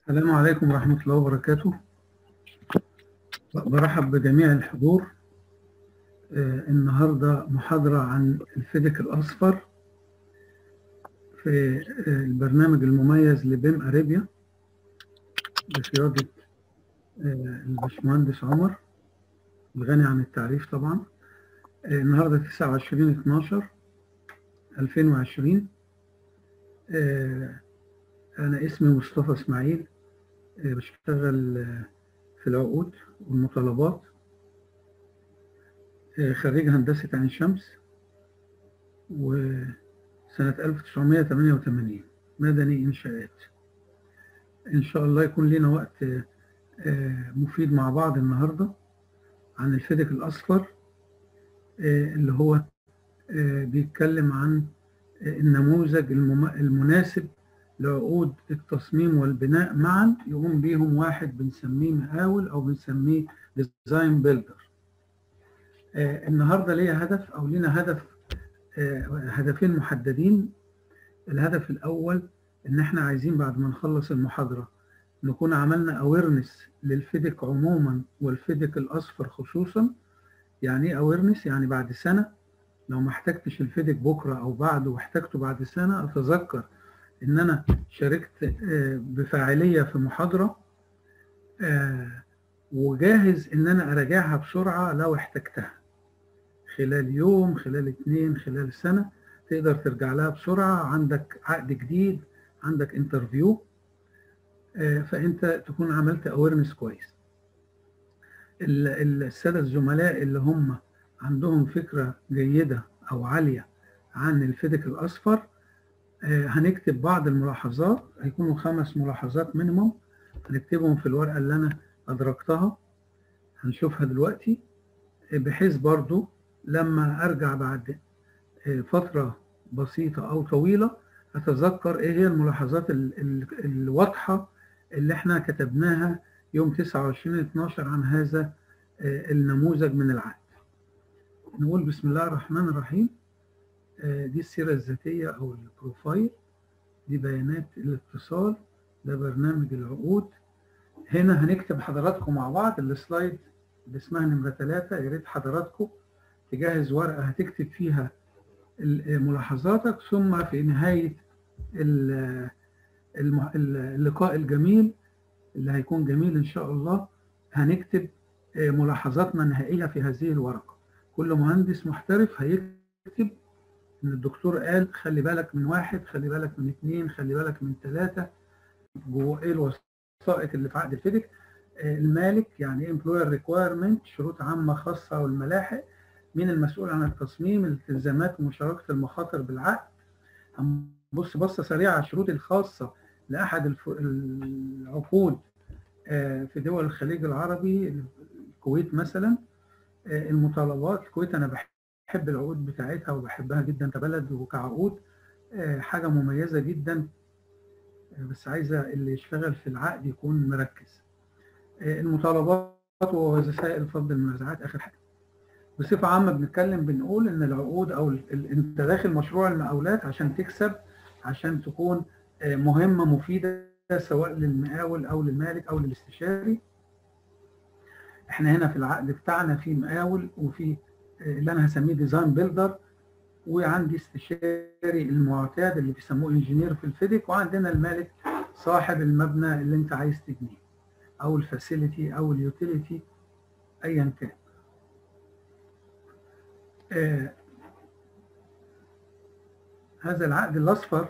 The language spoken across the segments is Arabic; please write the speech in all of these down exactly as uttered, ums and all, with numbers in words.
السلام عليكم ورحمة الله وبركاته. برحب بجميع الحضور. آه، النهاردة محاضرة عن الفيديك الأصفر في آه، البرنامج المميز لبيم أريبيا بقيادة آه، الباشمهندس عمر الغني عن التعريف طبعا. آه، النهاردة تسعة وعشرين اتناشر ألفين وعشرين. آه، أنا اسمي مصطفى إسماعيل، آه، بشتغل آه، في العقود والمطالبات، آه، خريج هندسة عين شمس، وسنة ألف وتسعمائة وثمانية وثمانين مدني إنشاءات. إن شاء الله يكون لنا وقت آه، مفيد مع بعض النهاردة عن الفيديك الأصفر، آه، اللي هو آه، بيتكلم عن آه، النموذج المناسب لعقود التصميم والبناء معا، يقوم بيهم واحد بنسميه مقاول أو بنسميه ديزاين بيلدر. النهاردة ليا هدف أو لنا هدف هدفين محددين. الهدف الأول إن إحنا عايزين بعد ما نخلص المحاضرة نكون عملنا أويرنس للفيديك عموما والفيديك الأصفر خصوصا. يعني إيه أويرنس؟ يعني بعد سنة لو ما احتجتش الفيديك بكرة أو بعده واحتجته بعد سنة، أتذكر إن أنا شاركت بفاعلية في محاضرة وجاهز إن أنا أراجعها بسرعة لو احتجتها خلال يوم، خلال اتنين، خلال سنة. تقدر ترجع لها بسرعة، عندك عقد جديد، عندك انترفيو، فأنت تكون عملت أويرنس كويس. السادة الزملاء اللي هم عندهم فكرة جيدة أو عالية عن الفيديك الأصفر، هنكتب بعض الملاحظات، هيكونوا خمس ملاحظات مينيموم، هنكتبهم في الورقة اللي أنا أدركتها هنشوفها دلوقتي، بحيث برضو لما أرجع بعد فترة بسيطة أو طويلة أتذكر إيه هي الملاحظات الواضحة اللي إحنا كتبناها يوم تسعة وعشرين اتناشر عن هذا النموذج من العقد. نقول بسم الله الرحمن الرحيم. دي السيرة الذاتية أو البروفايل، دي بيانات الاتصال، ده برنامج العقود. هنا هنكتب حضراتكم مع بعض السلايد اللي اسمها نمرة ثلاثة. يا ريت حضراتكم تجهز ورقة هتكتب فيها ملاحظاتك، ثم في نهاية اللقاء الجميل اللي هيكون جميل إن شاء الله هنكتب ملاحظاتنا النهائية في هذه الورقة. كل مهندس محترف هيكتب إن الدكتور قال خلي بالك من واحد، خلي بالك من اثنين، خلي بالك من ثلاثة، جوه إيه الوثائق اللي في عقد الفيديك. المالك يعني امبلوير ريكوايرمنت، شروط عامة خاصة والملاحق، مين المسؤول عن التصميم، الالتزامات ومشاركة المخاطر بالعقد. هنبص بصة سريعة على الشروط الخاصة لأحد العقود في دول الخليج العربي، الكويت مثلا. المطالبات، الكويت أنا بحب العقود بتاعتها وبحبها جدا كبلد وكعقود، حاجة مميزة جدا، بس عايزة اللي يشتغل في العقد يكون مركز. المطالبات ووسائل فض المنازعات آخر حاجة. بصفة عامة بنتكلم بنقول إن العقود أو أنت داخل مشروع المقاولات عشان تكسب، عشان تكون مهمة مفيدة سواء للمقاول أو للمالك أو للاستشاري. إحنا هنا في العقد بتاعنا في مقاول وفي اللي أنا هسميه ديزاين بيلدر، وعندي استشاري المعتاد اللي بيسموه انجينير في الفيديك، وعندنا المالك صاحب المبنى اللي أنت عايز تبنيه أو الفاسيلتي أو اليوتيليتي أيا كان. آه هذا العقد الأصفر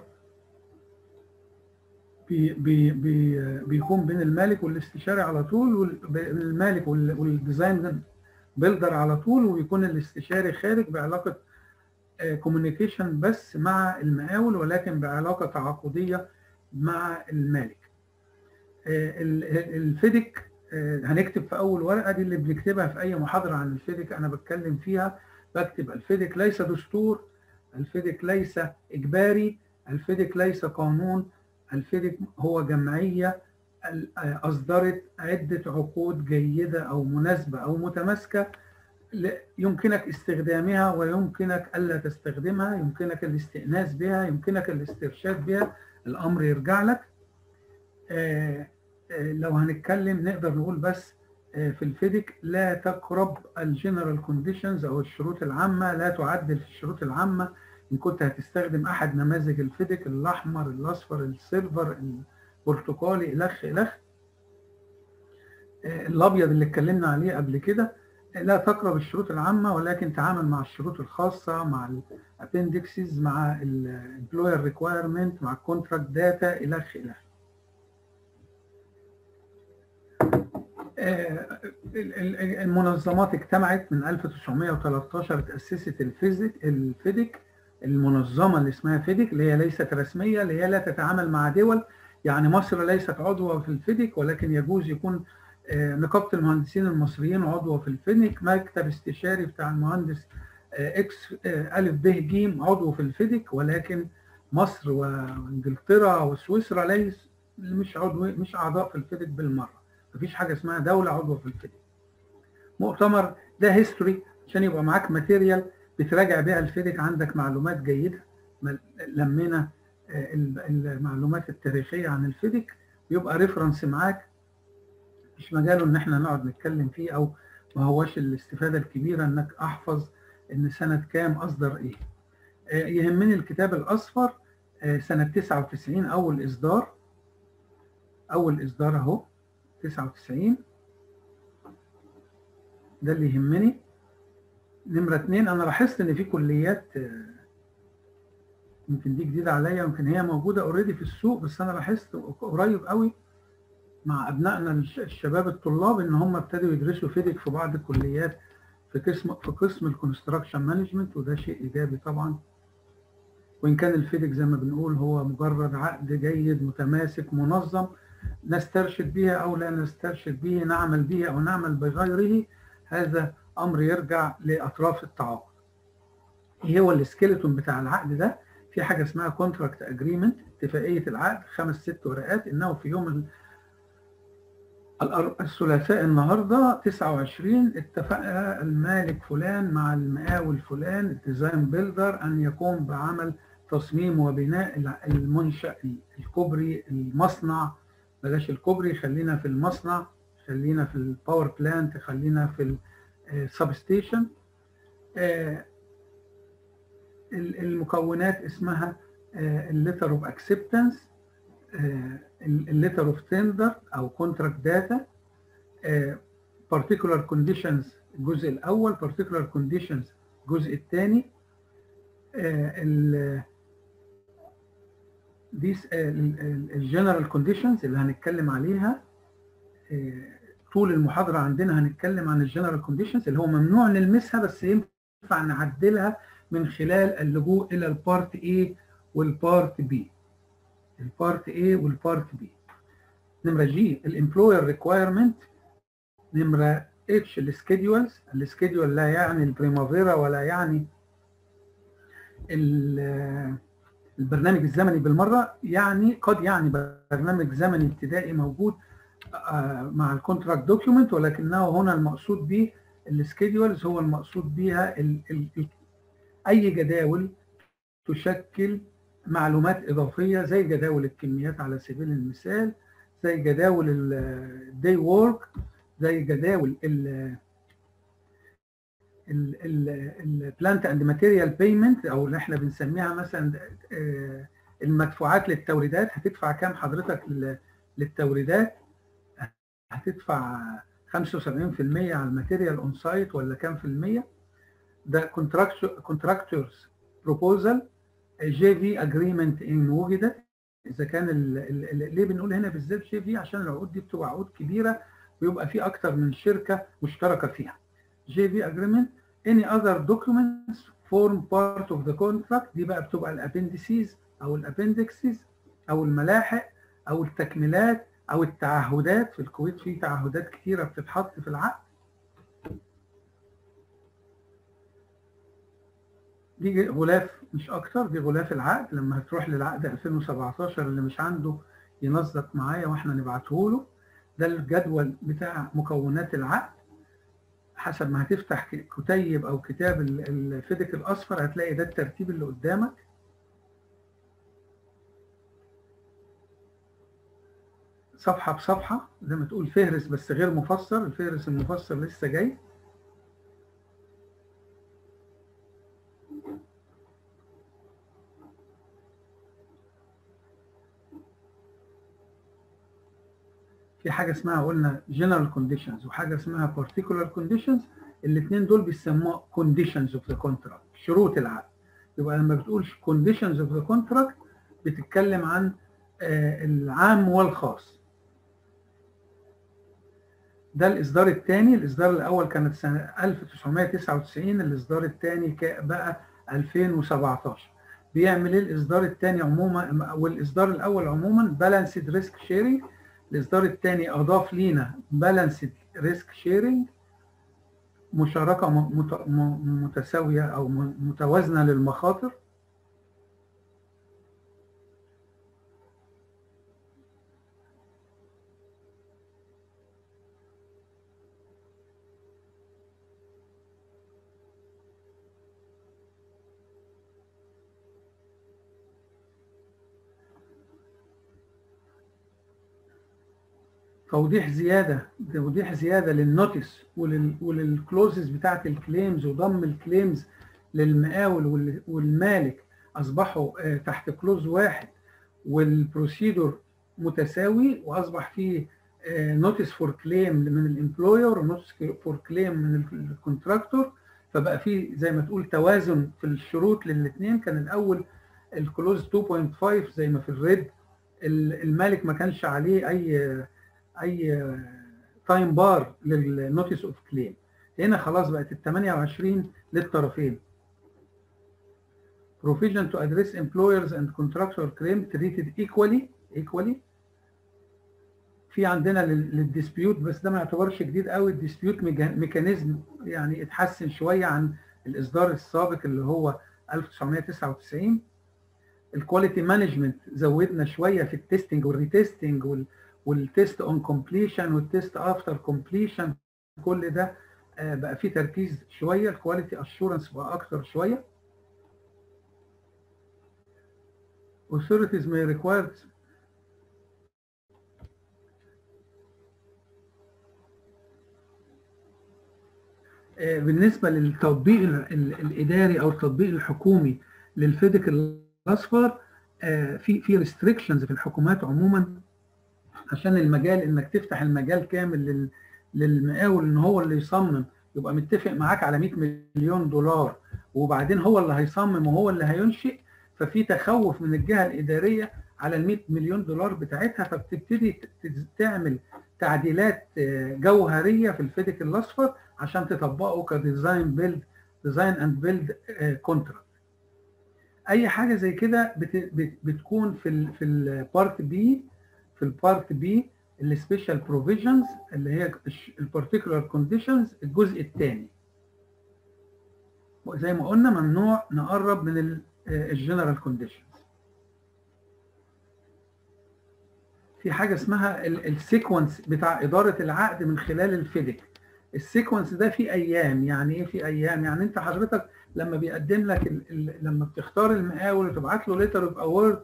بي بي بي بيكون بين المالك والاستشاري على طول، والمالك والديزاين بيلدر على طول، وبيكون الاستشاري خارج بعلاقة كوميونيكيشن آه بس مع المقاول، ولكن بعلاقة تعاقدية مع المالك. آه الفيديك آه هنكتب في أول ورقة، دي اللي بنكتبها في أي محاضرة عن الفيديك أنا بتكلم فيها، بكتب الفيديك ليس دستور، الفيديك ليس إجباري، الفيديك ليس قانون، الفيديك هو جمعية أصدرت عدة عقود جيدة أو مناسبة أو متماسكة يمكنك استخدامها ويمكنك ألا تستخدمها، يمكنك الاستئناس بها، يمكنك الاسترشاد بها، الأمر يرجع لك. لو هنتكلم نقدر نقول بس في الفيديك لا تقرب الجنرال كونديشنز او الشروط العامه، لا تعدل في الشروط العامه. ان كنت هتستخدم احد نماذج الفيديك، الاحمر، الاصفر، السيلفر، البرتقالي، الخ الخ الابيض اللي اتكلمنا عليه قبل كده، لا تقرب الشروط العامه، ولكن تعامل مع الشروط الخاصه، مع الابندكسز، مع الامبلوير ريكوايرمنت، مع الكونتراكت داتا، الخ الخ. المنظمات اجتمعت من ألف وتسعمائة وثلاثة عشر، تأسست الفيزيك الفيديك، المنظمة اللي اسمها فيديك، اللي هي ليست رسمية، اللي هي لا تتعامل مع دول. يعني مصر ليست عضوة في الفيديك، ولكن يجوز يكون نقابة المهندسين المصريين عضوة في الفيديك، مكتب استشاري بتاع المهندس اكس ألف ب ج عضو في الفيديك، ولكن مصر وانجلترا وسويسرا ليس مش عضو مش أعضاء في الفيديك بالمرة. مفيش حاجه اسمها دوله عضوه في الفيديك. مؤتمر ده هيستوري عشان يبقى معاك ماتيريال بتراجع بيها الفيديك، عندك معلومات جيده. لمينا المعلومات التاريخيه عن الفيديك، يبقى ريفرنس معاك، مش مجاله ان احنا نقعد نتكلم فيه، او ما هوش الاستفاده الكبيره انك احفظ ان سنه كام اصدر ايه. يهمني الكتاب الاصفر سنه تسعة وتسعين، اول اصدار اول اصدار اهو تسعة وتسعين، ده اللي يهمني. نمرة اتنين، أنا لاحظت إن في كليات يمكن دي جديدة عليا، يمكن هي موجودة أوريدي في السوق، بس أنا لاحظت قريب قوي مع أبنائنا الشباب الطلاب إن هم ابتدوا يدرسوا فيديك في بعض الكليات في قسم في قسم الكونستراكشن مانجمنت، وده شيء إيجابي طبعا. وإن كان الفيديك زي ما بنقول هو مجرد عقد جيد متماسك منظم نسترشد به أو لا نسترشد به، نعمل به أو نعمل بغيره، هذا أمر يرجع لأطراف التعاقد. إيه هو السكيلتون بتاع العقد ده؟ في حاجة اسمها كونتراكت أجريمنت، اتفاقية العقد، خمس ست ورقات. إنه في يوم الثلاثاء النهارده تسعة وعشرين اتفق المالك فلان مع المقاول فلان الديزاين بيلدر أن يقوم بعمل تصميم وبناء المنشأ الكوبري، المصنع، بلاش الكوبري، خلينا في المصنع، خلينا في الباور بلانت، خلينا في السبستيشن. المكونات اسمها الليتر اوف اكسبتنس، الليتر اوف تندر او كونتراكت داتا، particular conditions الجزء الاول، particular conditions الجزء الثاني، ديس الجنرال كونديشنز اللي هنتكلم عليها طول المحاضره. عندنا هنتكلم عن الجنرال كونديشنز اللي هو ممنوع نلمسها، بس ينفع نعدلها من خلال اللجوء الى البارت A والبارت B. البارت A والبارت B. نمره جي الامبلوير ريكوايرمنت. نمره اتش السكيدولز. السكيدول لا يعني البريمافيرا ولا يعني البرنامج الزمني بالمره، يعني قد يعني برنامج زمني ابتدائي موجود مع الكونتراكت دوكيومنت، ولكنه هنا المقصود به السكيدولز، هو المقصود بها ال ال اي جداول تشكل معلومات اضافيه، زي جداول الكميات على سبيل المثال، زي جداول الداي وورك، زي جداول ال البلانت اند ماتيريال بيمنت، او اللي احنا بنسميها مثلا المدفوعات للتوريدات. هتدفع كام حضرتك للتوريدات؟ هتدفع خمسة وسبعين في المية على الماتيريال اون سايت ولا كام في المية؟ ده كونتراكتورز بروبوزال، جي في اجريمنت ان وجدت. اذا كان ال ال ليه بنقول هنا بالذات جي في؟ عشان العقود دي بتبقى عقود كبيره ويبقى في اكتر من شركه مشتركه فيها. جي في اجريمنت. any other documents form part of the contract، دي بقى بتبقى الابندسيز او الابندكسز او الملاحق او التكميلات او التعهدات. في الكويت في تعهدات كثيره بتتحط في العقد. دي غلاف مش اكتر، دي غلاف العقد. لما هتروح للعقد ألفين وسبعتاشر اللي مش عنده ينسق معايا واحنا نبعته له، ده الجدول بتاع مكونات العقد. حسب ما هتفتح كتيب او كتاب الفيديك الاصفر هتلاقي ده الترتيب اللي قدامك. صفحة بصفحة زي ما تقول فهرس بس غير مفسر، الفهرس المفسر لسه جاي. في حاجة اسمها قلنا general conditions وحاجة اسمها particular conditions، الاثنين دول بيسموها conditions of the contract، شروط العقد. يبقى لما بتقول conditions of the contract بتتكلم عن العام والخاص. ده الإصدار الثاني، الإصدار الأول كانت سنة ألف وتسعمائة وتسعة وتسعين، الإصدار الثاني بقى ألفين وسبعتاشر. بيعمل إيه الإصدار الثاني عموما والإصدار الأول عموما؟ Balanced Risk Sharing. الإصدار الثاني أضاف لينا Balanced Risk Sharing، مشاركة متساوية أو متوازنة للمخاطر. توضيح زياده توضيح زياده للنوتس وللكلوزز بتاعت الكليمز، وضم الكليمز للمقاول والمالك اصبحوا تحت كلوز واحد، والبروسيدور متساوي، واصبح فيه نوتس فور كليم من الامبلوير ونوتس فور كليم من الكونتراكتور. فبقى فيه زي ما تقول توازن في الشروط للاثنين. كان الاول الكلوز اثنين فاصلة خمسة زي ما في الريد، المالك ما كانش عليه اي اي تايم بار للنوتس اوف كليم. هنا خلاص بقت ال ثمانية وعشرين للطرفين. provision to address employers and contractor claim treated equally equally. في عندنا للديسبيوت، بس ده ما يعتبرش جديد قوي، الديسبيوت ميكانيزم يعني اتحسن شويه عن الاصدار السابق اللي هو ألف وتسعمائة وتسعة وتسعين. الكواليتي مانجمنت زودنا شويه في التستنج والريتستنج وال والتيست اون كومبليشن والتيست افتر كومبليشن، كل ده بقى فيه تركيز شويه، الكواليتي اشورنس بقى اكتر شويه. authorities may require بالنسبه للتطبيق الاداري او التطبيق الحكومي للفيديك الاصفر، في في ريستريكشنز في الحكومات عموما، عشان المجال انك تفتح المجال كامل للمقاول ان هو اللي يصمم، يبقى متفق معاك على مئة مليون دولار وبعدين هو اللي هيصمم وهو اللي هينشئ. ففي تخوف من الجهه الاداريه على ال مئة مليون دولار بتاعتها، فبتبتدي تعمل تعديلات جوهريه في الفيديك الاصفر عشان تطبقه كديزاين بيلد ديزاين اند بيلد كونتراكت. اي حاجه زي كده بتكون في ال في البارت بي في البارت بي السبيشال بروفيجنز اللي هي البارتيكولار كونديشنز الجزء الثاني. وزي ما قلنا ممنوع نقرب من الجنرال كونديشنز. في حاجه اسمها السيكونس بتاع اداره العقد من خلال الفيديك. السيكونس ده في ايام. يعني ايه في ايام؟ يعني انت حضرتك لما بيقدم لك ال ال لما بتختار المقاول وتبعت له ليتر اوف اوورد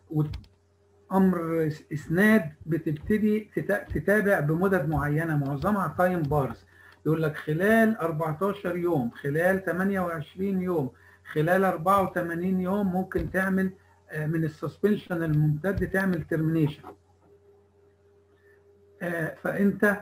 امر اسناد، بتبتدي تتابع بمدد معينه معظمها تايم بارز. يقول لك خلال أربعتاشر يوم، خلال ثمانية وعشرين يوم، خلال أربعة وثمانين يوم ممكن تعمل من السسبنشن الممتد تعمل ترمينيشن. فانت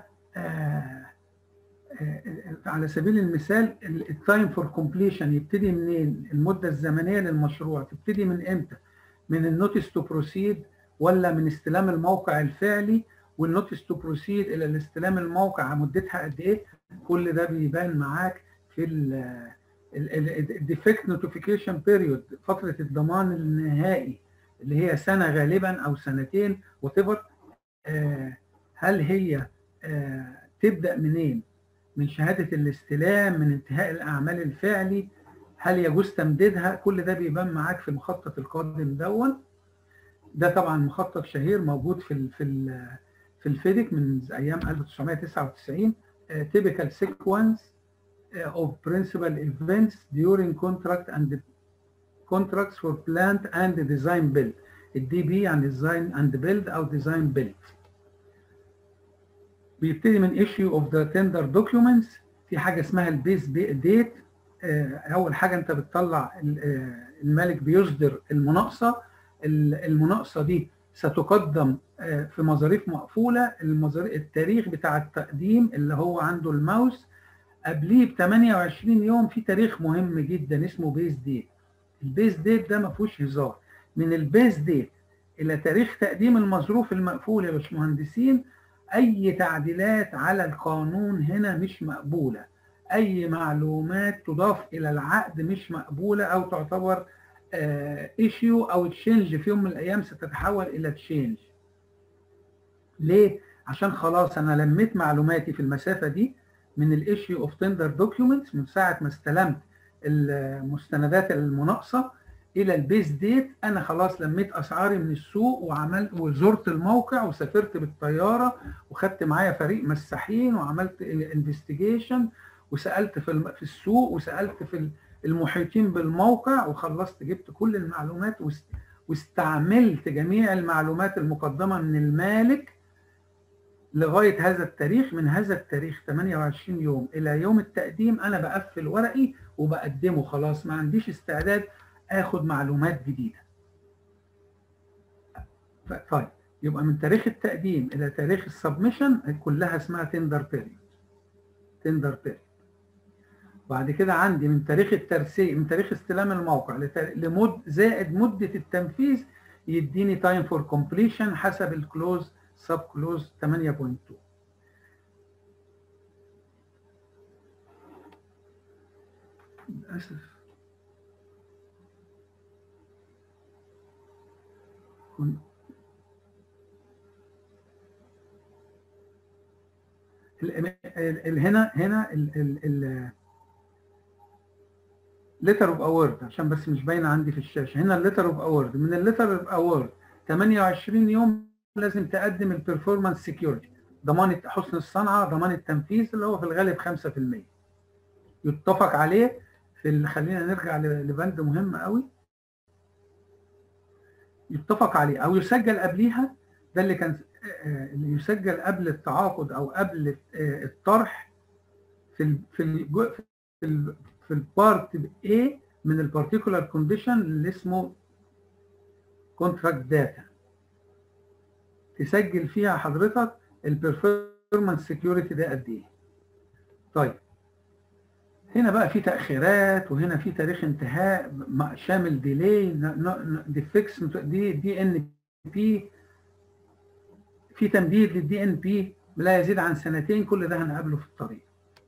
على سبيل المثال التايم فور كومبليشن يبتدي منين؟ المده الزمنيه للمشروع تبتدي من امتى؟ من النوتس تو بروسيد ولا من استلام الموقع الفعلي؟ والنوتس تو بروسيد الى الاستلام الموقع مدتها قد ايه؟ كل ده بيبان معاك في الديفكت نوتيفيكيشن بيريود، فتره الضمان النهائي اللي هي سنه غالبا او سنتين وتفر. هل هي تبدا منين؟ من شهاده الاستلام، من انتهاء الاعمال الفعلي، هل يجوز تمديدها؟ كل ده بيبان معاك في المخطط القادم دون. ده طبعا مخطط شهير موجود في ال في ال في الفيديك من ايام ألف وتسعمائة وتسعة وتسعين. typical sequence of principal events during contract and contracts for plant and design build. الدي بي يعني design and build او design build. بيبتدي من issue of the tender documents. في حاجه اسمها البيز ديت. اول حاجه انت بتطلع المالك بيصدر المناقصه. المناقصه دي ستقدم في مظاريف مقفوله. التاريخ بتاع التقديم اللي هو عنده الماوس قبليه ب ثمانية وعشرين يوم في تاريخ مهم جدا اسمه بيز ديت. البيز ديت ده ما فيهوش هزار. من البيز ديت الى تاريخ تقديم المظروف المقفول يا باشمهندسين اي تعديلات على القانون هنا مش مقبوله. اي معلومات تضاف الى العقد مش مقبوله او تعتبر ايشيو او تشينج في يوم من الايام ستتحول الى تشينج. ليه؟ عشان خلاص انا لميت معلوماتي في المسافه دي من الايشيو اوف تندر دوكيومنتس من ساعه ما استلمت المستندات المناقصه الى البيز ديت. انا خلاص لميت اسعاري من السوق وعملت وزرت الموقع وسافرت بالطياره وخدت معايا فريق مساحين وعملت انفستيجيشن وسالت في في السوق وسالت في المحيطين بالموقع وخلصت جبت كل المعلومات واستعملت جميع المعلومات المقدمه من المالك لغايه هذا التاريخ. من هذا التاريخ ثمانية وعشرين يوم الى يوم التقديم انا بقفل ورقي وبقدمه خلاص. ما عنديش استعداد اخد معلومات جديده. طيب يبقى من تاريخ التقديم الى تاريخ السبمشن كلها اسمها تندر بيريود. تندر بيريود. بعد كده عندي من تاريخ الترسيم من تاريخ استلام الموقع لمد زائد مده التنفيذ يديني تايم فور كومبليشن حسب الكلوز سب كلوز ثمانية نقطة اثنين. للاسف هنا هنا ال ليتر اوف اوورد عشان بس مش باينه عندي في الشاشه. هنا الليتر اوف اوورد. من الليتر اوف اوورد ثمانية وعشرين يوم لازم تقدم البرفورمانس سكيورتي ضمان حسن الصنعه ضمان التنفيذ اللي هو في الغالب خمسة في المية يتفق عليه في اللي خلينا نرجع لبند مهم قوي. يتفق عليه او يسجل قبليها. ده اللي كان اللي يسجل قبل التعاقد او قبل الطرح في ال في ال في ال في البارت A من البارتيكولار كونديشن اللي اسمه كونتراكت داتا. تسجل فيها حضرتك البرفورمانس سكيورتي ده قد ايه. طيب هنا بقى في تاخيرات وهنا في تاريخ انتهاء شامل ديلي ديفكس دي دي ان بي. في تمديد للدي ان بي لا يزيد عن سنتين. كل ده هنقابله في الطريق.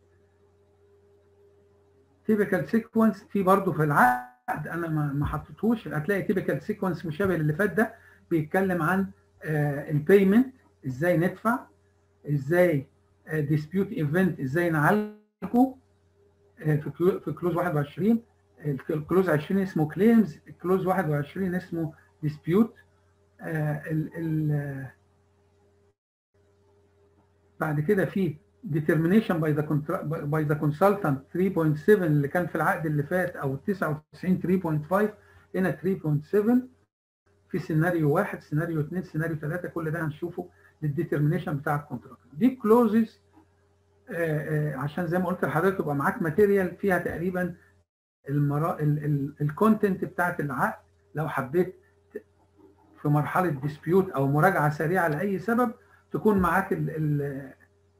تيبيكال سيكونس في برضه في العقد انا ما حطيتهوش. هتلاقي تيبيكال سيكونس مشابه للي فات ده بيتكلم عن البيمنت ازاي ندفع ازاي ديسبيوت ايفنت ازاي نعالجه. في في كلوز واحد وعشرين الكلوز عشرين اسمه كليمز. الكلوز واحد وعشرين اسمه ديسبيوت. بعد كده في determination by the by the consultant ثلاثة نقطة سبعة اللي كان في العقد اللي فات او تسعة وتسعين ثلاثة نقطة خمسة. هنا ثلاثة نقطة سبعة. في سيناريو واحد سيناريو اثنين سيناريو ثلاثة. كل ده هنشوفه للديترمينيشن بتاع الكونتراكت. دي كلوزز عشان زي ما قلت لحضرتك يبقى معاك ماتيريال فيها تقريبا الكونتنت بتاعت العقد. لو حبيت في مرحله ديسبيوت او مراجعه سريعه لاي سبب تكون معاك ال ال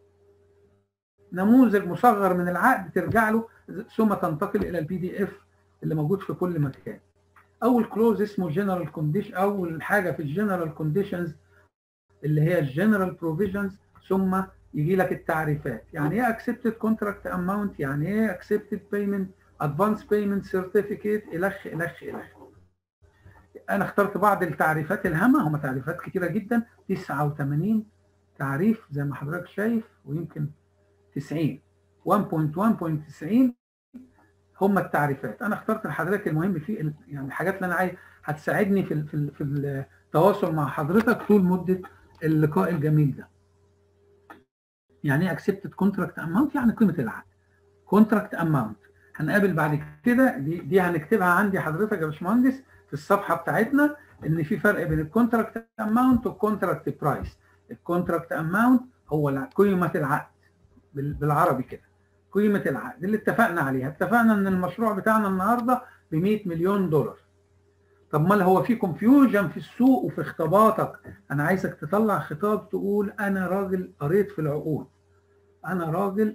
نموذج مصغر من العقد ترجع له ثم تنتقل الى البي دي اف اللي موجود في كل مكان. اول كلوز اسمه جنرال كونديشن. اول حاجه في الجنرال كونديشنز اللي هي الجنرال بروفيجنز ثم يجي لك التعريفات. يعني ايه اكسبتد كونتراكت اماونت، يعني ايه اكسبتد بيمنت، ادفانس بيمنت سيرتيفيكيت، الخ الخ الخ. انا اخترت بعض التعريفات الهامه. هم تعريفات كتيره جدا تسعة وثمانين تعريف زي ما حضرتك شايف ويمكن تسعين. واحد نقطة واحد نقطة تسعين هم التعريفات. انا اخترت لحضرتك المهم في يعني الحاجات اللي انا عايز هتساعدني في في في التواصل مع حضرتك طول مده اللقاء الجميل ده. يعني ايه اكسبتد كونتراكت اماونت؟ يعني قيمه العقد. كونتراكت اماونت هنقابل بعد كده دي, دي هنكتبها عندي حضرتك يا باشمهندس في الصفحه بتاعتنا ان في فرق بين الكونتراكت اماونت والكونتراكت برايس. الكونتراكت اماونت هو قيمه العقد بالعربي كده، قيمه العقد اللي اتفقنا عليها. اتفقنا ان المشروع بتاعنا النهارده ب مئة مليون دولار. طب ما هو في كونفيوجن في السوق وفي خطاباتك. انا عايزك تطلع خطاب تقول انا راجل قريت في العقود، انا راجل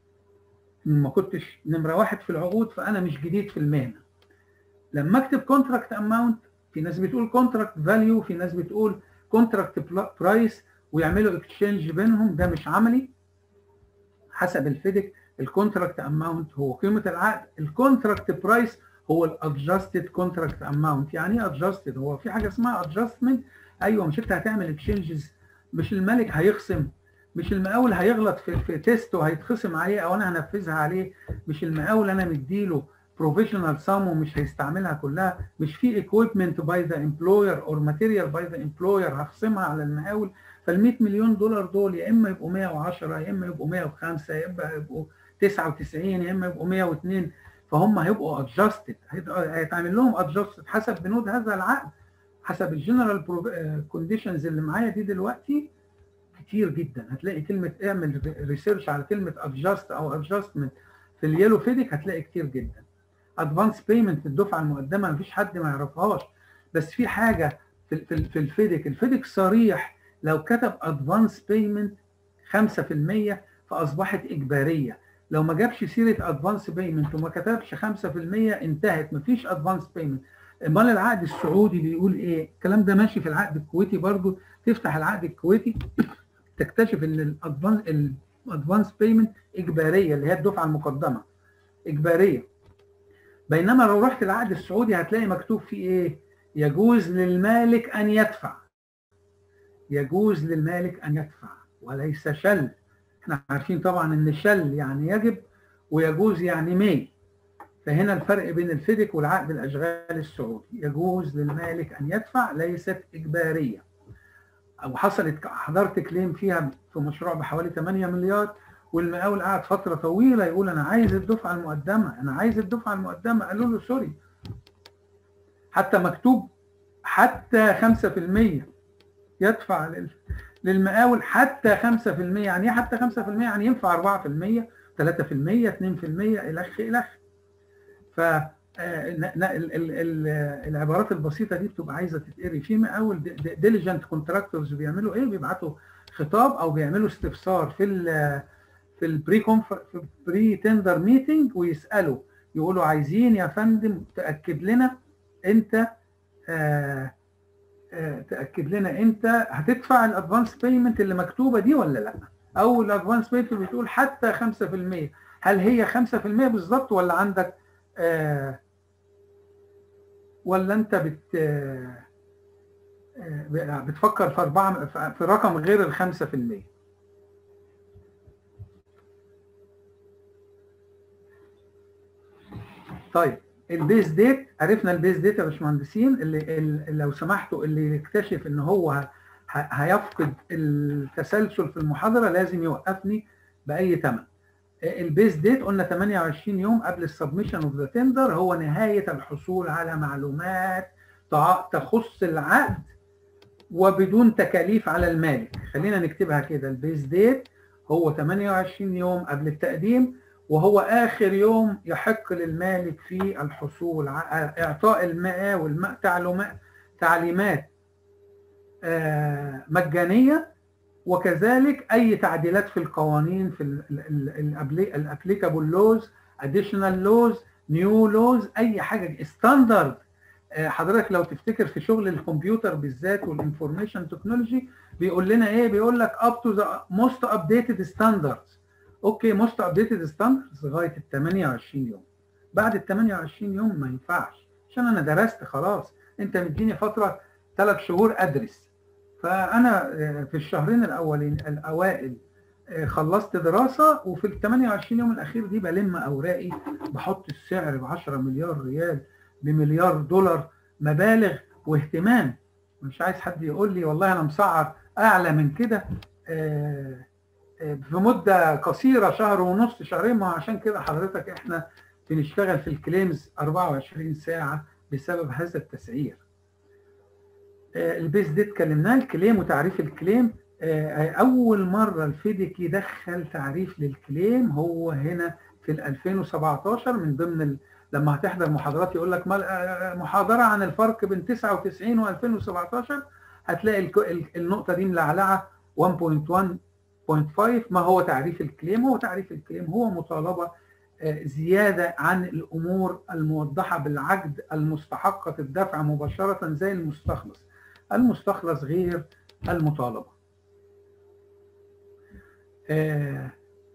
ما كنتش نمره واحد في العقود، فانا مش جديد في المهنه. لما اكتب كونتراكت اماونت، في ناس بتقول كونتراكت فاليو، في ناس بتقول كونتراكت برايس، ويعملوا اكسشينج بينهم. ده مش عملي. حسب الفيدك الكونتراكت اماونت هو قيمه العقد، الكونتراكت برايس هو الادجستد كونتراكت اماونت. يعني ايه ادجستد؟ هو في حاجه اسمها ادجستمنت. ايوه، مش انت هتعمل اكسشينجز، مش الملك هيخصم، مش المقاول هيغلط في, في تيست وهيتخصم عليه او انا هنفذها عليه، مش المقاول انا مديله بروفيشنال سام ومش هيستعملها كلها، مش في ايكويبمنت باي ذا امبلوير اور ماتيريال باي ذا امبلوير هخصمها على المقاول. فال مئة مليون دولار دول يا اما يبقوا مئة وعشرة، يا اما يبقوا مئة وخمسة، يا اما يبقوا تسعة وتسعين، يا اما يبقوا مئة واثنين. فهم هيبقوا ادجستد، هيتعمل لهم ادجستد حسب بنود هذا العقد، حسب الجنرال كونديشنز اللي معايا دي دلوقتي. كتير جدا هتلاقي كلمه، اعمل ريسيرش على كلمه ادجست او ادجستمنت في اليلو فيدك، هتلاقي كتير جدا. ادفانس بيمنت، الدفعه المقدمه، مفيش حد ما يعرفهاش. بس في حاجه في في, في الفيدك، الفيدك صريح، لو كتب ادفانس بيمنت خمسة في المية فاصبحت اجباريه. لو ما جابش سيره ادفانس بيمنت وما كتبش خمسة في المية انتهت، مفيش ادفانس بيمنت. امال العقد السعودي بيقول ايه؟ الكلام ده ماشي في العقد الكويتي برضو. تفتح العقد الكويتي تكتشف ان الادفانس الادفانس بيمنت اجباريه، اللي هي الدفعه المقدمه اجباريه. بينما لو رحت العقد السعودي هتلاقي مكتوب فيه ايه؟ يجوز للمالك ان يدفع. يجوز للمالك ان يدفع وليس شل. احنا عارفين طبعا ان شل يعني يجب، ويجوز يعني مي. فهنا الفرق بين الفيدك والعقد الاشغال السعودي، يجوز للمالك ان يدفع، ليست اجباريه. او حصلت، حضرت كليم فيها في مشروع بحوالي ثمانية مليار، والمقاول قعد فتره طويله يقول انا عايز الدفعه المقدمه، انا عايز الدفعه المقدمه. قالوا له سوري، حتى مكتوب حتى خمسة في المية يدفع للمقاول، حتى خمسة في المية. يعني ايه حتى خمسة في المية؟ يعني ينفع أربعة في المية، ثلاثة في المية، اثنين في المية، الخ الخ. ف العبارات البسيطه دي بتبقى عايزه تتقري. في مقاول ديليجنت كونتراكتورز بيعملوا ايه؟ بيبعتوا خطاب او بيعملوا استفسار في ال في البري في البري تندر ميتنج، ويسالوا يقولوا عايزين يا فندم تاكد لنا انت آآ آآ تاكد لنا انت هتدفع الادفانس بيمنت اللي مكتوبه دي ولا لا، او الادفانس بيمنت بتقول حتى خمسة في المية، هل هي خمسة في المية بالظبط ولا عندك آه ولا انت بت آه بتفكر في اربعه في رقم غير ال خمسة في المية. طيب البيز ديت، عرفنا البيز ديت يا باشمهندسين. اللي, اللي لو سمحتوا اللي يكتشف ان هو هيفقد التسلسل في المحاضره لازم يوقفني باي ثمن. البيز ديت قلنا ثمانية وعشرين يوم قبل السبمشن اوف ذا تندر، هو نهايه الحصول على معلومات تخص العقد وبدون تكاليف على المالك. خلينا نكتبها كده، البيز ديت هو ثمانية وعشرين يوم قبل التقديم، وهو اخر يوم يحق للمالك في الحصول على اعطاء المقاول تعليمات مجانيه، وكذلك اي تعديلات في القوانين في الابليكابل لوز، اديشنال لوز، نيو لوز، اي حاجه ستاندرد. حضرتك لو تفتكر في شغل الكمبيوتر بالذات والانفورميشن تكنولوجي بيقول لنا ايه؟ بيقول لك اب تو ذا موست ابديتد ستاندردز. اوكي، موست ابديتد ستاندردز لغايه ال ثمانية وعشرين يوم. بعد ال ثمانية وعشرين يوم ما ينفعش، عشان انا درست خلاص. انت مديني فتره ثلاث شهور ادرس، فانا في الشهرين الاولين الاوائل خلصت دراسه، وفي ال ثمانية وعشرين يوم الاخير دي بلم اوراقي، بحط السعر ب عشرة مليار ريال، بمليار دولار، مبالغ واهتمام. مش عايز حد يقول لي والله انا مسعر اعلى من كده في مده قصيره، شهر ونص، شهرين. ما عشان كده حضرتك احنا بنشتغل في الكليمز أربعة وعشرين ساعه بسبب هذا التسعير. البيز ديت اتكلمناه، الكليم وتعريف الكليم. اول مره الفيديك يدخل تعريف للكليم هو هنا في ألفين وسبعتاشر، من ضمن ال... لما هتحضر محاضرات يقول لك محاضره عن الفرق بين تسعة وتسعين وألفين وسبعتاشر، هتلاقي النقطه دي ملعلعه واحد نقطة واحد نقطة خمسة. ما هو تعريف الكليم؟ هو تعريف الكليم هو مطالبه زياده عن الامور الموضحه بالعقد المستحقه الدفع مباشره زي المستخلص. المستخلص غير المطالبه. آه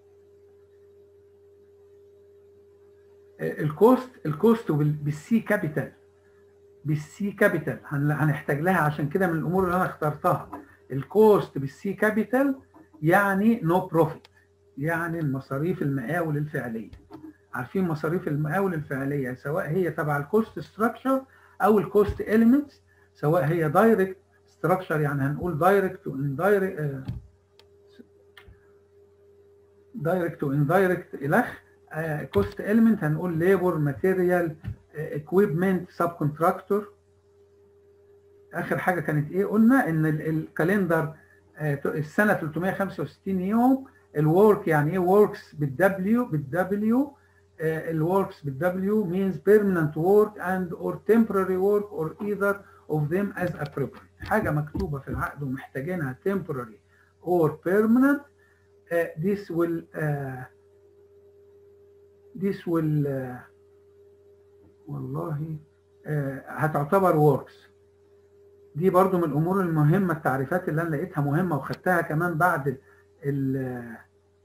الكوست الكوست بالسي كابيتال، بالسي كابيتال هنحتاج لها، عشان كده من الامور اللي انا اخترتها الكوست بالسي كابيتال، يعني نو بروفيت، يعني المصاريف المقاول الفعليه. عارفين مصاريف المقاول الفعليه سواء هي تبع الكوست ستراكشر او الكوست اليمنتس، سواء هي دايركت ستراكشر يعني هنقول دايركت واندايركت، دايركت واندايركت الخ. كوست اليمنت هنقول ليبر ماتيريال اكويبمنت سب كونتراكتور. اخر حاجه كانت ايه؟ قلنا ان الكالندر السنه ثلاثمائة وخمسة وستين يوم. الورك يعني ايه؟ وركس بالدبليو بالدبليو الوركس بالدبليو means permanent work and or temporary work or either of them as appropriate. حاجه مكتوبه في العقد ومحتاجينها temporary or permanent. uh, this will uh, this will uh, والله uh, هتعتبر works. دي برضو من الامور المهمه، التعريفات اللي انا لقيتها مهمه وخدتها كمان بعد ال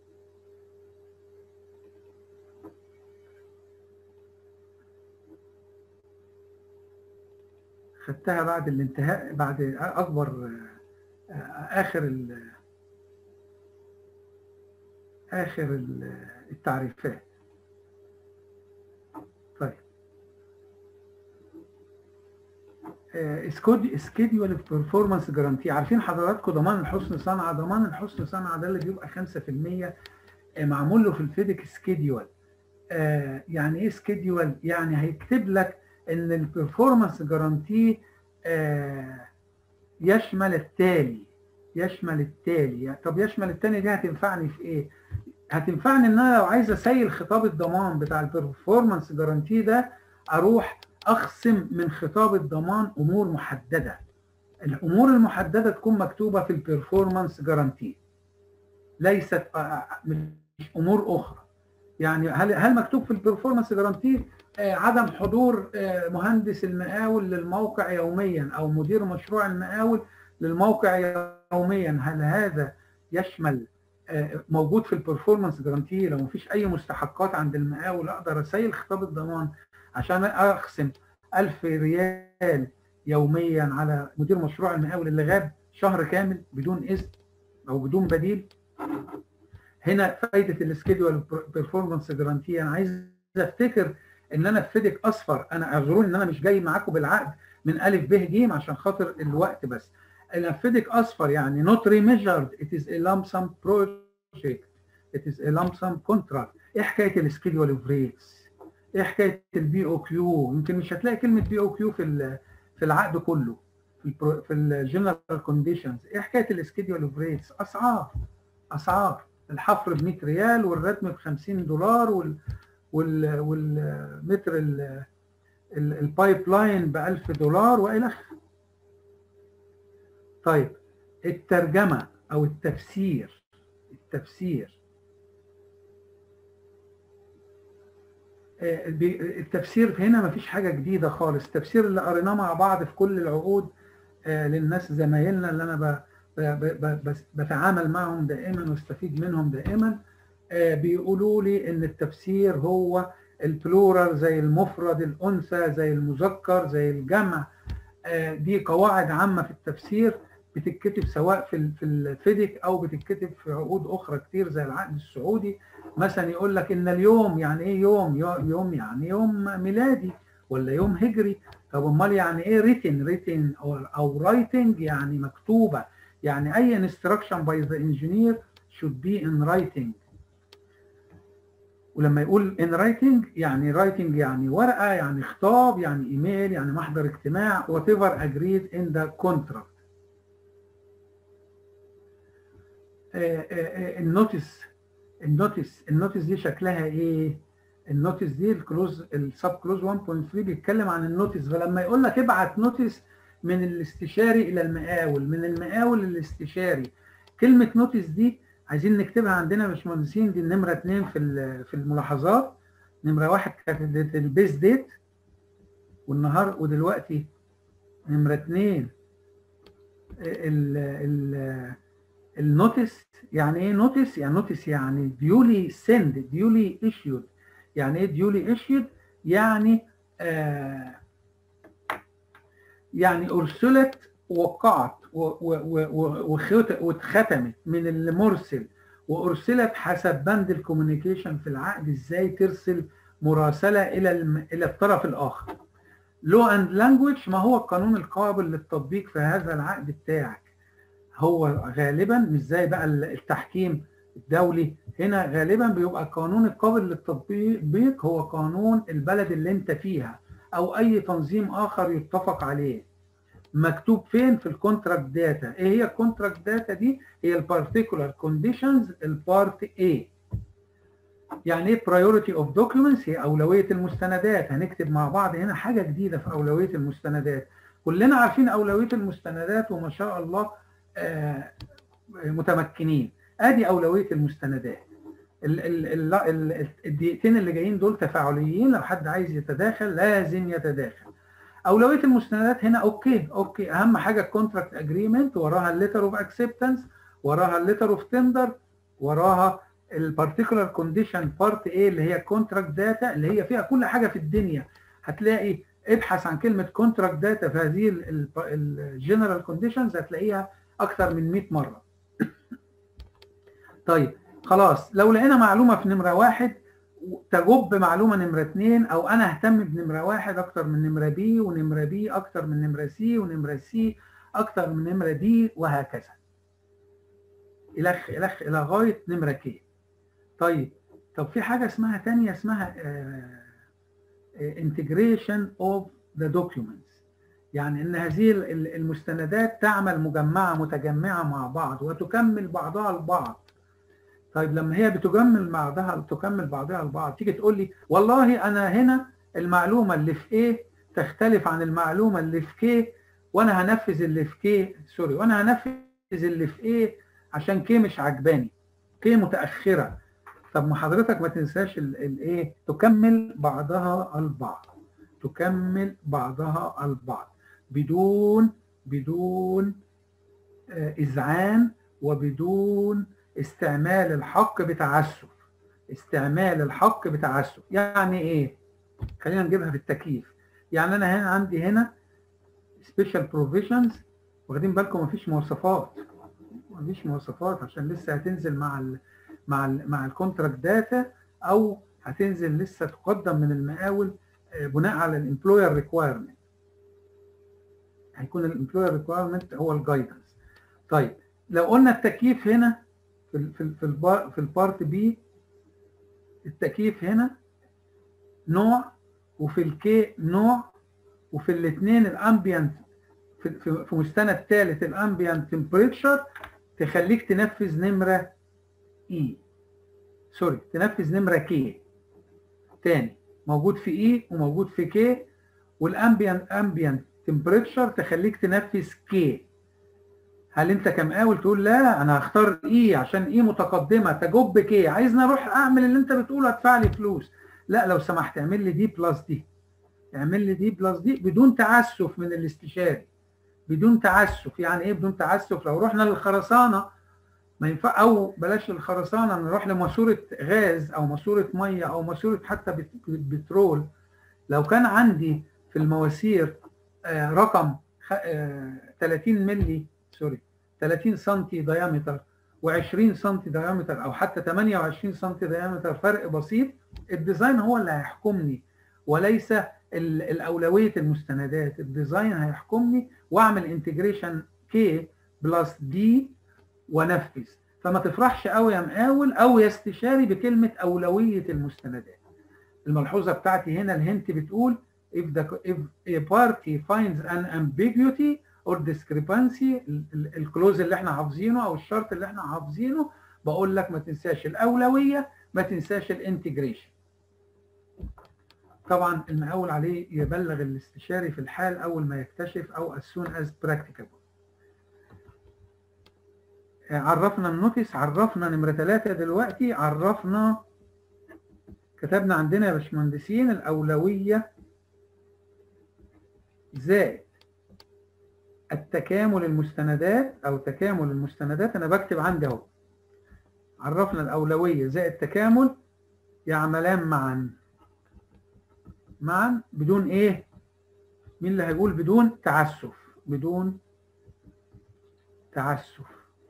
خدتها بعد الانتهاء، بعد اكبر اخر ال اخر التعريفات. طيب سكيدول بيرفورمانس جارانتي. عارفين حضراتكم ضمان الحسن صنعه؟ ضمان الحسن صنعه ده اللي بيبقى خمسة في المية معمول له في الفيديك سكيدول. آه يعني ايه سكيدول؟ يعني هيكتب لك ان البرفورمانس جارانتي آه يشمل التالي، يشمل التالي. طب يشمل التالي دي هتنفعني في ايه؟ هتنفعني ان انا لو عايز اسيل خطاب الضمان بتاع البرفورمانس جارانتي ده، اروح اخصم من خطاب الضمان امور محدده. الامور المحدده تكون مكتوبه في البرفورمانس جارانتي، ليست مش امور اخرى. يعني هل هل مكتوب في البرفورمانس جارانتي آه عدم حضور آه مهندس المقاول للموقع يوميا او مدير مشروع المقاول للموقع يوميا؟ هل هذا يشمل آه موجود في البرفورمانس جارانتي؟ لو مفيش اي مستحقات عند المقاول اقدر اسيل خطاب الضمان عشان اقسم ألف ريال يوميا على مدير مشروع المقاول اللي غاب شهر كامل بدون اذن او بدون بديل. هنا فايده السكيدول بيرفورمانس جارانتي. انا عايز افتكر ان انا في فيديك اصفر، انا اعذروني ان انا مش جاي معاكم بالعقد من الف ب ج عشان خاطر الوقت، بس انا في فيديك اصفر يعني not remeasured it is a lump sum project it is a lump sum contract. ايه حكايه السكيدول اوف ريتس؟ ايه حكايه البي او كيو؟ يمكن مش هتلاقي كلمه بي او كيو في في العقد كله في في الجنرال كونديشنز. ايه حكايه السكيدول اوف ريتس؟ اسعار، اسعار الحفر ب مية ريال والردم ب خمسين دولار وال وال والمتر البايب لاين ب ألف دولار والى اخره. طيب الترجمه او التفسير، التفسير التفسير هنا مفيش حاجه جديده خالص. التفسير اللي قريناه مع بعض في كل العقود للناس زمايلنا اللي انا بتعامل معهم دائما واستفيد منهم دائما، بيقولوا لي ان التفسير هو البلورال زي المفرد، الانثى زي المذكر زي الجمع. دي قواعد عامه في التفسير بتتكتب سواء في في الفيديك او بتتكتب في عقود اخرى كتير زي العقد السعودي. مثلا يقول لك ان اليوم يعني ايه يوم؟ يوم يعني يوم ميلادي ولا يوم هجري. طب امال يعني ايه ريتن؟ ريتن او او رايتنج يعني مكتوبه. يعني اي instruction by the engineer should be in writing. ولما يقول in writing يعني writing يعني ورقه، يعني خطاب، يعني ايميل، يعني محضر اجتماع whatever agreed in the contract. النوتس النوتس النوتس دي شكلها ايه؟ النوتس دي الكلوز السب كلوز واحد نقطة ثلاثة بيتكلم عن النوتس. فلما يقول لك ابعت نوتس من الاستشاري الى المقاول، من المقاول للاستشاري، كلمه نوتس دي عايزين نكتبها عندنا يا باشمهندسين. دي النمره اتنين في في الملاحظات. نمره واحد كانت البيس ديت، والنهار ودلوقتي نمره اتنين ال ال النوتس. يعني ايه نوتس؟ يعني نوتس يعني ديولي سند، ديولي ايشيود. يعني ايه ديولي ايشيود؟ يعني آه يعني ارسلت وقعت واتختمت من المرسل، وارسلت حسب بند الكوميونيكيشن في العقد. ازاي ترسل مراسله الى الم... الى الطرف الاخر. لو اند لانجويج، ما هو القانون القابل للتطبيق في هذا العقد بتاعك؟ هو غالبا مش زي بقى التحكيم الدولي، هنا غالبا بيبقى القانون القابل للتطبيق هو قانون البلد اللي انت فيها او اي تنظيم اخر يتفق عليه. مكتوب فين؟ في الكونتراكت داتا. ايه هي الكونتراكت داتا دي؟ هي البارتيكولار كونديشنز البارت A. يعني ايه برايورتي اوف دوكيومنتس؟ هي اولويه المستندات. هنكتب مع بعض هنا حاجه جديده في اولويه المستندات. كلنا عارفين اولويه المستندات وما شاء الله آه متمكنين. ادي اولويه المستندات. الدقيقتين اللي جايين دول تفاعليين، لو حد عايز يتداخل لازم يتداخل. اولويه المستندات هنا اوكي اوكي اهم حاجه الكونتراكت اجريمنت، وراها الليتر اوف اكسبتنس، وراها الليتر اوف تندر، وراها البارتيكولار كونديشن بارت ايه اللي هي الكونتراكت داتا اللي هي فيها كل حاجه في الدنيا. هتلاقي ابحث عن كلمه كونتراكت داتا في هذه الجنرال كونديشنز هتلاقيها اكثر من مئة مره. طيب خلاص، لو لقينا معلومه في نمره واحد تجب معلومه نمره اثنين، او انا اهتم بنمره واحد اكتر من نمره بي، ونمره بي اكتر من نمره سي، ونمره سي اكتر من نمره دي، وهكذا الخ الخ الى غايه نمره كي. طيب طب في حاجه اسمها ثانيه اسمها انتجريشن اوف ذا دوكيومنتس، يعني ان هذه المستندات تعمل مجمعه متجمعه مع بعض وتكمل بعضها البعض. طيب لما هي بتجمل بعضها تكمل بعضها البعض، تيجي تقول لي والله انا هنا المعلومه اللي في ايه تختلف عن المعلومه اللي في كي، وانا هنفذ اللي في كي سوري وانا هنفذ اللي في ايه عشان كي مش عجباني، كي متاخره. طب ما حضرتك ما تنساش الايه، تكمل بعضها البعض، تكمل بعضها البعض بدون بدون اذعان وبدون استعمال الحق بتعسف. استعمال الحق بتعسف يعني ايه؟ خلينا نجيبها في التكييف. يعني انا هنا عندي هنا سبيشال بروفيجنز، واخدين بالكم مفيش مواصفات، مفيش مواصفات عشان لسه هتنزل مع ال مع ال مع الكونتراكت داتا، او هتنزل لسه تقدم من المقاول بناء على الامبلوير ريكوايرمنت. هيكون الامبلوير ريكوايرمنت هو الجايدنس. طيب لو قلنا التكييف هنا في في في البار في البارت بي، التكييف هنا نوع، وفي الكي نوع، وفي الاثنين الامبيانت في, في, في مستند ثالث الامبيانت تمبريتشر تخليك تنفذ نمره اي سوري تنفذ نمره كي تاني، موجود في اي وموجود في كي، والامبيانت امبيانت تمبريتشر تخليك تنفذ كي. هل انت كمقاول تقول لا انا هختار اي عشان اي متقدمه تجب كي، عايزني اروح اعمل اللي انت بتقوله ادفع لي فلوس؟ لا لو سمحت اعمل لي دي بلس دي، اعمل لي دي بلس دي بدون تعسف من الاستشاري، بدون تعسف. يعني ايه بدون تعسف؟ لو رحنا للخرسانه ما ينفع، او بلاش الخرسانه نروح لماسوره غاز او ماسوره ميه او ماسوره حتى بترول. لو كان عندي في المواسير آه رقم آه ثلاثين مللي سوري ثلاثين سم دايمتر و20 سم دايمتر، او حتى ثمانية وعشرين سم دايمتر، فرق بسيط، الديزاين هو اللي هيحكمني وليس الاولويه المستندات. الديزاين هيحكمني واعمل انتجريشن كي بلس دي وانفذ. فما تفرحش قوي يا مقاول او يا استشاري بكلمه اولويه المستندات. الملحوظه بتاعتي هنا الهنت بتقول if the if a party finds an ambiguity اور ديسكريبانسي، الكلوز اللي احنا حافظينه او الشرط اللي احنا حافظينه، بقول لك ما تنساش الاولويه، ما تنساش الانتجريشن. طبعا المقاول عليه يبلغ الاستشاري في الحال اول ما يكتشف او as soon as practicable. عرفنا النوتس، عرفنا نمره ثلاثة دلوقتي، عرفنا كتبنا عندنا يا باشمهندسين الاولويه زائد التكامل المستندات او تكامل المستندات. انا بكتب عندي اهو، عرفنا الاولويه زائد تكامل يعملان معا معا بدون ايه؟ مين اللي هيقول بدون تعسف؟ بدون تعسف.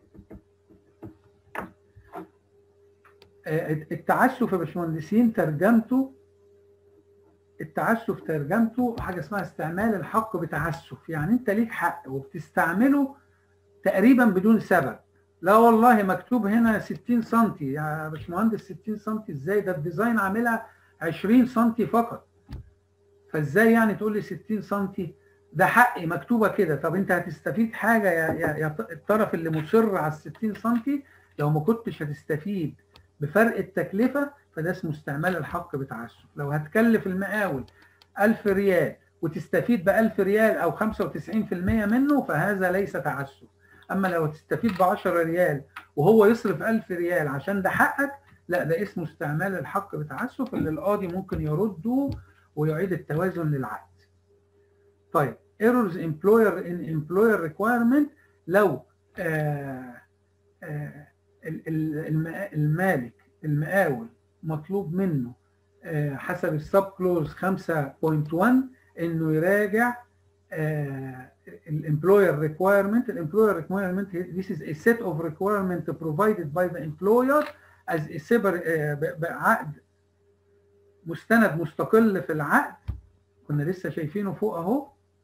التعسف يا باشمهندسين ترجمته، التعسف ترجمته حاجه اسمها استعمال الحق بتعسف، يعني انت ليك حق وبتستعمله تقريبا بدون سبب. لا والله مكتوب هنا ستين سم يا باشمهندس، ستين سم ازاي؟ ده الديزاين عاملها عشرين سم فقط، فازاي يعني تقول لي ستين سم؟ ده حقي مكتوبه كده. طب انت هتستفيد حاجه يا يا, يا الطرف اللي مصر على ستين سم؟ لو ما كنتش هتستفيد بفرق التكلفه فده اسمه استعمال الحق بتعسف. لو هتكلف المقاول ألف ريال وتستفيد ب ألف ريال او خمسة وتسعين بالمئة منه فهذا ليس تعسف. اما لو تستفيد ب عشرة ريال وهو يصرف ألف ريال عشان ده حقك، لا ده اسمه استعمال الحق بتعسف اللي القاضي ممكن يرده ويعيد التوازن للعقد. طيب errors employer in employer requirement، لو آه آه المالك المقاول مطلوب منه آه حسب السب كلوز خمسة نقطة واحد انه يراجع آه الامبلوير ريكوايرمنت. الامبلوير ريكوايرمنت this is a set of requirement provided by the employer as a separate آه بعقد مستند مستقل في العقد. كنا لسه شايفينه فوق اهو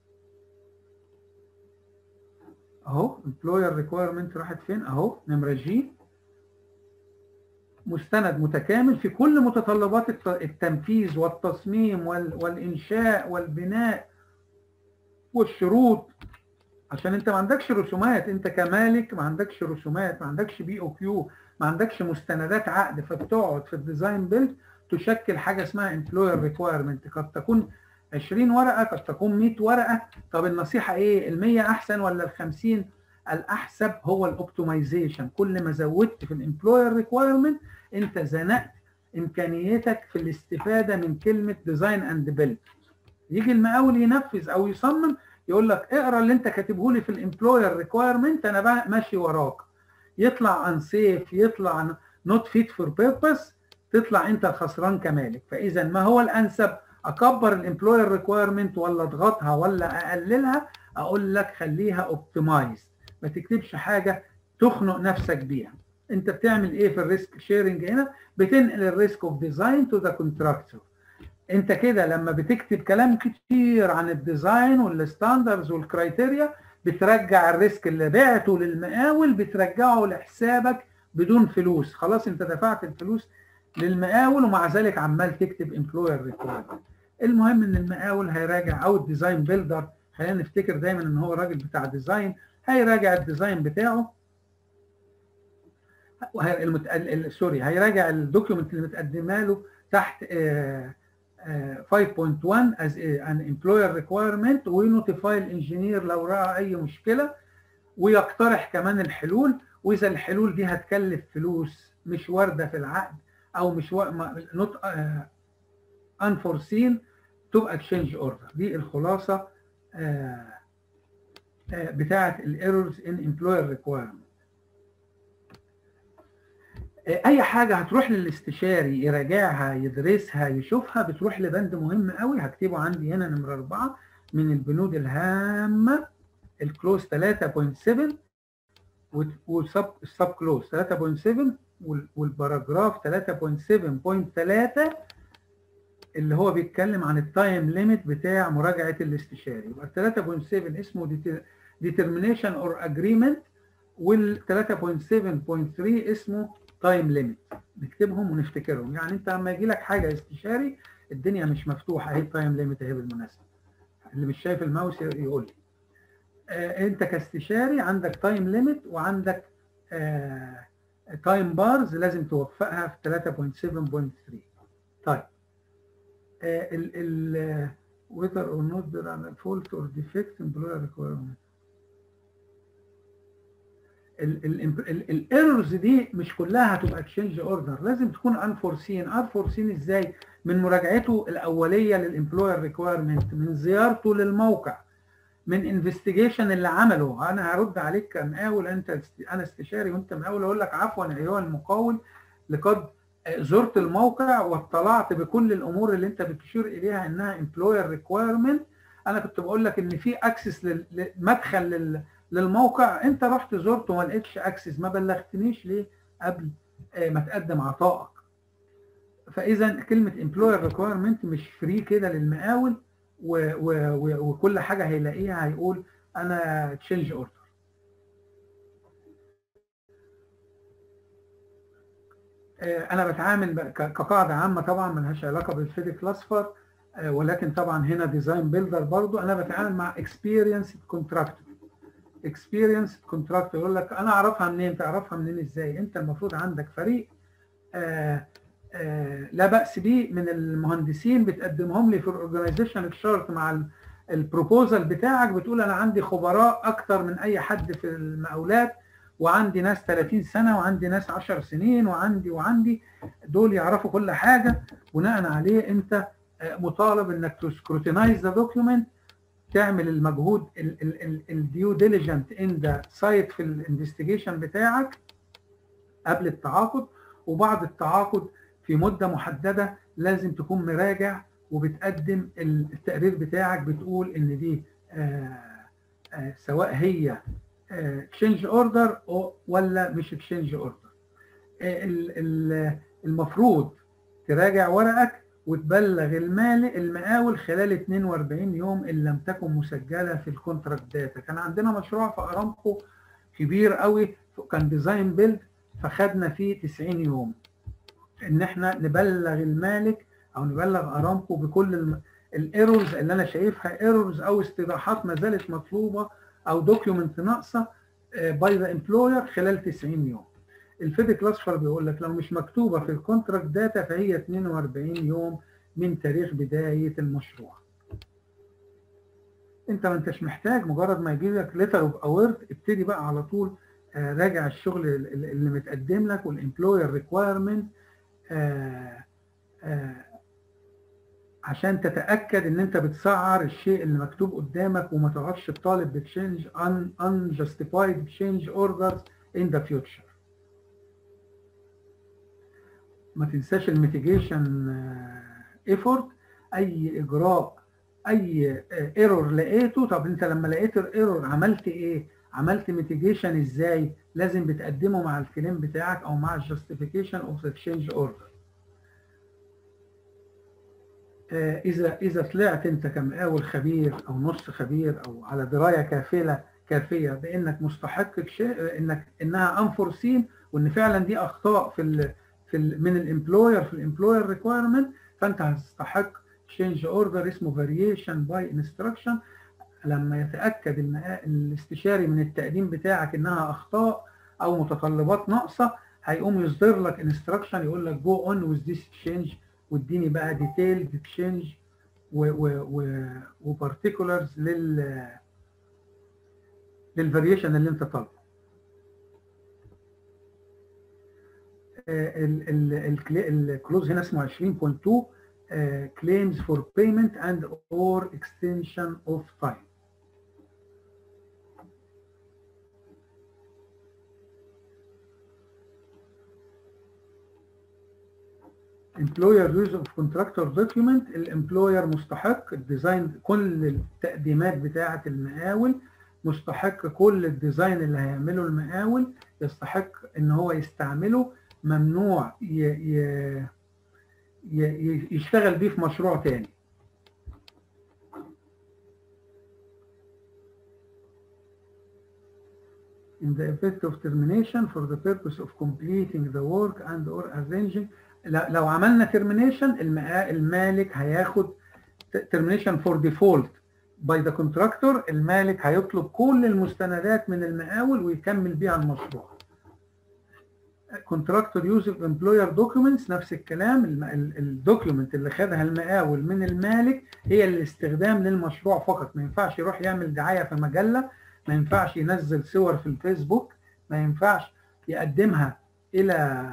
اهو employer requirement راحت فين اهو، نمره جي، مستند متكامل في كل متطلبات التنفيذ والتصميم والانشاء والبناء والشروط. عشان انت ما عندكش رسومات، انت كمالك ما عندكش رسومات، ما عندكش بي او كيو، ما عندكش مستندات عقد، فبتقعد في الديزاين بيلد تشكل حاجه اسمها امبلوير ريكوايرمنت. قد تكون عشرين ورقه، قد تكون مئة ورقه. طب النصيحه ايه؟ ال مئة احسن ولا ال خمسين؟ الاحسب هو الاوبتمايزيشن. كل ما زودت في الامبلوير ريكوايرمنت انت زنقت امكانيتك في الاستفاده من كلمه ديزاين اند بيلد. يجي المقاول ينفذ او يصمم يقول لك اقرا اللي انت كاتبه لي في الامبلوير ريكوايرمنت، انا بقى ماشي وراك. يطلع انسيف، يطلع نوت فيت فور بيربس، تطلع انت الخسران كمالك. فاذا ما هو الانسب؟ اكبر الامبلوير ريكوايرمنت ولا اضغطها ولا اقللها؟ اقول لك خليها اوبتمايز، ما تكتبش حاجه تخنق نفسك بيها. انت بتعمل ايه في الريسك شيرنج هنا؟ بتنقل الريسك اوف ديزاين تو ذا كونتراكتور. انت كده لما بتكتب كلام كتير عن الديزاين والستاندردز والكرايتيريا بترجع الريسك اللي بعته للمقاول بترجعه لحسابك بدون فلوس. خلاص انت دفعت الفلوس للمقاول ومع ذلك عمال تكتب امبلوير ريكوايرمنت. المهم ان المقاول هيراجع او الديزاين بيلدر، خلينا نفتكر دايما ان هو راجل بتاع ديزاين، هيراجع الديزاين بتاعه المت... سوري هيراجع الدوكيومنت اللي متقدمه له تحت آه خمسة نقطة واحد as an employer requirement وينوتيفاي الانجينير لو راى اي مشكله، ويقترح كمان الحلول. واذا الحلول دي هتكلف فلوس مش وارده في العقد او مش نوت unforeseen تبقى تشينج اوردر. دي الخلاصه بتاعه الايرورز ان امبلوير ريكوايرمنت. اي حاجه هتروح للاستشاري يراجعها يدرسها يشوفها بتروح لبند مهم قوي هكتبه عندي هنا نمره أربعة من البنود الهامه، الكلوز ثلاثة نقطة سبعة والسب السب كلوز ثلاثة نقطة سبعة والباراجراف ثلاثة نقطة سبعة نقطة ثلاثة اللي هو بيتكلم عن التايم ليميت بتاع مراجعه الاستشاري. يبقى ثلاثة نقطة سبعة اسمه determination or agreement، وال ثلاثة نقطة سبعة نقطة ثلاثة اسمه تايم ليميت. نكتبهم ونفتكرهم. يعني انت لما يجي لك حاجه استشاري الدنيا مش مفتوحه، اهي التايم ليميت اهي بالمناسبه. اللي مش شايف الماوس يقول لي آه انت كاستشاري عندك تايم ليميت وعندك تايم بارز لازم توفقها في ثلاثة فاصلة سبعة فاصلة ثلاثة. طيب آه ال ال whether or not there are fault or defect employer requirement. الايرورز دي مش كلها هتبقى تشينج اوردر، لازم تكون انفورسين. انفورسين ازاي؟ من مراجعته الاوليه للامبلوير ريكويرمنت، من زيارته للموقع، من انفستيجيشن اللي عمله. انا هرد عليك كمقاول، انت انا استشاري وانت مقاول، اقول لك عفوا ايها المقاول لقد زرت الموقع واطلعت بكل الامور اللي انت بتشير اليها انها امبلوير ريكويرمنت. انا كنت بقول لك ان في اكسس للمدخل للموقع، انت رحت زرته وما لقيتش اكسس، ما بلغتنيش ليه قبل ما تقدم عطائك؟ فاذا كلمه امبلوير ريكويرمنت مش فري كده للمقاول و و و وكل حاجه هيلاقيها هيقول انا تشينج اوردر. انا بتعامل كقاعده عامه طبعا ملهاش علاقه بالفيديك الاصفر، ولكن طبعا هنا ديزاين بيلدر برضو. انا بتعامل مع اكسبيرينس كونتراكتور. اكسبيرينس كونتراكتور يقول لك انا اعرفها منين؟ تعرفها منين ازاي؟ انت المفروض عندك فريق آآ آآ لا باس به من المهندسين بتقدمهم لي في الاورجنايزيشن شارت مع البروبوزال بتاعك، بتقول انا عندي خبراء اكتر من اي حد في المقاولات، وعندي ناس ثلاثين سنه، وعندي ناس عشر سنين، وعندي وعندي دول يعرفوا كل حاجه. بناء عليه انت مطالب انك تسكروتينايز ذا دوكيومنت، تعمل المجهود الديو ديليجنت ان ذا سايت في الانفستيجيشن بتاعك قبل التعاقد، وبعد التعاقد في مده محدده لازم تكون مراجع وبتقدم التقرير بتاعك، بتقول ان دي آآ آآ سواء هي تشينج اوردر ولا مش تشينج اوردر. المفروض تراجع ورقك وتبلغ المالك المقاول خلال اثنين وأربعين يوم ان لم تكن مسجله في الكونتراكت داتا. كان عندنا مشروع في ارامكو كبير قوي، كان ديزاين بيلد، فخدنا فيه تسعين يوم ان احنا نبلغ المالك او نبلغ ارامكو بكل الايرورز اللي انا شايفها ايرورز او استيضاحات ما زالت مطلوبه او دوكيومنت ناقصه باي ذا امبلوير خلال تسعين يوم. الفيديك الاصفر بيقول لك لو مش مكتوبه في الكونتراكت داتا فهي اثنين وأربعين يوم من تاريخ بدايه المشروع. انت ما انتش محتاج مجرد ما يجي لك ليتر اوف اويرد ابتدي بقى على طول راجع الشغل اللي متقدم لك والامبلوير ريكويرمنت عشان تتاكد ان انت بتسعر الشيء اللي مكتوب قدامك، وما تقعدش تطالب بتشينج ان unjustified change orders in the future. ما تنساش الميتيجيشن ايفورت، اي اجراء اي ايرور لقيته. طب انت لما لقيت الايرور عملت ايه؟ عملت ميتيجيشن ازاي؟ لازم بتقدمه مع الكليم بتاعك او مع الجاستيفيكيشن اوف ذا تشينج اوردر. اذا اذا طلعت انت كمقاول خبير او نص خبير او على درايه كافيه كافيه بانك مستحق شيء، انك انها انفورسين وان فعلا دي اخطاء في ال في ال من الامبلوير في الامبلوير ريكويرمنت، فانت هتستحق تشينج اوردر اسمه فاريشن باي انستراكشن. لما يتاكد الاستشاري من التقديم بتاعك انها اخطاء او متطلبات ناقصه، هيقوم يصدر لك انستراكشن يقول لك جو اون وذ ذيس تشينج، واديني بقى ديتيلد تشينج وبارتيكولرز لل للفاريشن اللي انت طالبه. الكلوز هنا اسمه عشرين نقطة اتنين claims for payment and or extension of time. employer use of contractor document. الامبلوير مستحق الديزاين، كل التقديمات بتاعه المقاول، مستحق كل الديزاين اللي هيعمله المقاول يستحق ان هو يستعمله، ممنوع ي... ي... ي... يشتغل بيه في مشروع تاني. in the event of termination for the purpose of completing the work and or arranging. لو عملنا termination المالك هياخد termination for default، باي ذا كونتراكتور، المالك هيطلب كل المستندات من المقاول ويكمل بيها المشروع. كونتراكتور يوز اوف امبلوير دوكيومنتس، نفس الكلام، الدوكيومنت اللي خدها المقاول من المالك هي الاستخدام للمشروع فقط. ما ينفعش يروح يعمل دعايه في مجله، ما ينفعش ينزل صور في الفيسبوك، ما ينفعش يقدمها الى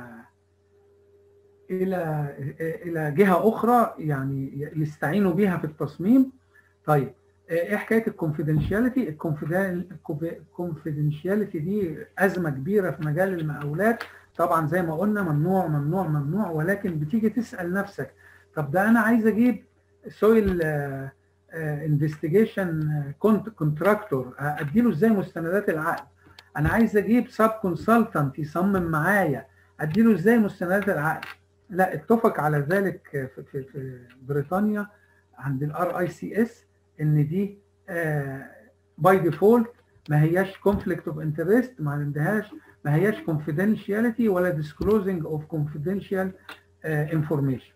الى الى جهه اخرى يعني يستعينوا بيها في التصميم. طيب ايه حكايه الكونفيدنشياليتي؟ الكونفيدنشياليتي دي ازمه كبيره في مجال المقاولات طبعا، زي ما قلنا ممنوع ممنوع ممنوع، ولكن بتيجي تسال نفسك طب ده انا عايز اجيب سويل انفستيجيشن كونتراكتور، اديله ازاي مستندات العقد؟ انا عايز اجيب سب كونسلتنت يصمم معايا، اديله ازاي مستندات العقد؟ لا، اتفق على ذلك في, في, في بريطانيا عند الار اي سي اس ان دي باي ديفولت ما هياش كونفليكت اوف انترست، ما عندهاش ما هياش confidentiality ولا disclosing of confidential uh, information.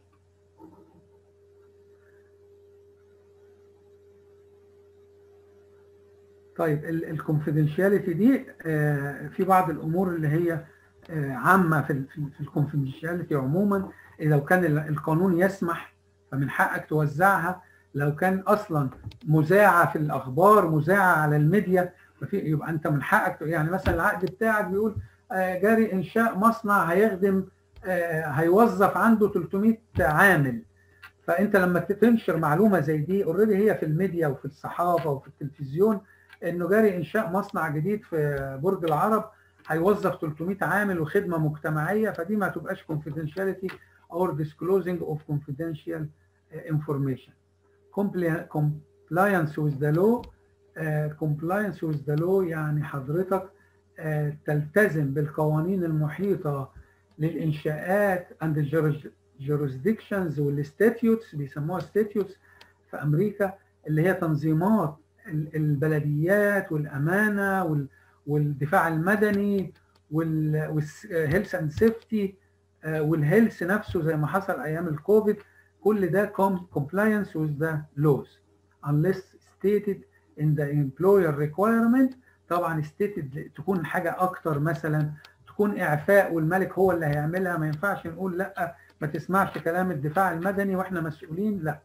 طيب الكونفيدنشياليتي دي آه في بعض الامور اللي هي آه عامه في في الكونفيدنشياليتي عموما، لو كان القانون يسمح فمن حقك توزعها، لو كان اصلا مذاعه في الاخبار مذاعه على الميديا ففي يبقى انت من حقك، يعني مثلا العقد بتاعك بيقول آه جاري انشاء مصنع هيخدم آه هيوظف عنده ثلاثمائة عامل، فانت لما تنشر معلومه زي دي اوريدي هي في الميديا وفي الصحافه وفي التلفزيون انه جاري انشاء مصنع جديد في برج العرب هيوظف ثلاثمائة عامل وخدمه مجتمعيه، فدي ما تبقاش confidentiality or disclosing of confidential information. compliance with the law uh, compliance with the law يعني حضرتك uh, تلتزم بالقوانين المحيطه للانشاءات and jurisdictions والستاتيوتس، بيسموها ستاتيوتس في امريكا، اللي هي تنظيمات البلديات والامانه والدفاع المدني والهيلث اند سيفتي والهيلث نفسه زي ما حصل ايام الكوفيد. كل ده compliance with the laws unless stated in the employer requirement. طبعا stated تكون حاجه اكتر، مثلا تكون اعفاء والملك هو اللي هيعملها، ما ينفعش نقول لا ما تسمعش كلام الدفاع المدني واحنا مسؤولين، لا.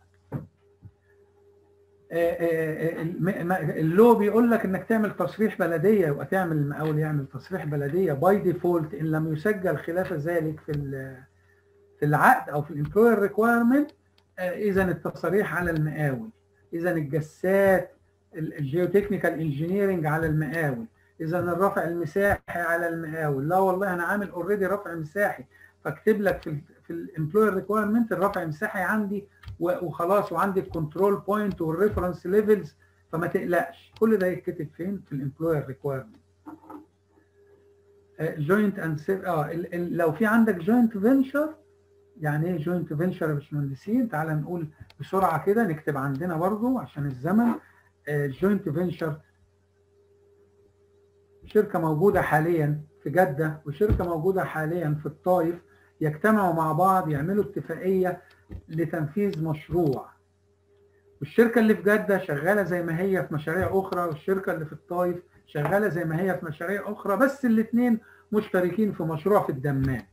اللو بيقول لك انك تعمل تصريح بلديه، يبقى تعمل المقاول يعمل تصريح بلديه باي ديفولت ان لم يسجل خلاف ذلك في في العقد او في الامبلوير ريكوايرمنت. اذا التصاريح على المقاول، اذا الجسات الجيوتكنيكال انجينيرنج على المقاول، اذا الرفع المساحي على المقاول. لا والله انا عامل اوريدي رفع مساحي فاكتب لك في في الامبلوير ريكوايرمنت الرفع المساحي عندي وخلاص، وعندي الكنترول بوينت والريفرنس ليفلز، فما تقلقش. كل ده يتكتب فين؟ في الامبلوير ريكوايرمنت. جوينت اند اه لو في عندك جوينت فينشر. يعني ايه جوينت فينشر يا باشمهندسين؟ تعالى نقول بسرعه كده، نكتب عندنا برضو عشان الزمن. جوينت فينشر شركه موجوده حاليا في جده وشركه موجوده حاليا في الطائف، يجتمعوا مع بعض يعملوا اتفاقيه لتنفيذ مشروع، والشركه اللي في جده شغاله زي ما هي في مشاريع اخرى، والشركه اللي في الطائف شغاله زي ما هي في مشاريع اخرى، بس الاثنين مشتركين في مشروع في الدمام.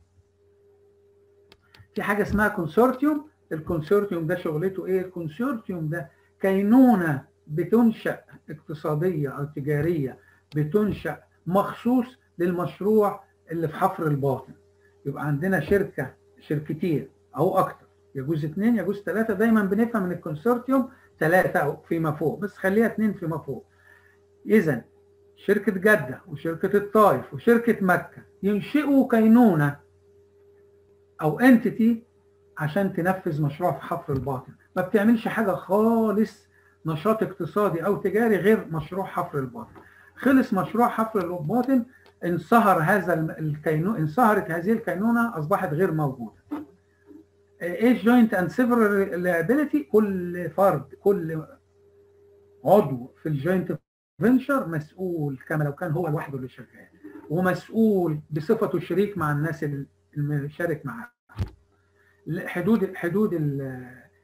في حاجه اسمها كونسورتيوم. الكونسورتيوم ده شغلته ايه؟ الكونسورتيوم ده كينونه بتنشأ اقتصاديه او تجاريه، بتنشأ مخصوص للمشروع اللي في حفر الباطن. يبقى عندنا شركه شركتين او اكتر، يجوز اثنين يجوز ثلاثه، دايما بنفهم من الكونسورتيوم ثلاثه او فيما فوق، بس خليها اثنين فيما فوق. اذا شركه جده وشركه الطائف وشركه مكه ينشئوا كينونه او انتيتي عشان تنفذ مشروع في حفر الباطن. ما بتعملش حاجه خالص نشاط اقتصادي او تجاري غير مشروع حفر الباطن. خلص مشروع حفر الباطن، انصهر هذا الكينونه، انصهرت هذه الكينونه، اصبحت غير موجوده. ايه جوينت اند سيفرال لايبيليتي؟ كل فرد كل عضو في الجوينت فينشر مسؤول كما لو كان هو لوحده اللي شغال، ومسؤول بصفته شريك مع الناس اللي شارك معاه. حدود حدود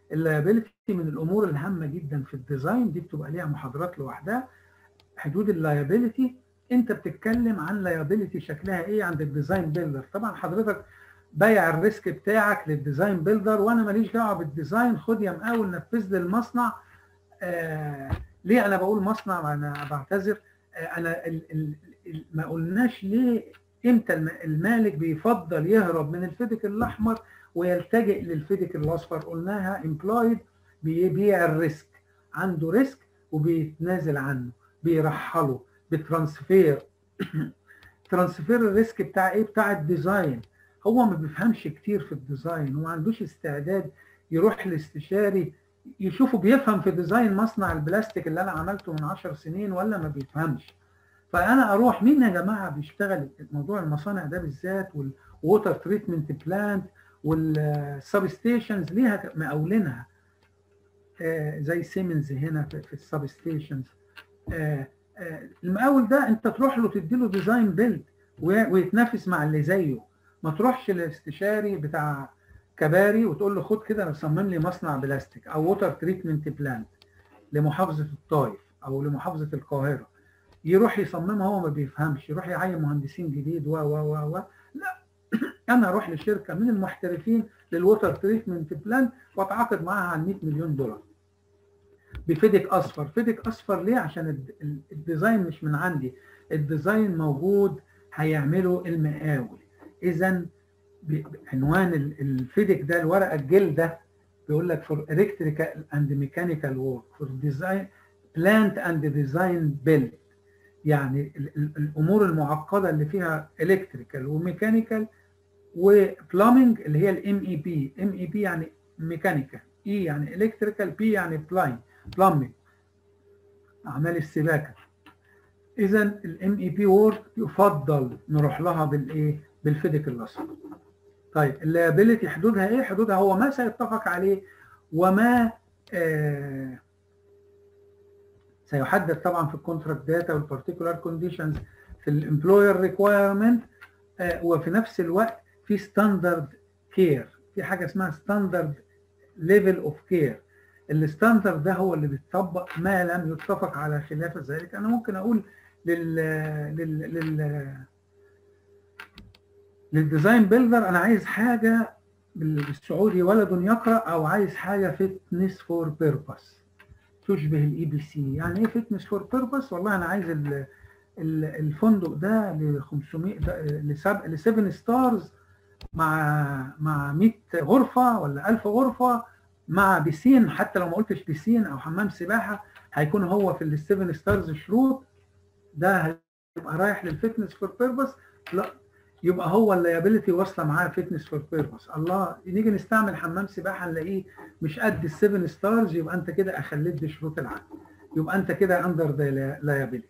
اللايبيلتي من الامور الهامه جدا في الديزاين، دي بتبقى ليها محاضرات لوحدها. حدود اللايبيلتي، انت بتتكلم عن لايبيلتي شكلها ايه عند الديزاين بيلدر. طبعا حضرتك بايع الريسك بتاعك للديزاين بيلدر، وانا ماليش دعوه بالديزاين، خد يا مقاول نفذ لي المصنع. آه ليه انا بقول مصنع؟ انا بعتذر. آه انا ال ال ال ما قلناش ليه امتى المالك بيفضل يهرب من الفدك الاحمر ويلتجئ للفدك الاصفر. قلناها امبلويد بيبيع الريسك، عنده ريسك وبيتنازل عنه، بيرحله بترانسفير. ترانسفير الريسك بتاع ايه؟ بتاع الديزاين. هو ما بيفهمش كتير في الديزاين وما عندوش استعداد يروح لاستشاري يشوفه بيفهم في ديزاين مصنع البلاستيك اللي انا عملته من عشر سنين ولا ما بيفهمش. فانا اروح مين يا جماعه بيشتغل موضوع المصانع ده بالذات، والووتر تريتمنت بلانت والسب ستيشنز ليها مقاولينها، آه زي سيمنز هنا في, في السب ستيشنز. آه آه المقاول ده انت تروح له تدي له ديزاين بيلد ويتنافس مع اللي زيه. ما تروحش للاستشاري بتاع كباري وتقول له خد كده صمم لي مصنع بلاستيك او ووتر تريتمنت بلانت لمحافظه الطائف او لمحافظه القاهره، يروح يصممها هو ما بيفهمش، يروح يعين مهندسين جديد و و و و لا. انا اروح لشركه من المحترفين للووتر تريتمنت بلانت واتعاقد معاها على مئة مليون دولار بفدك اصفر. فدك اصفر ليه؟ عشان الديزاين مش من عندي، الديزاين موجود هيعمله المقاول. اذا عنوان الفيدك ده الورقه الجلد ده بيقول لك for electrical and mechanical work for design plant and design build، يعني الامور المعقده اللي فيها الكتريكال وميكانيكال وبلامنج اللي هي الام اي بي. ام اي بي يعني ميكانيكال، اي يعني الكتريكال، بي يعني بلاين بلامنج اعمال السباكه. اذا الام اي بي وورك يفضل نروح لها بالايه؟ بالفيدك الاصفر. طيب اللايبيلتي حدودها ايه؟ حدودها هو ما سيتفق عليه وما آه سيحدد طبعا في الكونتراكت داتا والبارتيكولار كونديشنز في الامبلوير ريكوايرمنت، آه وفي نفس الوقت في ستاندرد كير، في حاجه اسمها ستاندرد ليفل اوف كير. الستاندرد ده هو اللي بيطبق ما لم يتفق على خلاف ذلك. انا ممكن اقول لل لل لل للديزاين بيلدر انا عايز حاجه بالسعودي ولد يقرا، او عايز حاجه فيتنس فور بيربس تشبه الاي بي سي. يعني ايه فيتنس فور بيربس؟ والله انا عايز ال ال الفندق ده ل خمسمائة ل سبعة ستارز مع مع مئة غرفه ولا ألف غرفه مع بيسين، حتى لو ما قلتش بيسين او حمام سباحه هيكون هو في السبن ستارز شروط، ده هيبقى رايح للفيتنس فور بيربس. لا، يبقى هو اللايبيلتي واصله معاه فيتنس فور بيربس. الله، نيجي نستعمل حمام سباحه نلاقيه مش قد السبن ستارز، يبقى انت كده اخليت بشروط العقد، يبقى انت كده اندر ذا لايبيلتي.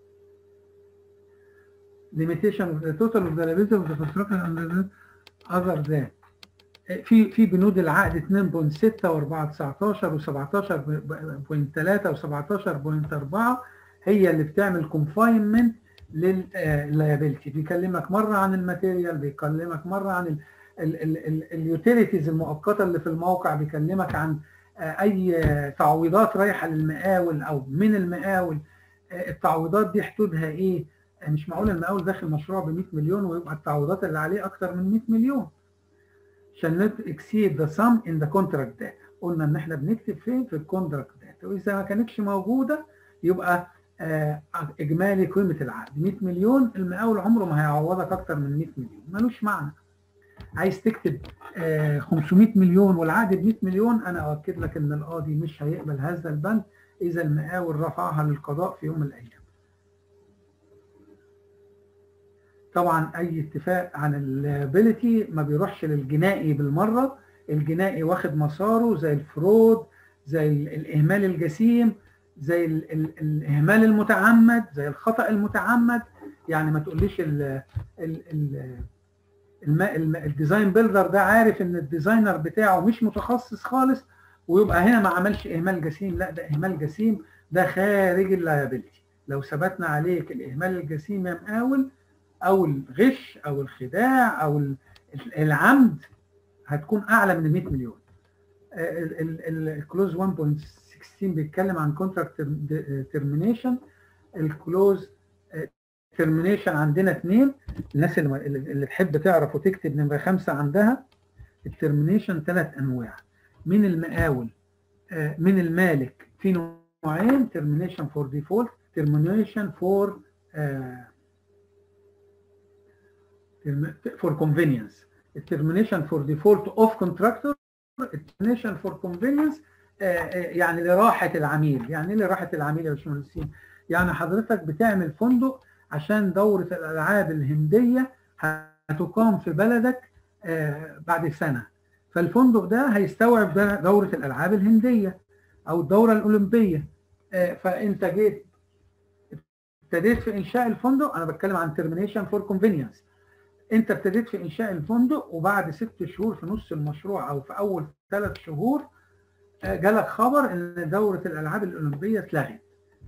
limitation of the total of the liability of the construction under other than في في بنود العقد اثنين فاصلة ستة وأربعة تسعتاشر وسبعتاشر فاصلة ثلاثة وسبعتاشر فاصلة أربعة هي اللي بتعمل كونفاينمنت لللايبيلتي. بيكلمك مره عن الماتيريال، بيكلمك مره عن اليوتيليتيز المؤقته اللي في الموقع، بيكلمك عن اي تعويضات رايحه للمقاول او من المقاول. التعويضات دي حدودها ايه؟ مش معقول المقاول داخل مشروع ب مئة مليون ويبقى التعويضات اللي عليه اكتر من مئة مليون. shall not exceed the sum in the contract data. قلنا ان احنا بنكتب فين؟ في الكونتراكت داتا، واذا ما كانتش موجوده يبقى آه اجمالي قيمه العقد مئة مليون، المقاول عمره ما هيعوضك اكتر من مئة مليون، ملوش معنى. عايز تكتب آه خمسمائة مليون والعقد ب مئة مليون، انا اؤكد لك ان القاضي مش هيقبل هذا البند اذا المقاول رفعها للقضاء في يوم من الايام. طبعا اي اتفاق عن اللايبيلتي ما بيروحش للجنائي بالمره، الجنائي واخد مساره زي الفرود، زي الاهمال الجسيم، زي ال ال الاهمال المتعمد، زي الخطا المتعمد. يعني ما تقوليش ال ال ال الديزاين بيلدر ده عارف ان الديزاينر بتاعه مش متخصص خالص ويبقى هنا ما عملش اهمال جسيم. لا، ده اهمال جسيم، ده خارج اللايبيلتي. لو ثبتنا عليك الاهمال الجسيم يا مقاول او الغش او الخداع او العمد هتكون اعلى من مئة مليون. الكلوز واحد نقطة ستة عشر بيتكلم عن كونتراكت ترمينيشن. الكلوز ترمينيشن عندنا اثنين. الناس اللي, اللي تحب تعرف وتكتب نمره خمسه عندها. الترمينيشن ثلاث انواع. من المقاول من المالك في نوعين: ترمينيشن فور ديفولت، ترمينيشن فور فور كونفينينس. الترمينيشن فور ديفولت اوف كونتراكتور، الترمينيشن فور كونفينينس يعني لراحه العميل. يعني ايه لراحه العميل يا باشمهندسين؟ يعني حضرتك بتعمل فندق عشان دوره الالعاب الهنديه هتقام في بلدك بعد سنه، فالفندق ده هيستوعب دوره الالعاب الهنديه او الدوره الاولمبيه. فانت جيت ابتديت في انشاء الفندق. انا بتكلم عن ترمينيشن فور كونفينينس. انت ابتديت في انشاء الفندق وبعد ست شهور في نص المشروع او في اول ثلاث شهور جالك خبر ان دوره الالعاب الاولمبيه اتلغت.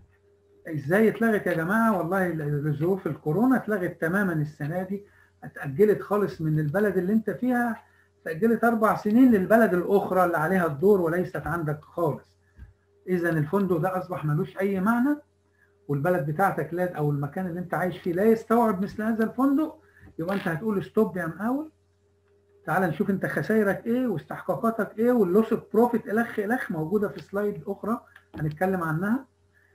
ازاي اتلغت يا جماعه؟ والله لظروف الكورونا اتلغت تماما السنه دي، اتاجلت خالص من البلد اللي انت فيها، اتاجلت اربع سنين للبلد الاخرى اللي عليها الدور وليست عندك خالص. اذا الفندق ده اصبح ملوش اي معنى، والبلد بتاعتك لا او المكان اللي انت عايش فيه لا يستوعب مثل هذا الفندق. يبقى انت هتقول ستوب يا مقاول، تعال نشوف انت خسائرك ايه واستحقاقاتك ايه واللوس اوف بروفيت الخ الخ موجوده في سلايد اخرى هنتكلم عنها.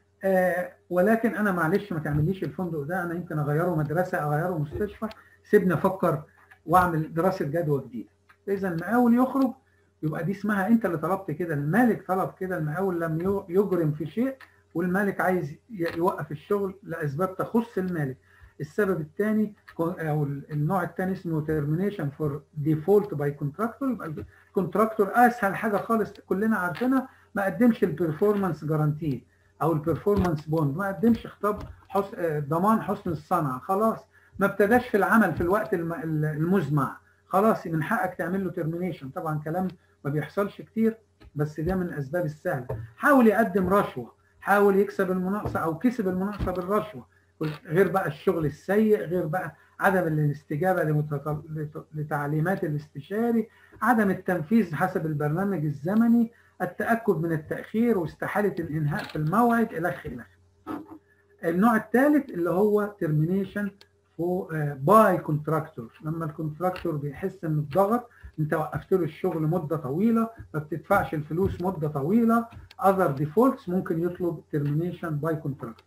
آه ولكن انا معلش ما تعمليش الفندق ده، انا يمكن اغيره مدرسه، اغيره مستشفى، سيبني افكر واعمل دراسه جدوى جديده. اذا المقاول يخرج يبقى دي اسمها انت اللي طلبت كده، المالك طلب كده، المقاول لم يجرم في شيء والمالك عايز يوقف الشغل لاسباب تخص المالك. السبب الثاني او النوع الثاني اسمه ترمينيشن فور ديفولت باي كونتراكتور. يبقى الكونتراكتور اسهل حاجه خالص كلنا عارفينها، ما قدمش البرفورمانس جارانتي او البرفورمانس بوند، ما قدمش خطاب حسن ضمان حسن الصنعه، خلاص ما ابتداش في العمل في الوقت المزمع، خلاص من حقك تعمل له ترمينيشن. طبعا كلام ما بيحصلش كتير بس ده من الاسباب السهله. حاول يقدم رشوه، حاول يكسب المناقصه او كسب المناقصه بالرشوه، غير بقى الشغل السيء، غير بقى عدم الاستجابه لتعليمات الاستشاري، عدم التنفيذ حسب البرنامج الزمني، التاكد من التاخير واستحاله الانهاء في الموعد الخ الخ. النوع الثالث اللي هو ترمينيشن باي كونتراكتور، لما الكونتراكتور بيحس ان الضغط، انت وقفت له الشغل مده طويله ما بتدفعش الفلوس مده طويله، اذر ديفولتس، ممكن يطلب ترمينيشن باي كونتراكتور.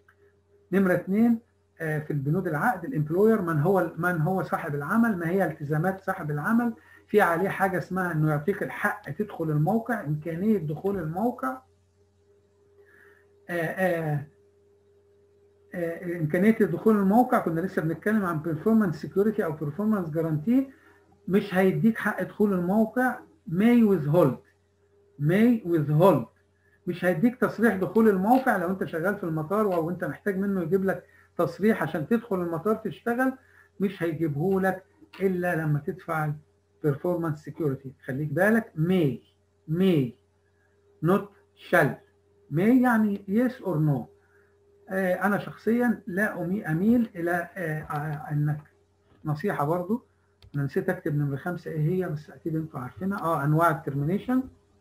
نمره اثنين في البنود العقد، الامبلوير من هو من هو صاحب العمل، ما هي التزامات صاحب العمل، في عليه حاجه اسمها انه يعطيك الحق تدخل الموقع، امكانيه دخول الموقع، آآ آآ امكانيه دخول الموقع. كنا لسه بنتكلم عن بيرفورمانس سكيورتي او بيرفورمانس جارانتي. مش هيديك حق دخول الموقع، may withhold may withhold مش هيديك تصريح دخول الموقع. لو انت شغال في المطار او انت محتاج منه يجيب لك تصريح عشان تدخل المطار تشتغل، مش هيجيبه لك الا لما تدفع بيرفورمانس سكيورتي. خليك بالك، may may not shall. may يعني yes or no. آه انا شخصيا لا اميل الى آه انك نصيحه برضو، انا نسيت اكتب نمره خمسه ايه هي بس اكيد انتوا عارفينها. اه انواع الترمينيشن.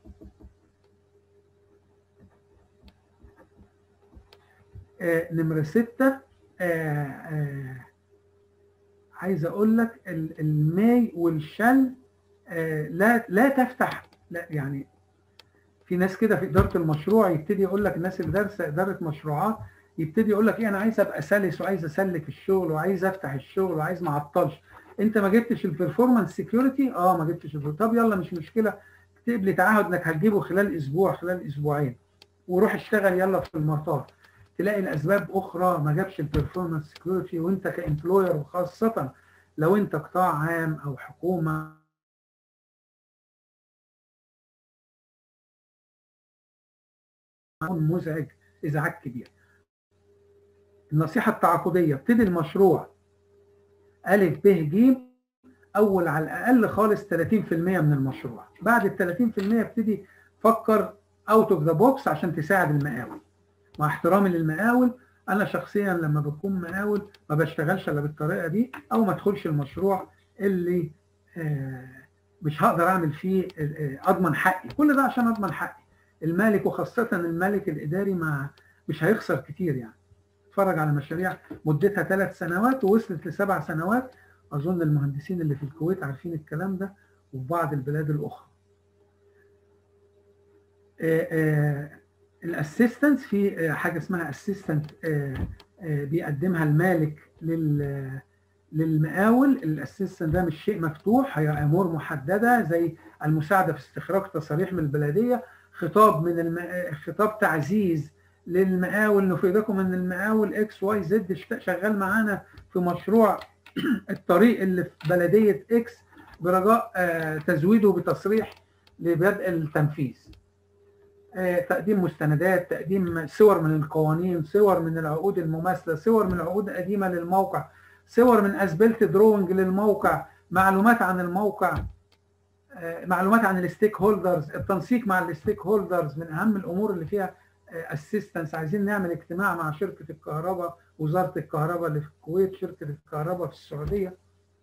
آه نمره سته، آه آه عايز اقول لك الماي والشل آه لا لا تفتح، لا يعني في ناس كده في اداره المشروع يبتدي يقول لك، الناس اللي دارسه اداره مشروعات يبتدي يقول لك ايه، انا عايز ابقى سلس وعايز اسلك الشغل وعايز افتح الشغل وعايز ما اعطلش. انت ما جبتش البرفورمانس سكيورتي، اه ما جبتش البرفورمانس. طب يلا مش مشكله، اكتب لي تعهد انك هتجيبه خلال اسبوع خلال اسبوعين وروح اشتغل يلا في المطار. تلاقي الاسباب اخرى ما جابش البرفورمانس سكيورتي، وانت كامبلوير وخاصه لو انت قطاع عام او حكومه مزعج ازعاج كبير. النصيحه التعاقديه، ابتدي المشروع الف ب ج، اول على الاقل خالص ثلاثين في المية من المشروع، بعد ال ثلاثين في المية ابتدي فكر اوت اوف ذا بوكس عشان تساعد المقاول. مع احترامي للمقاول، انا شخصيا لما بكون مقاول ما بشتغلش الا بالطريقه دي، او ما ادخلش المشروع اللي آه مش هقدر اعمل فيه اضمن حقي، كل ده عشان اضمن حقي. المالك وخاصه المالك الاداري ما مش هيخسر كتير يعني. اتفرج على مشاريع مدتها ثلاث سنوات ووصلت لسبع سنوات، اظن المهندسين اللي في الكويت عارفين الكلام ده وفي بعض البلاد الاخرى. الاسيستنس، في حاجه اسمها اسيستنت بيقدمها المالك لل للمقاول. الاسيستنت ده مش شيء مفتوح، هي امور محدده زي المساعده في استخراج تصاريح من البلديه، خطاب من الم... خطاب تعزيز للمقاول، نفيدكم ان المقاول اكس واي زد شغال معانا في مشروع الطريق اللي في بلديه اكس برجاء تزويده بتصريح لبدء التنفيذ. تقديم مستندات، تقديم صور من القوانين، صور من العقود المماثله، صور من العقود القديمه للموقع، صور من اسبلت دروينج للموقع، معلومات عن الموقع، معلومات عن الستيك هولدرز، التنسيق مع الستيك هولدرز من اهم الامور اللي فيها اسيستنس. عايزين نعمل اجتماع مع شركه الكهرباء، وزاره الكهرباء اللي في الكويت، شركه الكهرباء في السعوديه،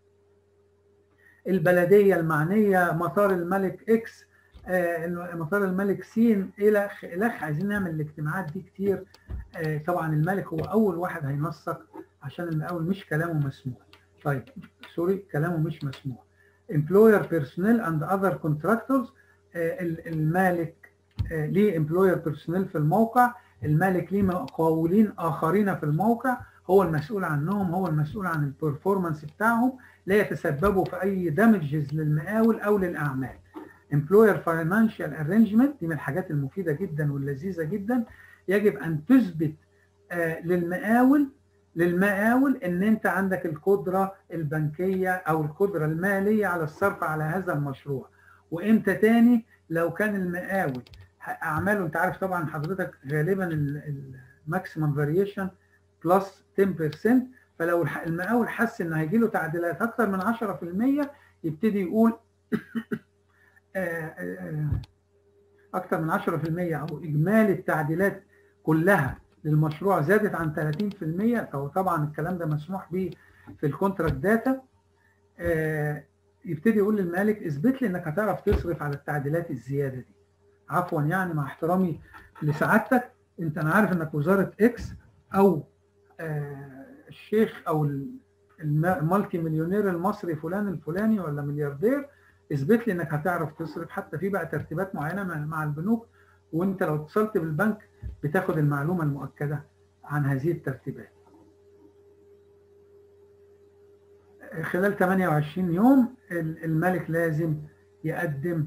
البلديه المعنيه، مطار الملك اكس، مطار الملك سين، الى الخ. عايزين نعمل الاجتماعات دي كتير. طبعا الملك هو اول واحد هينسق عشان المقاول مش كلامه مسموع. طيب سوري، كلامه مش مسموع. employer personnel and other contractors، المالك ليه employer personnel في الموقع، المالك ليه مقاولين اخرين في الموقع، هو المسؤول عنهم، هو المسؤول عن البرفورمانس بتاعهم، لا يتسببوا في اي دامجز للمقاول او للاعمال. employer financial arrangement دي من الحاجات المفيده جدا واللذيذه جدا. يجب ان تثبت آه للمقاول للمقاول ان انت عندك القدره البنكيه او القدره الماليه على الصرف على هذا المشروع. وامتى تاني؟ لو كان المقاول اعماله، انت عارف طبعا حضرتك غالبا الماكسيمم فاريشن بلس عشرة بالمية، فلو المقاول حس ان هيجي له تعديلات اكثر من عشرة بالمية يبتدي يقول اكثر من عشرة بالمية او اجمالي التعديلات كلها للمشروع زادت عن ثلاثين بالمية، او طبعا الكلام ده مسموح به في الكونتراكت داتا، يبتدي يقول للمالك اثبت لي انك هتعرف تصرف على التعديلات الزياده دي. عفوا يعني، مع احترامي لسعادتك، انت انا عارف انك وزاره اكس او الشيخ او المالتي مليونير المصري فلان الفلاني ولا ملياردير، اثبت لي انك هتعرف تصرف. حتى في بقى ترتيبات معينه مع البنوك، وانت لو اتصلت بالبنك بتاخد المعلومه المؤكده عن هذه الترتيبات. خلال ثمانية وعشرين يوم المالك لازم يقدم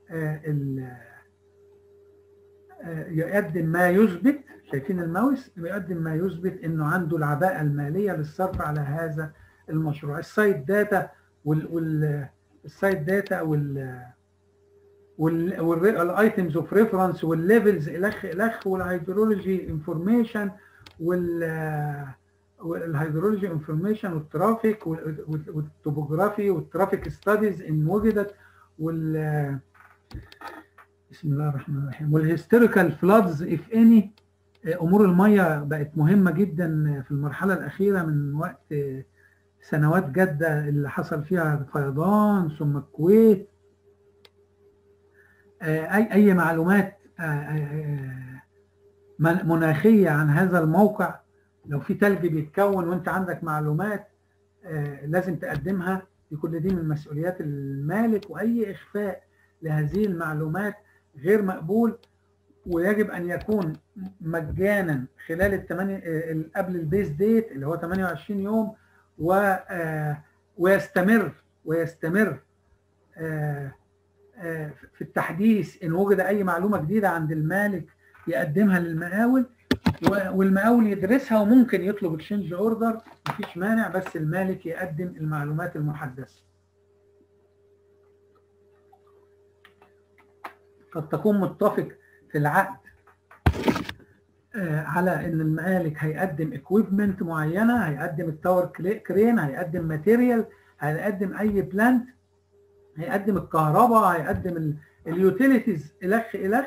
يقدم ما يثبت، شايفين الماوس، يقدم ما يثبت انه عنده العباءه الماليه للصرف على هذا المشروع. السايت داتا وال, وال السايت داتا وال والايتمز اوف ريفرنس والليفلز الخ الخ والهيدرولوجي انفورميشن وال والهيدرولوجي انفورميشن والترافيك والتوبوغرافي والترافيك ستاديز ان وجدت، وال بسم الله الرحمن الرحيم، والهيستوريكال فلادز اف اني. امور الميه بقت مهمه جدا في المرحله الاخيره من وقت سنوات جده اللي حصل فيها فيضان ثم الكويت. اي اي معلومات مناخيه عن هذا الموقع، لو في ثلج بيتكون وانت عندك معلومات لازم تقدمها. كل دي من مسؤوليات المالك، واي اخفاء لهذه المعلومات غير مقبول، ويجب ان يكون مجانا خلال الثمانية قبل البيس ديت اللي هو ثمانية وعشرين يوم، و ويستمر ويستمر في التحديث ان وجد اي معلومه جديده عند المالك يقدمها للمقاول، والمقاول يدرسها وممكن يطلب التشينج اوردر، مفيش مانع، بس المالك يقدم المعلومات المحدثه. قد تكون متفق في العقد على ان المالك هيقدم اكويبمنت معينه، هيقدم التاور كرين، هيقدم ماتيريال، هيقدم اي بلانت، هيقدم الكهرباء، هيقدم اليوتيليتيز الخ الخ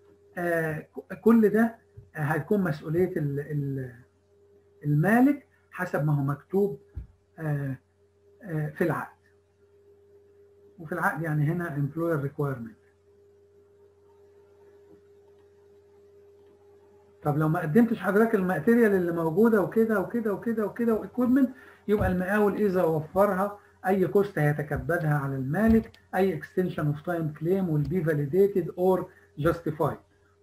كل ده هيكون مسؤوليه المالك حسب ما هو مكتوب في العقد. وفي العقد يعني هنا employer requirement. طب لو ما قدمتش حضرتك الماتيريال اللي موجوده وكده وكده وكده وكده وايكويبمنت، يبقى المقاول اذا وفرها اي كوست هيتكبدها على المالك، اي اكستنشن اوف تايم كليم will be validated or justified.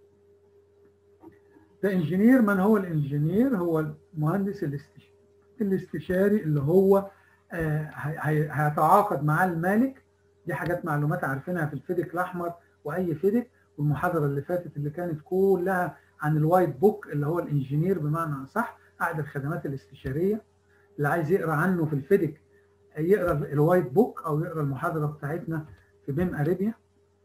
ده انجينير. من هو الانجينير؟ هو المهندس الاستشاري الاستشاري اللي هو آه هيتعاقد مع المالك. دي حاجات معلومات عارفينها في الفيديك الاحمر واي فيديك، والمحاضره اللي فاتت اللي كانت كلها عن الوايت بوك اللي هو الانجينير بمعنى اصح، عقد الخدمات الاستشاريه. اللي عايز يقرا عنه في الفيديك يقرا الوايت بوك او يقرا المحاضره بتاعتنا في بيم اريبيا.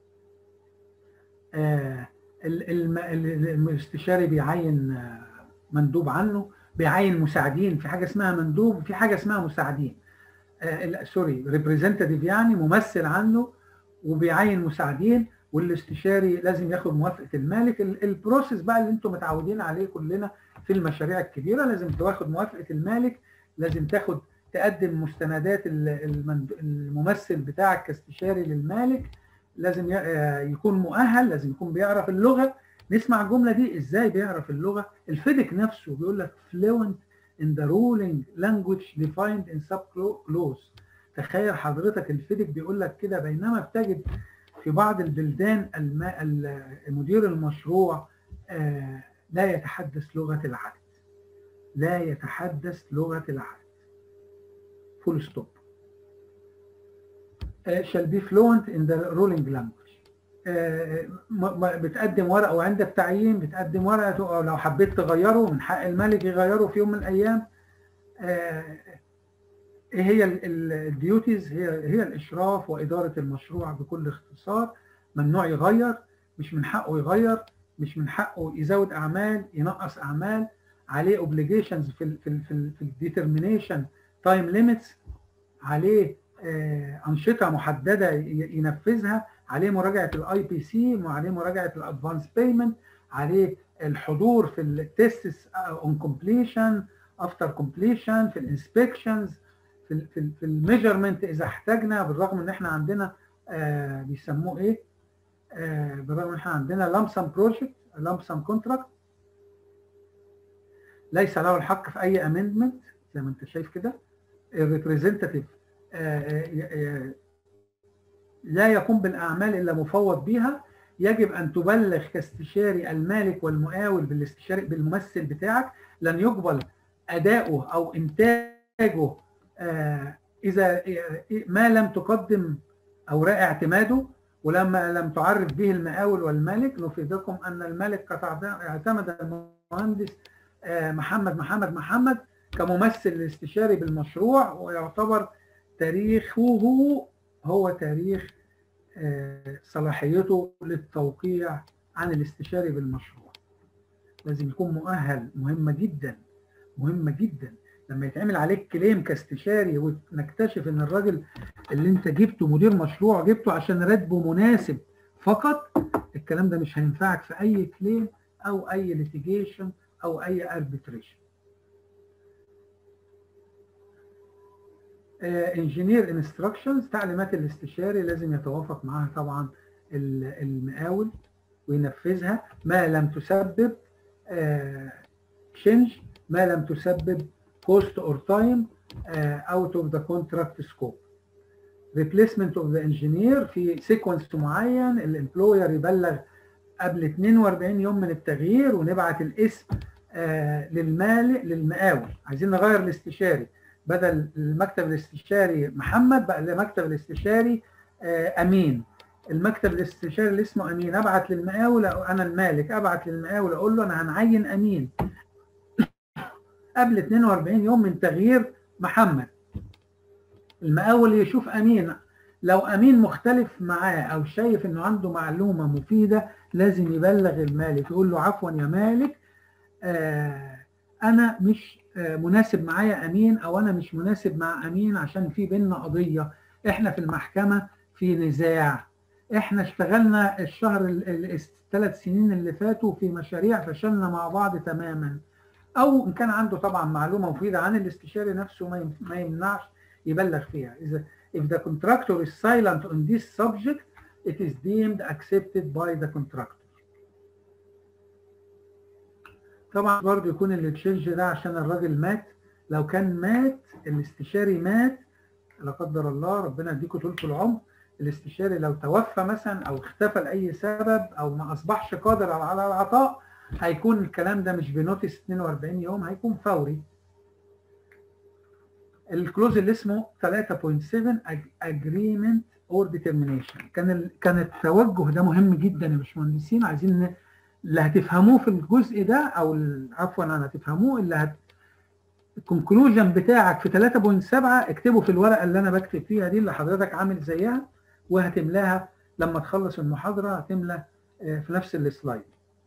آه الاستشاري بيعين مندوب عنه، بيعين مساعدين. في حاجه اسمها مندوب وفي حاجه اسمها مساعدين. آه سوري ريبريزنتاتيف يعني ممثل عنه، وبيعين مساعدين، والاستشاري لازم ياخد موافقه المالك. البروسيس بقى اللي انتم متعودين عليه كلنا في المشاريع الكبيره، لازم تاخد موافقه المالك، لازم تاخد تقدم مستندات الممثل بتاعك كاستشاري للمالك، لازم يكون مؤهل، لازم يكون بيعرف اللغه. نسمع الجمله دي ازاي بيعرف اللغه؟ الفيديك نفسه بيقول لك fluent in the ruling language defined in sub clause. تخيل حضرتك الفيديك بيقول لك كده، بينما بتجد في بعض البلدان مدير المشروع لا يتحدث لغه العقد، لا يتحدث لغه العقد. فول ستوب. shall be fluent in the ruling language. بتقدم ورقه وعند التعيين بتقدم ورقه، او لو حبيت تغيره من حق المالك يغيره في يوم من الايام. ايه هي الديوتيز؟ هي هي الاشراف واداره المشروع بكل اختصار. ممنوع يغير، مش من حقه يغير، مش من حقه يزود اعمال ينقص اعمال. عليه اوبليجيشنز في ال في ال في, ال في الديترمينيشن تايم ليميتس، عليه انشطه محدده ينفذها، عليه مراجعه الاي بي سي، وعليه مراجعه الادفانس بيمنت، عليه الحضور في التيستس اون كومبليشن افتر كومبليشن، في الانسبكشنز، في في في الميجرمنت اذا احتاجنا. بالرغم ان احنا عندنا آه بيسموه ايه آه بالرغم ان احنا عندنا لامسم بروجكت لامسم كونتراكت، ليس له الحق في اي امندمنت زي ما انت شايف كده. الريبريزنتاتيف لا يقوم بالاعمال الا مفوض بها. يجب ان تبلغ كاستشاري المالك والمقاول بالاستشاري بالممثل بتاعك. لن يقبل اداؤه او انتاجه اذا ما لم تقدم اوراق اعتماده، ولما لم تعرف به المقاول والمالك. نفيدكم ان المالك قد اعتمد المهندس محمد محمد محمد كممثل الاستشاري بالمشروع، ويعتبر تاريخه هو تاريخ صلاحيته للتوقيع عن الاستشاري بالمشروع. لازم يكون مؤهل. مهمة جدا مهمة جدا. لما يتعمل عليك كليم كاستشاري ونكتشف ان الراجل اللي انت جبته مدير مشروع جبته عشان راتبه مناسب فقط، الكلام ده مش هينفعك في اي كليم او اي ليتيجيشن او اي اربيتريشن. انجينير انستراكشنز، تعليمات الاستشاري لازم يتوافق معها طبعا المقاول وينفذها، ما لم تسبب تشينج، ما لم تسبب cost or time uh, out of the contract scope. replacement of the engineer في سيكونس معين. الامبلوير يبلغ قبل اثنين وأربعين يوم من التغيير، ونبعت الاسم uh, للمالك للمقاول. عايزين نغير الاستشاري، بدل المكتب الاستشاري محمد بقى المكتب الاستشاري uh, امين. المكتب الاستشاري اللي اسمه امين ابعت للمقاول، انا المالك ابعت للمقاول اقول له انا هنعين امين قبل اثنين وأربعين يوم من تغيير محمد. المقاول يشوف امين، لو امين مختلف معاه او شايف انه عنده معلومه مفيده لازم يبلغ المالك، يقول له عفوا يا مالك آه انا مش آه مناسب معايا امين، او انا مش مناسب مع امين عشان في بيننا قضيه، احنا في المحكمه في نزاع، احنا اشتغلنا الشهر الثلاث سنين اللي فاتوا في مشاريع فشلنا مع بعض تماما. او ان كان عنده طبعا معلومه مفيده عن الاستشاري نفسه ما يمنعش يبلغ فيها. اذا if the contractor is silent on this subject it is deemed accepted by the contractor. طبعا برضه يكون الاكسشينج ده عشان الراجل مات. لو كان مات الاستشاري مات لا قدر الله، ربنا يديكم طول العمر، الاستشاري لو توفى مثلا او اختفى لاي سبب او ما اصبحش قادر على العطاء، هيكون الكلام ده مش بنوتس اثنين وأربعين يوم، هيكون فوري. الكلوز اللي اسمه ثلاثة فاصلة سبعة agreement or determination، كان ال... كان التوجه ده مهم جدا يا باشمهندسين، عايزين ن... اللي هتفهموه في الجزء ده او ال... عفوا انا هتفهموه اللي هت... الكونكلوجن بتاعك في ثلاثة فاصلة سبعة اكتبه في الورقه اللي انا بكتب فيها دي اللي حضرتك عامل زيها، وهتملاها لما تخلص المحاضره، هتملى في نفس السلايد.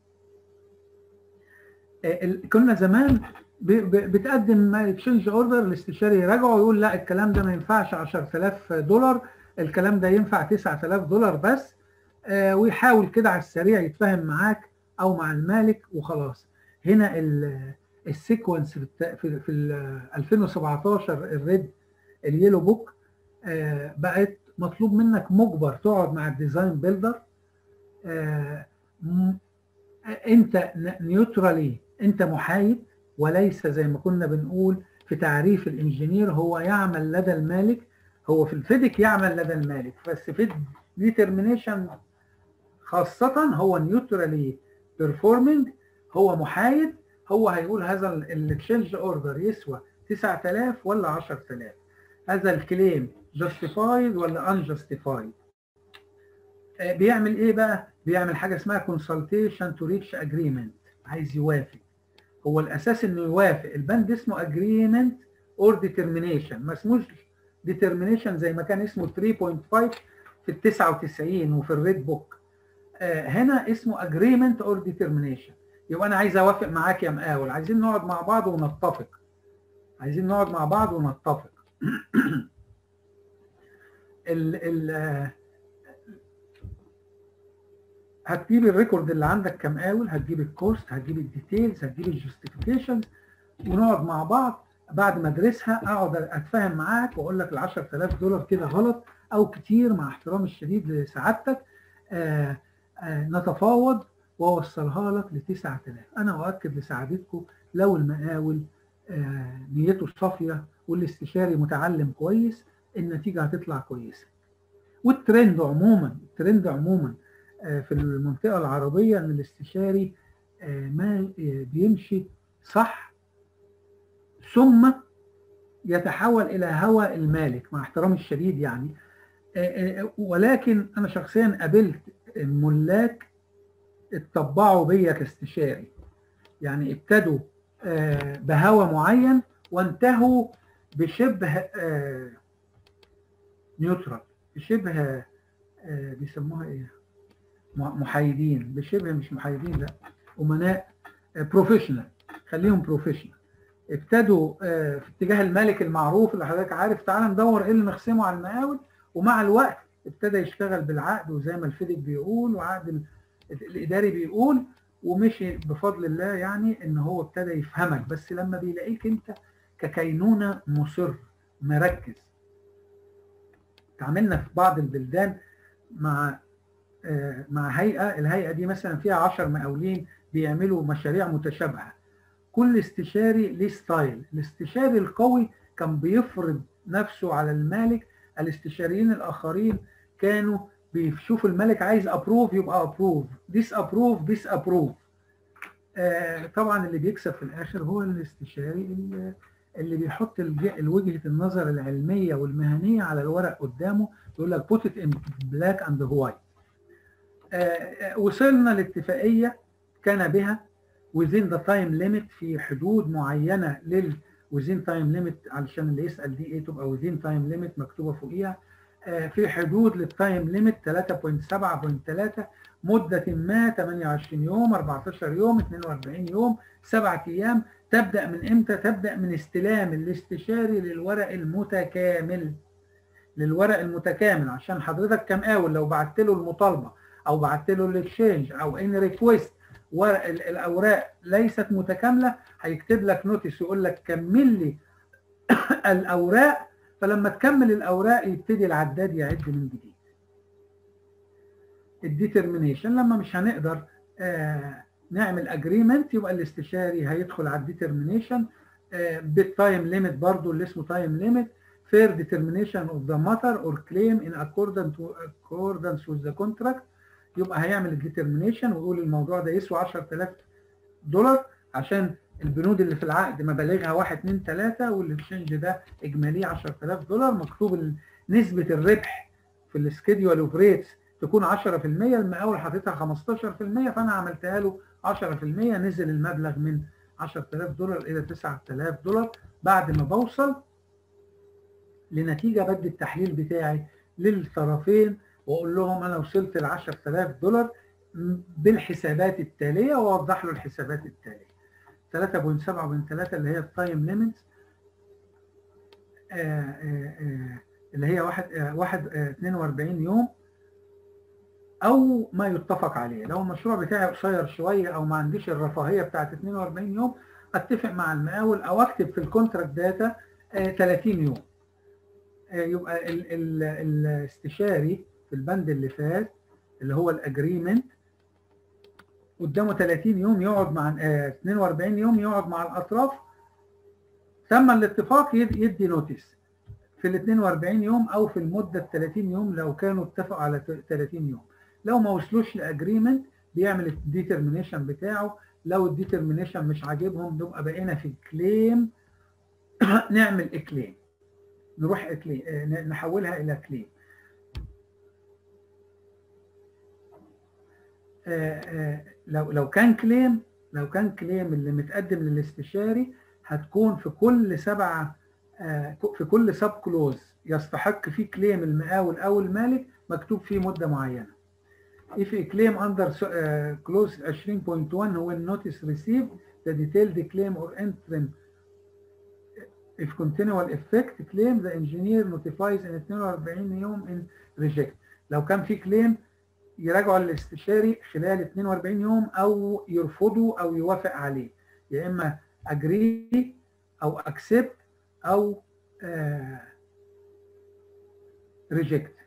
كنا زمان بتقدم اكسشينج اوردر، الاستشاري يراجعه ويقول لا الكلام ده ما ينفعش عشرة آلاف دولار، الكلام ده ينفع تسعة آلاف دولار بس، ويحاول كده على السريع يتفاهم معاك او مع المالك وخلاص. هنا السيكونس في في ألفين وسبعتاشر الريد اليلو بوك بقت مطلوب منك مجبر تقعد مع الديزاين بيلدر، انت نيوترالي، انت محايد، وليس زي ما كنا بنقول في تعريف الانجينير هو يعمل لدى المالك، هو في الفيديك يعمل لدى المالك، بس في الديترمينيشن خاصة هو نيوترالي بيرفورمينج، هو محايد، هو هيقول هذا الاكسشينج اوردر يسوى تسعة آلاف ولا عشرة آلاف، هذا الكليم جاستيفايد ولا انجاستيفايد. بيعمل ايه بقى؟ بيعمل حاجه اسمها كونسلتيشن تو ريتش اجريمنت، عايز يوافق. هو الاساس انه يوافق، البند اسمه اجريمنت اور ديترمينيشن، ما اسموش ديترمينيشن زي ما كان اسمه ثلاثة فاصلة خمسة في ال تسعة وتسعين وفي الريد بوك. آه هنا اسمه اجريمنت اور ديترمينيشن. يبقى انا عايز اوافق معاك يا مقاول، عايزين نقعد مع بعض ونتفق، عايزين نقعد مع بعض ونتفق. ال ال هتجيب الريكورد اللي عندك كمقاول، هتجيب الكوست، هتجيب الديتيلز، هتجيب الجاستيفيكيشنز، ونقعد مع بعض. بعد ما ادرسها اقعد اتفاهم معاك واقول لك ال عشرة آلاف دولار كده غلط او كتير، مع احترامي الشديد لسعادتك، آآ آآ نتفاوض واوصلها لك ل تسعة آلاف. انا اؤكد لسعادتكم لو المقاول نيته صافيه والاستشاري متعلم كويس، النتيجه هتطلع كويسه. والترند عموما، الترند عموما في المنطقة العربية ان الاستشاري ما بيمشي صح ثم يتحول الى هوى المالك، مع احترامي الشديد يعني. ولكن انا شخصيا قابلت ملاك اتطبعوا بيا كاستشاري، يعني ابتدوا بهوى معين وانتهوا بشبه نيوترال، بشبه بيسموها ايه، محايدين، بشبه مش محايدين، لا امناء بروفيشنال، خليهم بروفيشنال. ابتدوا في اتجاه المالك المعروف اللي حضرتك عارف، تعال ندور ايه اللي نخصمه على المقاول، ومع الوقت ابتدى يشتغل بالعقد وزي ما الفيديك بيقول وعقد الاداري بيقول، ومشي بفضل الله. يعني ان هو ابتدى يفهمك، بس لما بيلاقيك انت ككينونه مصر مركز. تعاملنا في بعض البلدان مع مع هيئه، الهيئه دي مثلا فيها عشرة مقاولين بيعملوا مشاريع متشابهه، كل استشاري ليه ستايل. الاستشاري القوي كان بيفرض نفسه على المالك، الاستشاريين الاخرين كانوا بيشوفوا المالك عايز ابروف يبقى ابروف، ديس ابروف ديس ابروف. آه طبعا اللي بيكسب في الاخر هو الاستشاري اللي, اللي بيحط وجهه النظر العلميه والمهنيه على الورق قدامه، يقول لك put it in black and white. آه وصلنا لاتفاقيه كان بها within the time limit، في حدود معينه لل within time limit، علشان اللي يسال دي ايه تبقى within time limit مكتوبه فوقيها، آه في حدود للتايم ليميت ثلاثة فاصلة سبعة فاصلة ثلاثة، مده ما ثمانية وعشرين يوم، أربعتاشر يوم، اثنين وأربعين يوم، سبعة ايام. تبدا من امتى؟ تبدا من استلام الاستشاري للورق المتكامل، للورق المتكامل. عشان حضرتك كمقاول لو بعت له المطالبه او بعت له الاكسشينج او ان ريكويست ورق الاوراق ليست متكامله، هيكتب لك نوتس يقول لك كمل لي الاوراق فلما تكمل الاوراق يبتدي العداد يعد من جديد. الديترمينيشن لما مش هنقدر آه نعمل اجريمنت يبقى الاستشاري هيدخل على الديترمينيشن آه بالتايم ليميت برضو اللي اسمه تايم ليميت fair determination of the matter or claim in accordance accordance with the contract. يبقى هيعمل الديترمينيشن ويقول الموضوع ده يسوى عشرة آلاف دولار عشان البنود اللي في العقد مبالغها واحد اتنين تلاتة والاكسشينج ده اجماليه عشرة آلاف دولار، مكتوب نسبه الربح في السكيدول اوف ريتس تكون عشرة في المية، المقاول حاططها خمستاشر في المية فانا عملتها له عشرة في المية، نزل المبلغ من عشرة آلاف دولار الى تسعة آلاف دولار. بعد ما بوصل لنتيجه بدي التحليل بتاعي للطرفين واقول لهم انا وصلت ل عشرة آلاف دولار بالحسابات التاليه واوضح له الحسابات التاليه. ثلاثة فاصلة سبعة من ثلاثة اللي هي التايم ليميت اللي هي واحد واحد اتنين واربعين يوم او ما يتفق عليه. لو المشروع بتاعي قصير شويه او ما عنديش الرفاهيه بتاعت اتنين واربعين يوم اتفق مع المقاول او اكتب في الكونتراكت داتا تلاتين يوم. يبقى ال ال الاستشاري في البند اللي فات اللي هو الاجريمنت قدامه تلاتين يوم يقعد مع اتنين واربعين يوم يقعد مع الاطراف، تم الاتفاق يدي نوتيس في ال اتنين واربعين يوم او في المده ال تلاتين يوم لو كانوا اتفقوا على تلاتين يوم. لو ما وصلوش لاجريمنت بيعمل الديترمينيشن بتاعه. لو الديترمينيشن مش عاجبهم نبقى بقينا في الكليم نعمل اكليم، نروح اكليم نحولها الى كليم. آآ آآ لو لو كان كليم لو كان كليم اللي متقدم للاستشاري هتكون في كل سبعه في كل سب كلوز يستحق فيه كليم المقاول او المالك مكتوب فيه مده معينه. If a claim under uh, clause عشرين نقطة واحد when notice received the detailed claim or interim if continual effect claim the engineer notifies in اتنين واربعين يوم in reject. لو كان في كليم يراجعوا للاستشاري خلال اتنين واربعين يوم او يرفضوا او يوافق عليه، يا اما agree او accept او uh, reject.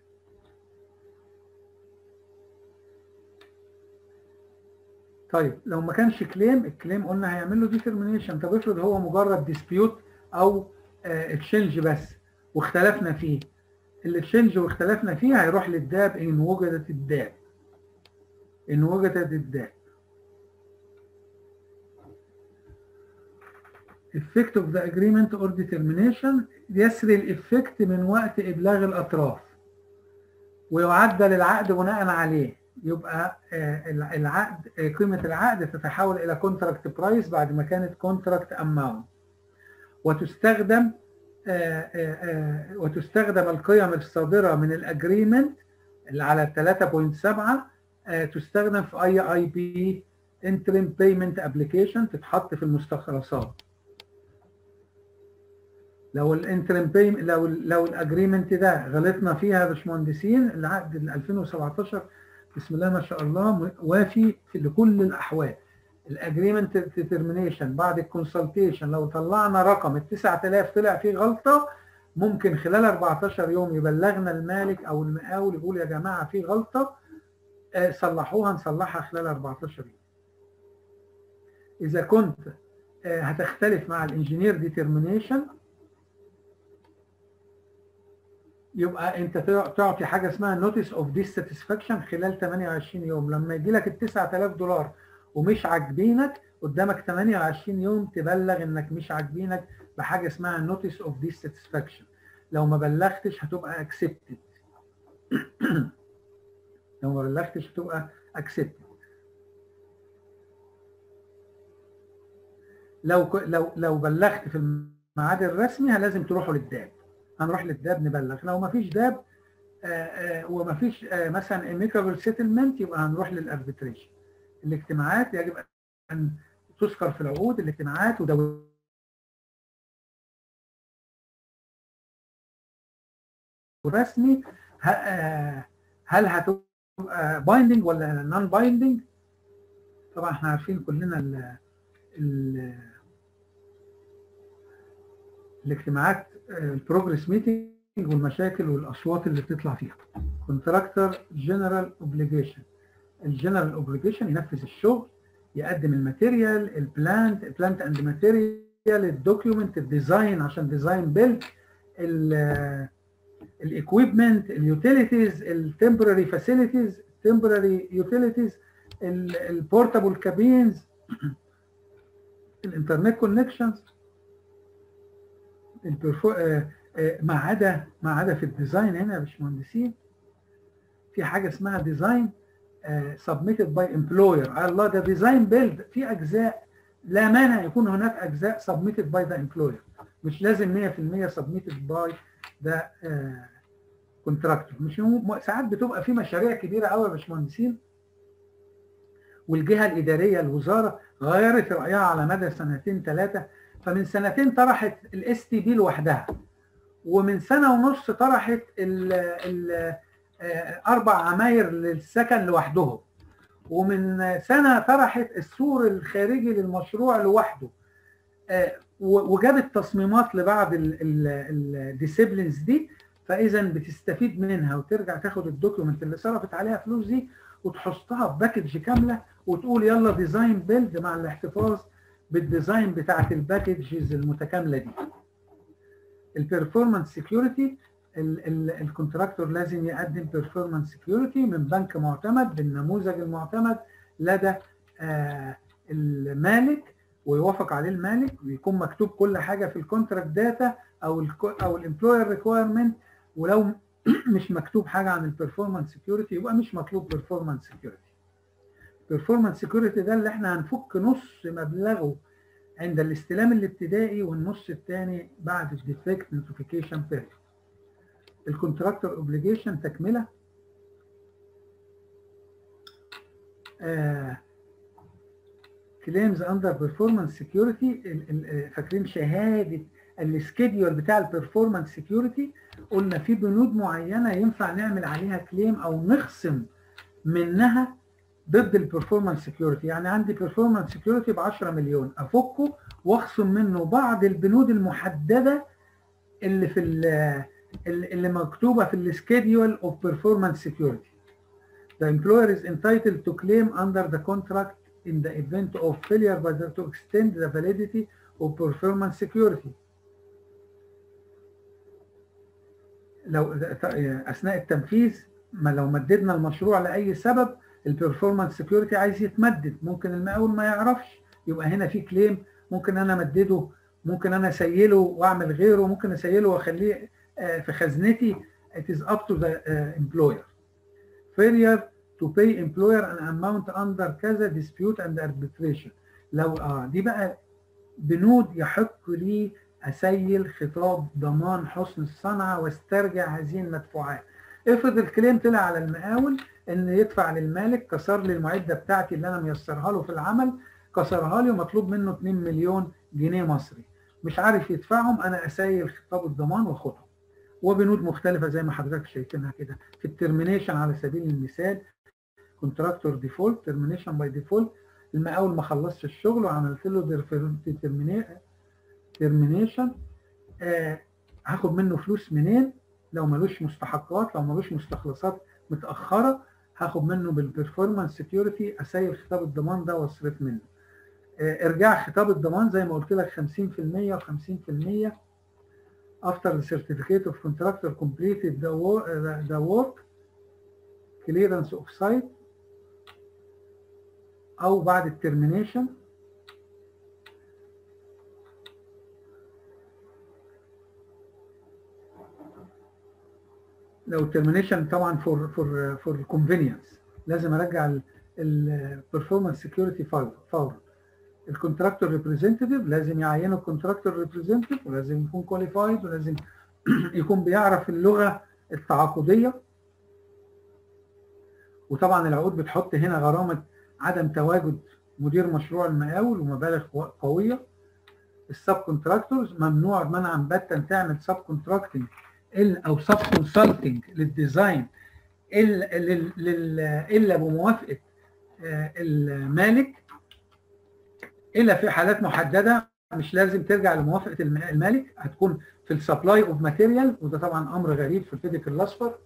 طيب لو ما كانش كليم، الكليم قلنا هيعمل له ديترمينيشن. طب افرض هو مجرد ديسبيوت او اكسشينج بس واختلفنا فيه، الاكسشينج واختلفنا فيه هيروح للداب ان وجدت الداب ان وجدت الداب. effect of the agreement or determination يسري الافكت من وقت ابلاغ الاطراف ويعدل العقد بناء عليه. يبقى العقد قيمه العقد تتحول الى كونتراكت برايس بعد ما كانت كونتراكت اماونت، وتستخدم وتستخدم القيم الصادره من الاجريمنت اللي على ثلاثة فاصلة سبعة تستخدم في اي اي بي انترم بيمنت ابلكيشن تتحط في المستخلصات. لو الانترم بيم لو لو الاجريمنت ده غلطنا فيها يا باشمهندسين، العقد ال ألفين وسبعتاشر بسم الله ما شاء الله وافي في لكل الاحوال. الاجريمنت ديترمينيشن بعد الكونسلتيشن لو طلعنا رقم ال تسعة آلاف طلع فيه غلطه، ممكن خلال اربعتاشر يوم يبلغنا المالك او المقاول يقول يا جماعه في غلطه آه صلحوها، نصلحها خلال اربعتاشر يوم. اذا كنت آه هتختلف مع الانجينير ديترمينيشن يبقى انت تعطي حاجه اسمها نوتيس اوف ديساتسفاكشن خلال تمنية وعشرين يوم. لما يجي لك ال تسعة آلاف دولار ومش عاجبينك قدامك تمنية وعشرين يوم تبلغ انك مش عاجبينك بحاجه اسمها نوتيس اوف ديساتسفاكشن. لو ما بلغتش هتبقى اكسبتد لو ما بلغتش هتبقى اكسبتد. لو لو لو بلغت في الميعاد الرسمي لازم تروحوا للداب، هنروح للداب نبلغ. لو ما فيش داب آآ آآ وما فيش مثلا اميكابل سيتلمنت يبقى هنروح للاربيتريشن. الاجتماعات يجب ان تذكر في العقود الاجتماعات ودوري رسمي هل هتبقى بايندنج ولا نون بايندنج. طبعا احنا عارفين كلنا ال ال الاجتماعات البروجرس ميتنج والمشاكل والاصوات اللي بتطلع فيها. كونتراكتور جنرال اوبليجيشن. الجنرال اوبليجيشن ينفذ الشغل، يقدم الماتيريال، البلانت البلانت اند ماتيريال، الدوكيومنت، الديزاين عشان ديزاين بيلد، الايكويبمنت، اليوتيليتيز، التمبراري فاسيلتيز، temporary utilities، البورتابل كابينز، الانترنت كونكشنز، ما عدا ما عدا في الديزاين هنا يا باشمهندسين في حاجه اسمها ديزاين سبميتد باي امبلوير. الله، ده ديزاين بيلد في اجزاء لا مانع يكون هناك اجزاء سبميتد باي ذا امبلوير، مش لازم مية في المية سبميتد باي ذا كونتراكتور. مش ساعات بتبقى في مشاريع كبيره قوي يا باشمهندسين والجهه الاداريه الوزاره غيرت رايها على مدى سنتين ثلاثه، فمن سنتين طرحت الاس تي بي لوحدها، ومن سنه ونص طرحت ال ال اربع عماير للسكن لوحدهم، ومن سنه طرحت السور الخارجي للمشروع لوحده، وجابت تصميمات لبعض الديسيبلينز دي. فاذا بتستفيد منها وترجع تاخد الدوكيومنت اللي صرفت عليها فلوس دي وتحطها في باكج كامله وتقول يلا ديزاين بيلد مع الاحتفاظ بالديزاين بتاعت الباكجز المتكامله دي. البرفورمانس سكيورتي، الكونتراكتور لازم يقدم بيرفورمانس سكيورتي من بنك معتمد بالنموذج المعتمد لدى آه المالك، ويوافق عليه المالك، ويكون مكتوب كل حاجه في الكونتراكت داتا او ال او الامبلوير ريكويرمنت. ولو مش مكتوب حاجه عن البرفورمانس سكيورتي يبقى مش مطلوب بيرفورمانس سكيورتي. بيرفورمانس سكيورتي ده اللي احنا هنفك نص مبلغه عند الاستلام الابتدائي والنص الثاني بعد الديفكت نوتيفيكيشن بيريود. الكونتراكتور اوبليجيشن تكمله. كليمز اندر بيرفورمانس سكيورتي، فاكرين شهاده السكيدول بتاع البيرفورمانس سكيورتي؟ قلنا في بنود معينه ينفع نعمل عليها كليم او نخصم منها ضد البرفورمانس سكيورتي. يعني عندي بيرفورمانس سكيورتي ب عشرة مليون، افكه واخصم منه بعض البنود المحدده اللي في اللي مكتوبه في السكيدول اوف بيرفورمانس سكيورتي. The employer is entitled to claim under the contract in the event of failure by the, to extend the validity of performance security. لو اثناء التنفيذ ما لو مددنا المشروع لاي سبب البرفورمانس سكيورتي عايز يتمدد، ممكن المقاول ما يعرفش، يبقى هنا في كليم. ممكن انا امدده، ممكن انا اسيله واعمل غيره، ممكن اسيله واخليه في خزنتي. it is up to the uh, employer. failure to pay employer an amount under كذا dispute and arbitration. لو اه دي بقى بنود يحق لي اسيل خطاب ضمان حسن الصنعه واسترجع هذه المدفوعات. افرض الكليم طلع على المقاول ان يدفع للمالك، كسر لي المعده بتاعتي اللي انا ميسرها له في العمل، كسرها لي ومطلوب منه اتنين مليون جنيه مصري، مش عارف يدفعهم، انا اسيل خطاب الضمان واخدهم. وبنود مختلفه زي ما حضرتك شايفينها كده. في الترمينيشن على سبيل المثال، كونتراكتور ديفولت، ترمينيشن باي ديفولت، المقاول ما خلصش الشغل وعملت له ترمينيشن، آه هاخد منه فلوس منين؟ لو ملوش مستحقات، لو ملوش مستخلصات متاخره، هاخد منه بالبرفورمانس سكيورتي، اسيل خطاب الضمان ده واصرف منه. آه ارجاع خطاب الضمان زي ما قلت لك خمسين في المية وخمسين في المية after the certificate of contractor completed the work, the work clearance of site او بعد الترمينيشن. لو الترمينيشن طبعا فور فور فور كونفينينس لازم ارجع البرفورمانس سكيورتي فورا. الكونتراكتور ريبريزنتيف لازم يعينوا الكونتراكتور ريبريزنتيف، ولازم يكون كواليفايد، ولازم يكون بيعرف اللغه التعاقديه. وطبعا العقود بتحط هنا غرامه عدم تواجد مدير مشروع المقاول ومبالغ قويه. السب كونتراكتورز ممنوع منعا باتا تعمل سب كونتراكتنج او سب كونسلتنج للديزاين الا الا بموافقه المالك، الا في حالات محدده مش لازم ترجع لموافقه المالك، هتكون في السبلاي اوف ماتيريال، وده طبعا امر غريب في الفيديكال الاصفر.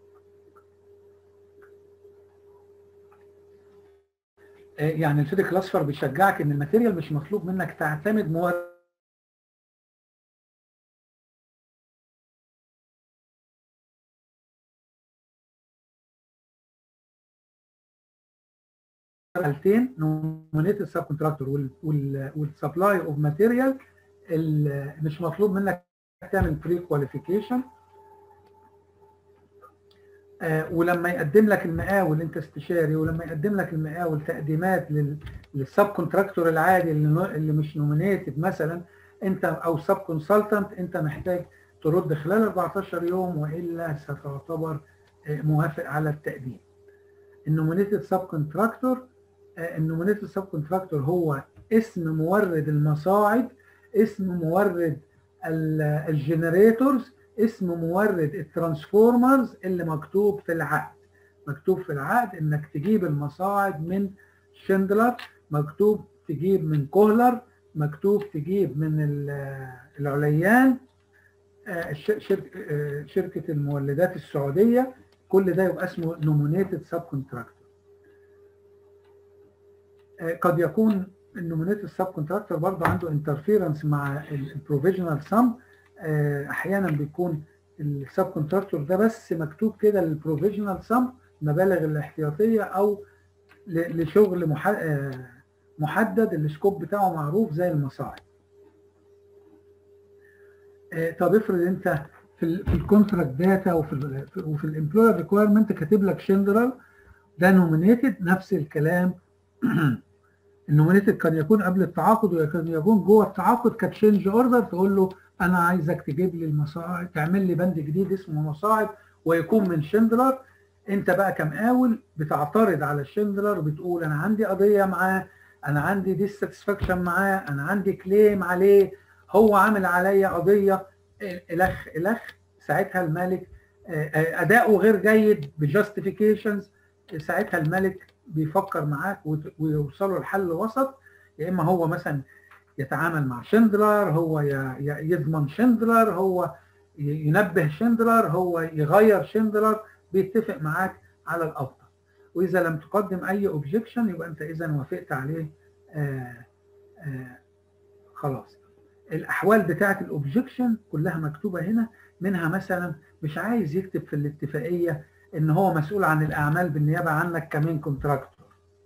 يعني الفيديكال الاصفر بيشجعك ان الماتيريال مش مطلوب منك تعتمد مورد حالتين، نومينيتد سب كونتراكتور والسبلاي اوف ماتيريال، مش مطلوب منك تعمل بري كواليفيكيشن. آه ولما يقدم لك المقاول، انت استشاري، ولما يقدم لك المقاول تقديمات للسب كونتراكتور العادي اللي, اللي مش نومينيتد مثلا انت او سب كونسلتنت، انت محتاج ترد خلال أربعتاشر يوم والا ستعتبر آه موافق على التقديم. النومينيتد سب كونتراكتور، النومينيتد سب كونتراكتور هو اسم مورد المصاعد، اسم مورد الجنريتورز، اسم مورد الترانسفورمرز اللي مكتوب في العقد. مكتوب في العقد انك تجيب المصاعد من شندلر، مكتوب تجيب من كوهلر، مكتوب تجيب من العليان، شركة المولدات السعودية. كل ده يبقى اسمه نومينيتد سب كونتراكتور. قد يكون النومينيتد سب كونتراكتور برضه عنده انترفيرنس مع البروفيجنال سم. احيانا بيكون السب كونتراكتور ده بس مكتوب كده للبروفيجنال سم، مبالغ الاحتياطيه، او لشغل محدد السكوب بتاعه معروف زي المصاعد. طب افرض انت في في الكونتراكت داتا وفي وفي الامبلوير ريكويرمنت كاتب لك شندرال، ده نومينيتد، نفس الكلام. النومينيتد كان يكون قبل التعاقد وكان يكون جوه التعاقد كتشينج اوردر، تقول له انا عايزك تجيب لي المصاعد، تعمل لي بند جديد اسمه مصاعد ويكون من شندلر. انت بقى كمقاول بتعترض على الشندلر، بتقول انا عندي قضيه معاه، انا عندي ديساتسفاكشن معاه، انا عندي كليم عليه، هو عامل عليا قضيه الخ الخ. ساعتها المالك اداؤه غير جيد بجاستيفيكيشنز، ساعتها المالك بيفكر معاك ويوصلوا لحل وسط. يا اما هو مثلا يتعامل مع شندلر، هو يضمن شندلر، هو ينبه شندلر، هو يغير شندلر، بيتفق معاك على الافضل. واذا لم تقدم اي اوبجكشن يبقى انت اذا وافقت عليه. آآ آآ خلاص. الاحوال بتاعه الاوبجكشن كلها مكتوبه هنا، منها مثلا مش عايز يكتب في الاتفاقيه ان هو مسؤول عن الاعمال بالنيابه عنك كمين كونتراكتور.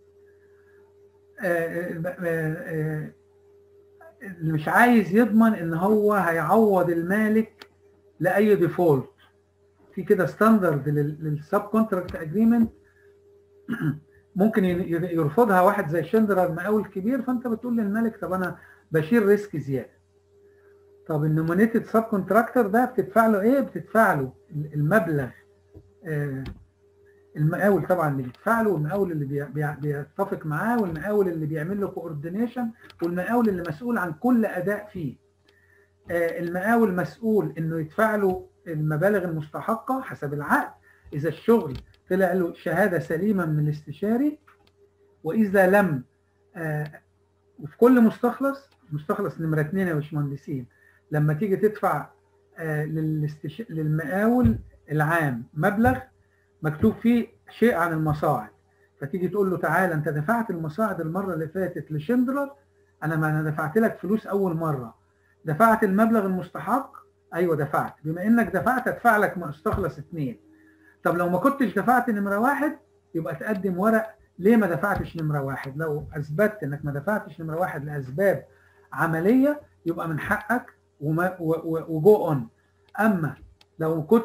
اللي مش عايز يضمن ان هو هيعوض المالك لاي ديفولت. في كده ستاندرد للسب كونتراكت اجريمنت ممكن يرفضها واحد زي شندلر المقاول الكبير، فانت بتقول للمالك طب انا بشيل ريسك زياده. طب النومينيتد سب كونتراكتور ده بتدفع له ايه؟ بتدفع له المبلغ، آه المقاول طبعا اللي بيدفع له، والمقاول اللي بي بي بيتفق معاه، والمقاول اللي بيعمل له كوردينيشن، والمقاول اللي مسؤول عن كل اداء فيه. آه المقاول مسؤول انه يدفع له المبالغ المستحقه حسب العقد اذا الشغل طلع له شهاده سليمه من الاستشاري، واذا لم. آه وفي كل مستخلص، مستخلص نمره اثنين يا باشمهندسين، لما تيجي تدفع آه للاستش... للمقاول العام مبلغ مكتوب فيه شيء عن المصاعد، فتيجي تقول له تعالى انت دفعت المصاعد المره اللي فاتت لشندلر، انا ما انا دفعت لك فلوس اول مره، دفعت المبلغ المستحق؟ ايوه دفعت. بما انك دفعت ادفع لك مستخلص اثنين. طب لو ما كنتش دفعت نمره واحد يبقى تقدم ورق ليه ما دفعتش نمره واحد. لو اثبتت انك ما دفعتش نمره واحد لاسباب عمليه يبقى من حقك وجو اون. اما لو كنت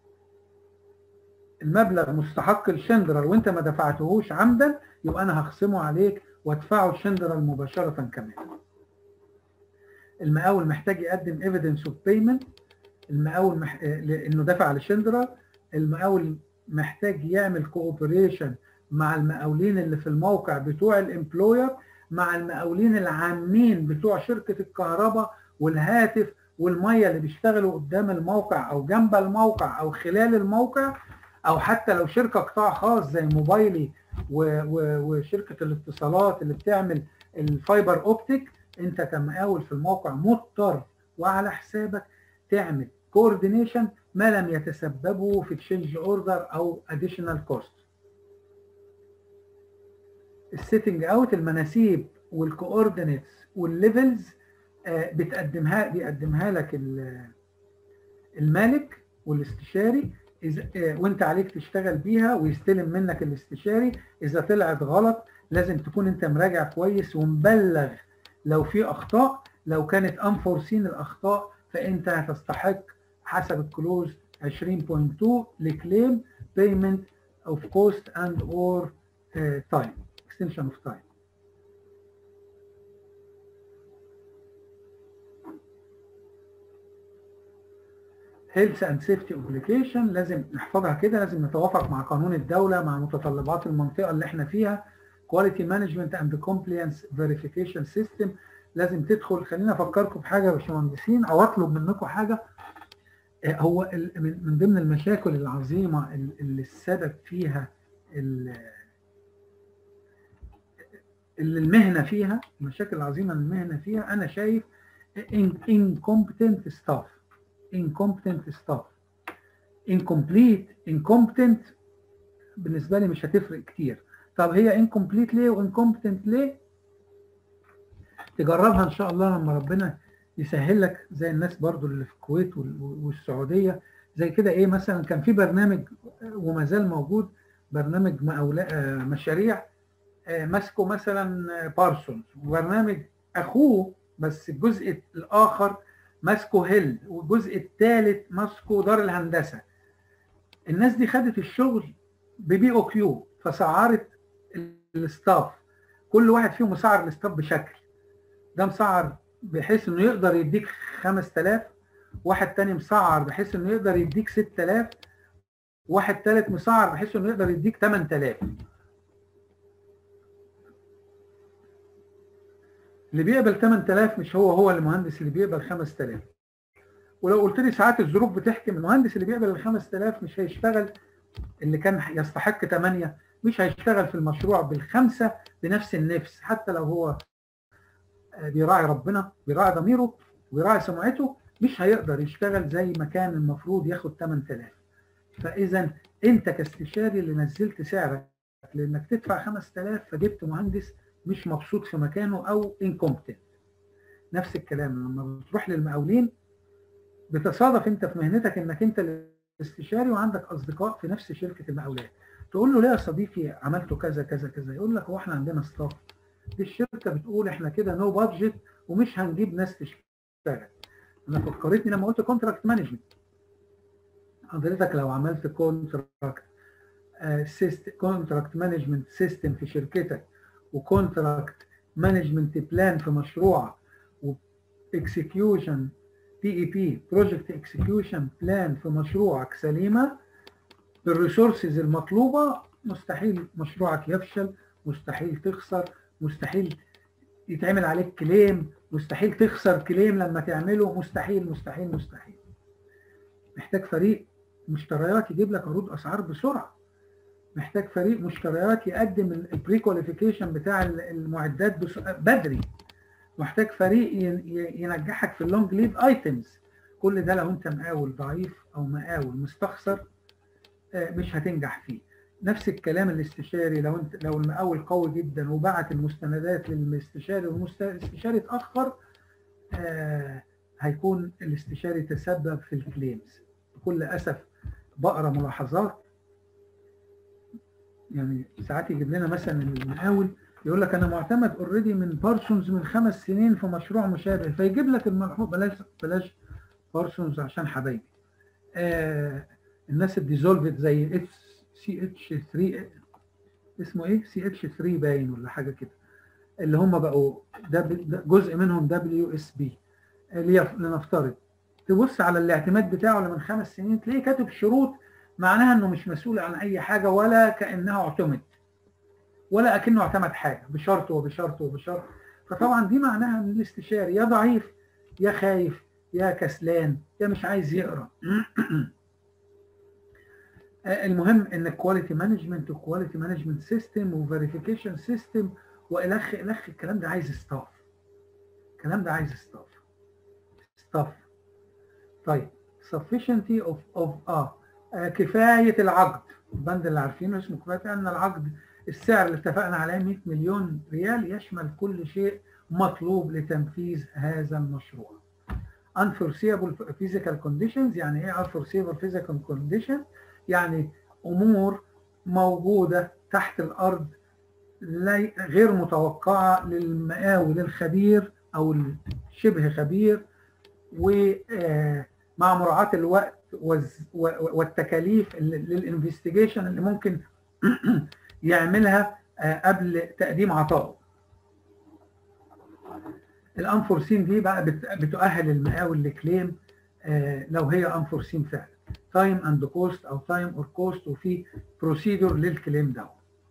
المبلغ مستحق لشندلر وانت ما دفعتهوش عمدا يبقى انا هخصمه عليك وادفعه لشندلر مباشره كمان. المقاول محتاج يقدم ايفيدنس اوف بيمنت، المقاول مح... انه دفع لشندلر. المقاول محتاج يعمل كوبريشن مع المقاولين اللي في الموقع بتوع الامبلوير، مع المقاولين العامين بتوع شركه الكهرباء والهاتف والميه اللي بيشتغلوا قدام الموقع او جنب الموقع او خلال الموقع، او حتى لو شركه قطاع خاص زي موبايلي و... و... وشركه الاتصالات اللي بتعمل الفايبر اوبتيك، انت كمقاول في الموقع مضطر وعلى حسابك تعمل كوردينيشن ما لم يتسببوا في تشينج اوردر او اديشنال كوست. السيتنج اوت، المناسيب والكوردينيتس والليفلز بتقدمها بيقدمها لك المالك والاستشاري، وانت عليك تشتغل بيها ويستلم منك الاستشاري. اذا طلعت غلط لازم تكون انت مراجع كويس ومبلغ لو في اخطاء. لو كانت انفورسين الاخطاء فانت هتستحق حسب الكلوز عشرين نقطة اتنين لكليم بيمنت اوف كوست اند اور تايم extension of time. هيلث اند سيفتي اوبليكيشن لازم نحفظها كده، لازم نتوافق مع قانون الدوله، مع متطلبات المنطقه اللي احنا فيها. كواليتي مانجمنت اند كومبلاينس فيريفيكيشن سيستم لازم تدخل. خلينا افكركم بحاجه يا باشمهندسين او اطلب منكم حاجه. هو من ضمن المشاكل العظيمه اللي السبب فيها اللي المهنه فيها، المشاكل العظيمه اللي المهنه فيها، انا شايف incompetent staff. incompetent staff incomplete incompetent بالنسبه لي مش هتفرق كتير. طب هي incomplete ليه وincompetent ليه؟ تجربها ان شاء الله لما ربنا يسهل لك، زي الناس برضو اللي في الكويت والسعوديه زي كده. ايه مثلا كان في برنامج وما زال موجود، برنامج مشاريع ماسكه مثلا بارسونز، وبرنامج اخوه بس الجزء الاخر ماسكه هيل، والجزء الثالث ماسكه دار الهندسه. الناس دي خدت الشغل ببي او كيو فسعرت الاستاف، كل واحد فيهم مسعر الاستاف بشكل. ده مسعر بحيث انه يقدر يديك خمسة آلاف، واحد تاني مسعر بحيث انه يقدر يديك ستة آلاف، واحد تالت مسعر بحيث انه يقدر يديك ثمانية آلاف. اللي بيقبل ثمانية آلاف مش هو هو المهندس اللي بيقبل خمسة آلاف. ولو قلت لي ساعات الظروف بتحكم، المهندس اللي بيقبل ال خمسة آلاف مش هيشتغل، اللي كان يستحق ثمانية مش هيشتغل في المشروع بالخمسه بنفس النفس، حتى لو هو بيراعي ربنا بيراعي ضميره ويراعي سمعته، مش هيقدر يشتغل زي ما كان المفروض ياخد ثمانية آلاف. فاذا انت كاستشاري اللي نزلت سعرك لانك تدفع خمسة آلاف فجبت مهندس مش مبسوط في مكانه او incompetent. نفس الكلام لما بتروح للمقاولين، بتصادف انت في مهنتك انك انت الاستشاري وعندك اصدقاء في نفس شركه المقاولات، تقول له ليه يا صديقي عملته كذا كذا كذا، يقول لك هو احنا عندنا ستاف، دي الشركه بتقول احنا كده نو بادجت ومش هنجيب ناس تشتغل. انا فكرتني لما قلت كونتراكت مانجمنت. حضرتك لو عملت كونتراكت سيستم كونتراكت مانجمنت سيستم في شركتك، وكونتراكت مانجمنت بلان في مشروع، واكسكيوشن بي اي بي بروجكت اكسكيوشن بلان في مشروعك سليمه بالريسورسز المطلوبه، مستحيل مشروعك يفشل، مستحيل تخسر، مستحيل يتعمل عليك كليم، مستحيل تخسر كليم لما تعمله، مستحيل مستحيل مستحيل. محتاج فريق مشتريات يجيب لك عروض اسعار بسرعه، محتاج فريق مشتريات يقدم البري كواليفيكيشن بتاع المعدات بدري، محتاج فريق ينجحك في اللونج ليد ايتمز. كل ده لو انت مقاول ضعيف او مقاول مستخسر مش هتنجح فيه. نفس الكلام الاستشاري، لو انت لو المقاول قوي جدا وبعت المستندات للاستشاري والاستشاري اتاخر، آه هيكون الاستشاري تسبب في الكليمز. بكل اسف بقرا ملاحظات، يعني ساعات يجيب لنا مثلا المقاول يقول لك انا معتمد اوريدي من بارسونز من خمس سنين في مشروع مشابه، فيجيب لك الملحوظ بلاش بلاش بارسونز عشان حبايبي. آه الناس الديزولفد زي اف سي اتش ثلاثة، اسمه ايه سي اتش ثلاثة باين ولا حاجه كده، اللي هم بقوا جزء منهم دبليو اس بي. لنفترض تبص على الاعتماد بتاعه من خمس سنين تلاقيه كاتب شروط معناها انه مش مسؤول عن اي حاجه، ولا كانه اعتمد، ولا اكنه اعتمد حاجه بشرط وبشرط وبشرط. فطبعا دي معناها ان الاستشاري يا ضعيف يا خايف يا كسلان يا مش عايز يقرا. المهم ان الكواليتي مانجمنت وكواليتي مانجمنت سيستم وفيريفيكيشن سيستم والخ الخ الكلام ده عايز ستاف. الكلام ده عايز ستاف. ستاف. طيب sufficiency of of اه كفايه العقد، البند اللي عارفينه اسمه كفايه ان العقد السعر اللي اتفقنا عليه مئة مليون ريال يشمل كل شيء مطلوب لتنفيذ هذا المشروع. unforeseeable physical conditions، يعني ايه unforeseeable physical condition؟ يعني امور موجوده تحت الارض غير متوقعه للمقاول الخبير او الشبه خبير، ومع مراعاه الوقت والتكاليف للانفستيجيشن اللي ممكن يعملها قبل تقديم عطائه. الانفورسين دي بقى بتؤهل المقاول لكليم لو هي انفورسين فعلا، تايم اند كوست او تايم اور كوست، وفي بروسيدور للكليم ده.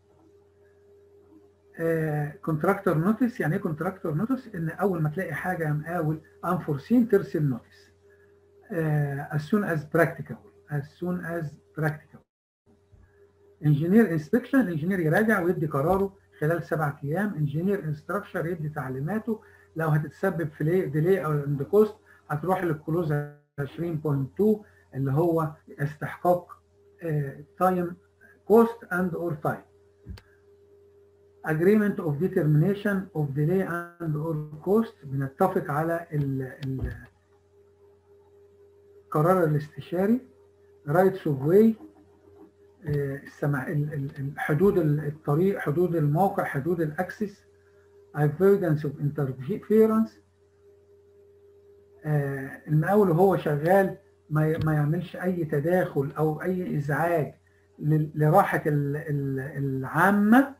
كونتراكتور نوتس، يعني ايه كونتراكتور نوتس؟ ان اول ما تلاقي حاجه يا مقاول انفورسين ترسل نوتس as soon as practicable as soon as practicable. انجينير انسبكشن، الانجينير يراجع ويدي قراره خلال سبعة ايام. انجينير انستراكشر يدي تعليماته. لو هتتسبب في ديلي او اند كوست هتروح للكلوز عشرين نقطة اتنين اللي هو استحقاق تايم كوست اند اور تايم. agreement of determination of delay and or cost، بنتفق على القرار الاستشاري. rights of way، حدود الطريق، حدود الموقع، حدود الاكسس. avoidance of interference، المقاول وهو شغال ما ما يعملش اي تداخل او اي ازعاج لراحه العامه.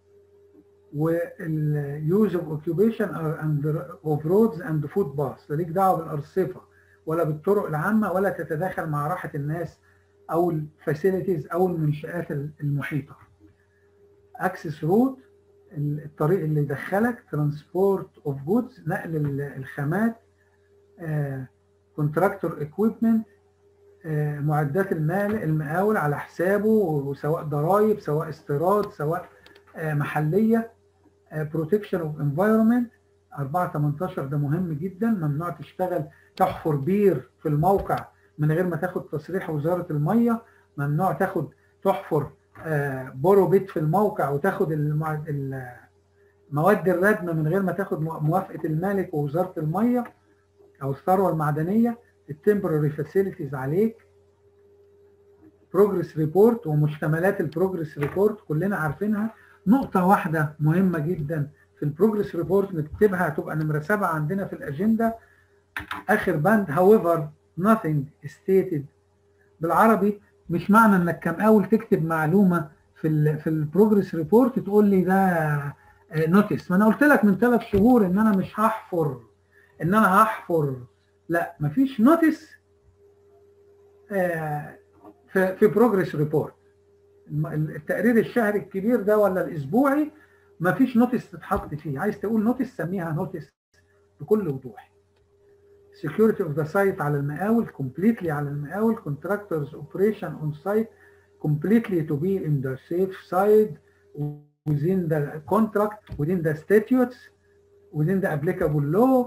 واليوز اوف اوكيوبيشن اوف رودز اند فوت باث، ماليك دعوه بالارصفه ولا بالطرق العامه، ولا تتداخل مع راحه الناس او الفاسيلتيز او المنشآت المحيطه. اكسس روت، الطريق اللي يدخلك. ترانسبورت اوف جودز، نقل الخامات. كونتراكتور اكويبمنت، معدات المال المقاول على حسابه، وسواء ضرائب سواء استيراد سواء محليه. بروتكشن اوف انفايرمنت أربعة تمنتاشر، ده مهم جدا. ممنوع تشتغل تحفر بير في الموقع من غير ما تاخد تصريح وزاره الميه. ممنوع تاخد تحفر بورو بيت في الموقع وتاخد المواد الردمه من غير ما تاخد موافقه المالك ووزاره الميه او الثروه المعدنيه. التمبرري فاسيلتيز عليك. بروجرس ريبورت ومشتملات البروجرس ريبورت كلنا عارفينها. نقطه واحده مهمه جدا في البروجرس ريبورت نكتبها، هتبقى نمره سبعه عندنا في الاجنده، اخر بند. however nothing stated، بالعربي مش معنى انك كمقاول تكتب معلومه في ال في البروجرس ريبورت تقول لي ده نوتس. ما انا قلت لك من ثلاث شهور ان انا مش هحفر، ان انا هحفر. لا، مفيش نوتس في في بروجرس ريبورت. التقرير الشهري الكبير ده ولا الاسبوعي مفيش نوتس تتحط فيه. عايز تقول نوتس سميها نوتس بكل وضوح. security of the site على المقاول، completely على المقاول. contractors operation on site completely to be in the safe side within the contract, within the statutes, within the applicable law.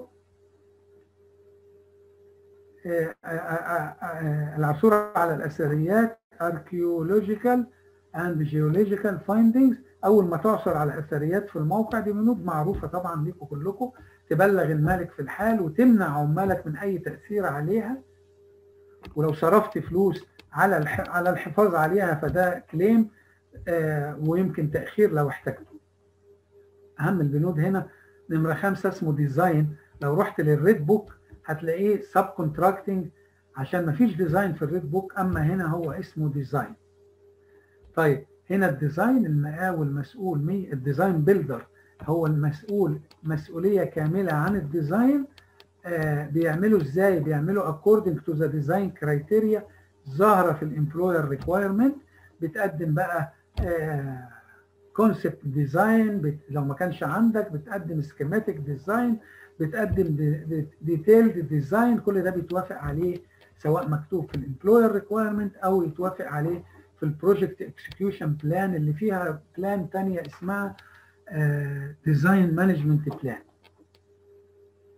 العثور على الأثريات archaeological and geological findings. أول ما تعثر على أثريات في الموقع، دي بنود معروفة طبعا ليكم كلكم، تبلغ المالك في الحال وتمنع عمالك من أي تأثير عليها. ولو صرفت فلوس على على الحفاظ عليها فده كليم، آه ويمكن تأخير لو احتجته. أهم البنود هنا نمرة خمسة اسمه ديزاين. لو رحت للريد بوك هتلاقيه سب كونتراكتنج عشان مفيش ديزاين في الريد بوك، أما هنا هو اسمه ديزاين. طيب هنا الديزاين، المقاول مسؤول مي الديزاين بيلدر هو المسؤول مسؤولية كاملة عن الديزاين. آه بيعملوا ازاي؟ بيعملوا according to the design criteria ظاهرة في الامبلوير ريكوايرمنت. بتقدم بقى آه concept design، لو ما كانش عندك بتقدم schematic design، بتقدم detailed design. كل ده بيتوافق عليه سواء مكتوب في الامبلوير ريكوايرمنت او يتوافق عليه في البروجكت اكسكيوشن بلان اللي فيها بلان ثانيه اسمها ديزاين مانجمنت بلان.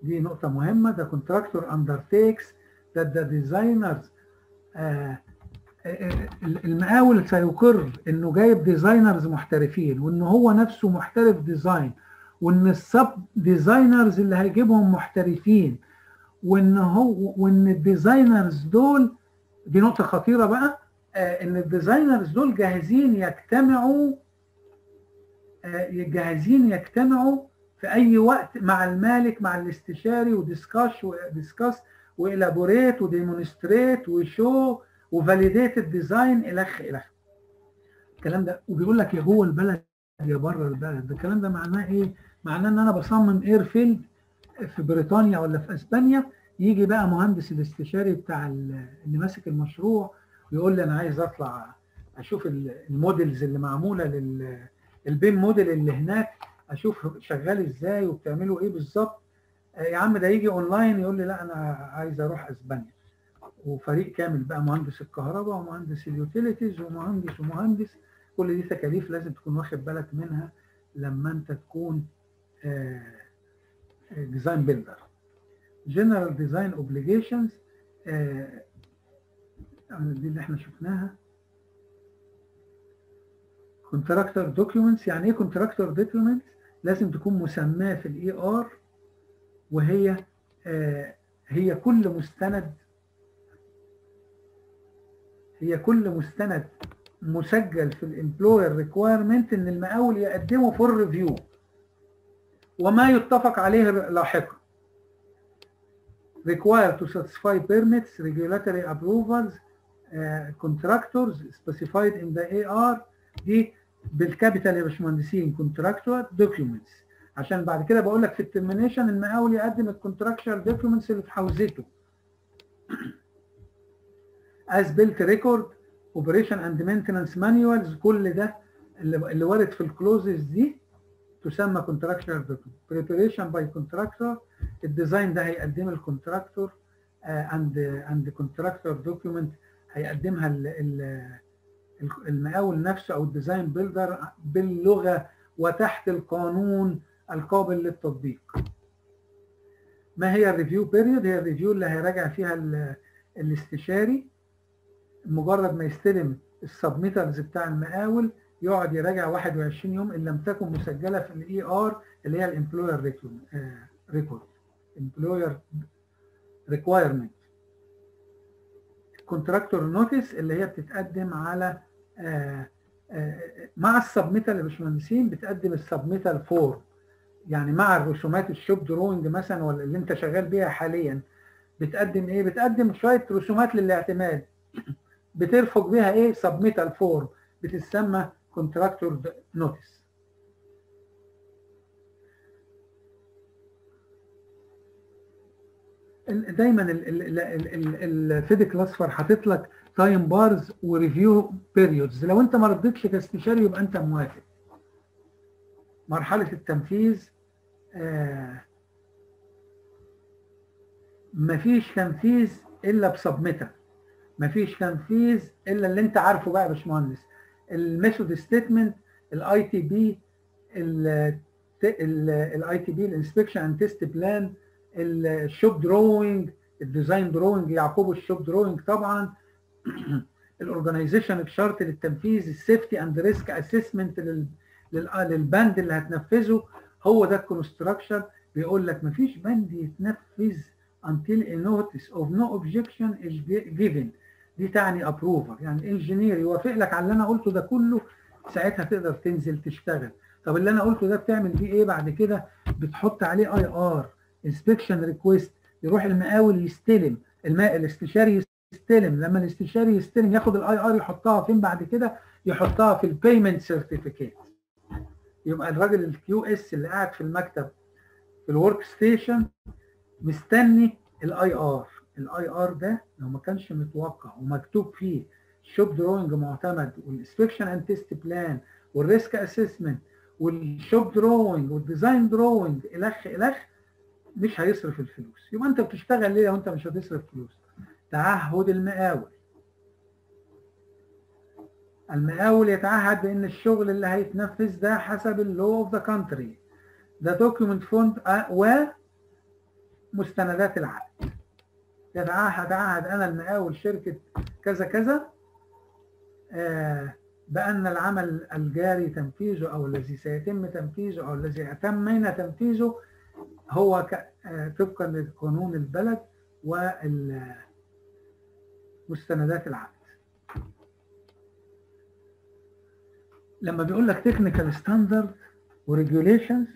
دي نقطة مهمة. the contractor undertakes that the designers آه المقاول سيقر انه جايب ديزاينرز محترفين، وان هو نفسه محترف ديزاين، وان السب ديزاينرز اللي هيجيبهم محترفين، وان هو وان الديزاينرز دول، دي نقطة خطيرة بقى، آه ان الديزاينرز دول جاهزين يجتمعوا آه جاهزين يجتمعوا في اي وقت مع المالك مع الاستشاري وديسكاش وديسكاس والابوريت وديمونستريت وشو وفاليديت الديزاين الخ الخ الكلام ده. وبيقول لك يا جوه البلد يا بره البلد. ده الكلام ده معناه ايه؟ معناه ان انا بصمم ايرفيلد في بريطانيا ولا في اسبانيا، يجي بقى مهندس الاستشاري بتاع اللي ماسك المشروع ويقول لي انا عايز اطلع اشوف الموديلز اللي معموله للبيم موديل اللي هناك، اشوف شغال ازاي وبتعملوا ايه بالظبط. يا عم ده يجي اونلاين يقول لي لا انا عايز اروح اسبانيا، وفريق كامل بقى، مهندس الكهرباء ومهندس اليوتيليتيز ومهندس ومهندس. كل دي تكاليف لازم تكون واخد بالك منها لما انت تكون ديزاين بيلدر. جنرال ديزاين اوبليجيشنز دي اللي احنا شفناها. كونتراكتور دوكيومنتس. يعني ايه كونتراكتور دوكيومنتس؟ لازم تكون مسماه في الاي ار، وهي آه هي كل مستند هي كل مستند مسجل في الامبلوير ريكوايرمنت ان المقاول يقدمه فور ريفيو وما يتفق عليه لاحقا. required to satisfy permits, regulatory approvals, uh, contractors specified in the A R. دي بالكابيتال يا باشمهندسين contractor documents، عشان بعد كده بقول لك في الترمينيشن المقاول يقدم الكونتراكشوال دوكيومنتس اللي في حوزته. as built record, operation and maintenance manuals، كل ده اللي, اللي وارد في الكلوزز دي تسمى contractual document. preparation by contractor، الديزاين ده هيقدم الكونتراكتور and and contractor document هيقدمها ال ال المقاول نفسه او الديزاين بيلدر باللغه وتحت القانون القابل للتطبيق. ما هي الريفيو بيريود؟ هي الريفيو اللي هيراجع فيها الاستشاري مجرد ما يستلم السبميترز بتاع المقاول، يقعد يراجع واحد وعشرين يوم ان لم تكن مسجله في الاي ار اللي هي الامبلوير ريكورد امبلوير ريكوايرمنت. كونتراكتور نوتس اللي هي بتتقدم على آآ آآ مع السبميتال يا باشمهندسين، بتقدم السبميتال فورم، يعني مع الرسومات الشوب دروينج مثلا ولا اللي انت شغال بيها حاليا، بتقدم ايه؟ بتقدم شويه رسومات للاعتماد بترفق بيها ايه؟ سبميتال فورم بتسمى كونتراكتور نوتس. دايما الفيديك الاصفر حاطط لك تايم بارز وريفيو بيريودز، لو انت ما ردتش كاستشاري يبقى انت موافق. مرحله التنفيذ آه مفيش تنفيذ الا بسبميتال، مفيش تنفيذ الا اللي انت عارفه بقى يا باشمهندس. الميثود ستيتمنت، الاي تي بي، الاي تي بي الانسبكشن اند تيست بلان، الشوب دروينج، الديزاين دروينج يعقبه الشوب دروينج طبعا، الاورجنايزيشن بشرط للتنفيذ، السيفتي اند ريسك اسسمنت للبند اللي هتنفذه. هو ده الكونستراكشن. بيقول لك مفيش بند يتنفذ until a notice of no objection is given. دي تعني approval، يعني الانجينير يوافق لك على اللي انا قلته ده كله، ساعتها تقدر تنزل تشتغل. طب اللي انا قلته ده بتعمل بيه ايه بعد كده؟ بتحط عليه اي ار انسبكشن ريكويست، يروح المقاول يستلم، الماء الاستشاري يستلم، لما الاستشاري يستلم ياخد الاي ار يحطها فين بعد كده؟ يحطها في البيمنت سيرتيفيكيت. يبقى الراجل الكيو اس اللي قاعد في المكتب في الورك ستيشن مستني الاي ار. الاي ار ده لو ما كانش متوقع ومكتوب فيه الشوب دروينج معتمد والانسبكشن اند تيست بلان والريسك اسسمنت والشوب دروينج والديزاين دروينج الخ الخ مش هيصرف الفلوس. يبقى انت بتشتغل ليه لو انت مش هتصرف فلوس؟ تعهد المقاول. المقاول يتعهد بان الشغل اللي هيتنفذ ده حسب اللو اوف ذا كونتري. ده دوكيومنت فوند و مستندات العقد. يتعهد عهد انا المقاول شركه كذا كذا آه بان العمل الجاري تنفيذه او الذي سيتم تنفيذه او الذي اتمينا تنفيذه هو آه طبقا لقانون البلد ومستندات العقد. لما بيقول لك تكنيكال ستاندرد وريجوليشنز،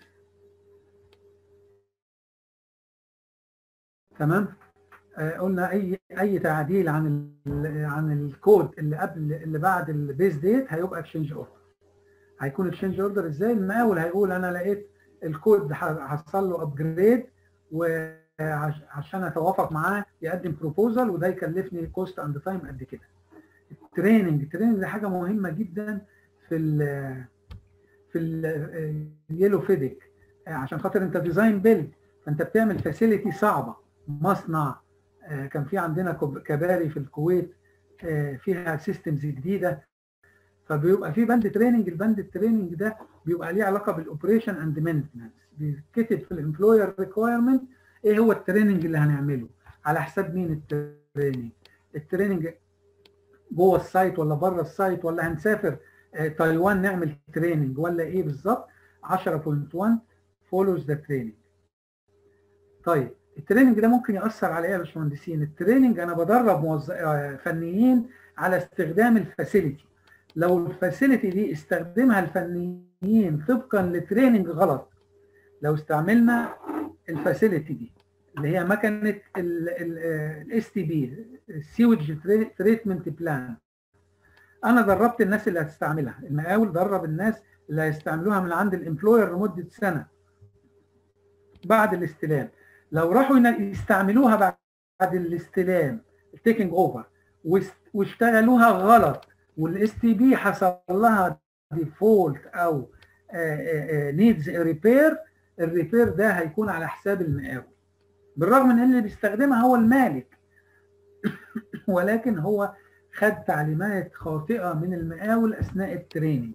تمام، آه قلنا اي اي تعديل عن ال عن الكود اللي قبل اللي بعد البيز ديت هيبقى تشينج اوردر. هيكون التشينج اوردر ازاي؟ المقاول هيقول انا لقيت الكود حصل له ابجريد وعشان اتوافق معاه يقدم بروبوزال وده يكلفني كوست اند تايم قد كده. التريننج التريننج دي حاجه مهمه جدا في ال في اليلو فيدك، عشان خاطر انت ديزاين بيلد، فانت بتعمل فاسيلتي صعبه، مصنع كان في عندنا كباري في الكويت فيها سيستمز جديده، فبيبقى في بند تريننج. البند التريننج ده بيبقى ليه علاقه بالاوبريشن اند مينتنس، بيتكتب في الامبلوير ريكوايرمنت ايه هو التريننج اللي هنعمله، على حساب مين التريننج. التريننج جوه السايت ولا بره السايت، ولا هنسافر تايوان نعمل تريننج ولا ايه بالظبط. عشرة نقطة واحد فولوز ذا تريننج. طيب التريننج ده ممكن ياثر على ايه يا باشمهندسين؟ التريننج انا بدرب موظف فنيين على استخدام الفاسيلتي. لو الفاسيلتي دي استخدمها الفنيين طبقا لتريننج غلط، لو استعملنا الفاسيلتي دي اللي هي مكنه الاس تي بي السيوج تريتمنت بلان، انا دربت الناس اللي هتستعملها، المقاول درب الناس اللي هيستعملوها من عند الامبلوير لمده سنه بعد الاستلام. لو راحوا يستعملوها بعد الاستلام التيكنج اوفر واشتغلوها غلط والاس تي بي حصل لها ديفولت او نيدز ريبير، الريبير ده هيكون على حساب المقاول، بالرغم من ان اللي بيستخدمها هو المالك ولكن هو خد تعليمات خاطئه من المقاول اثناء التريننج.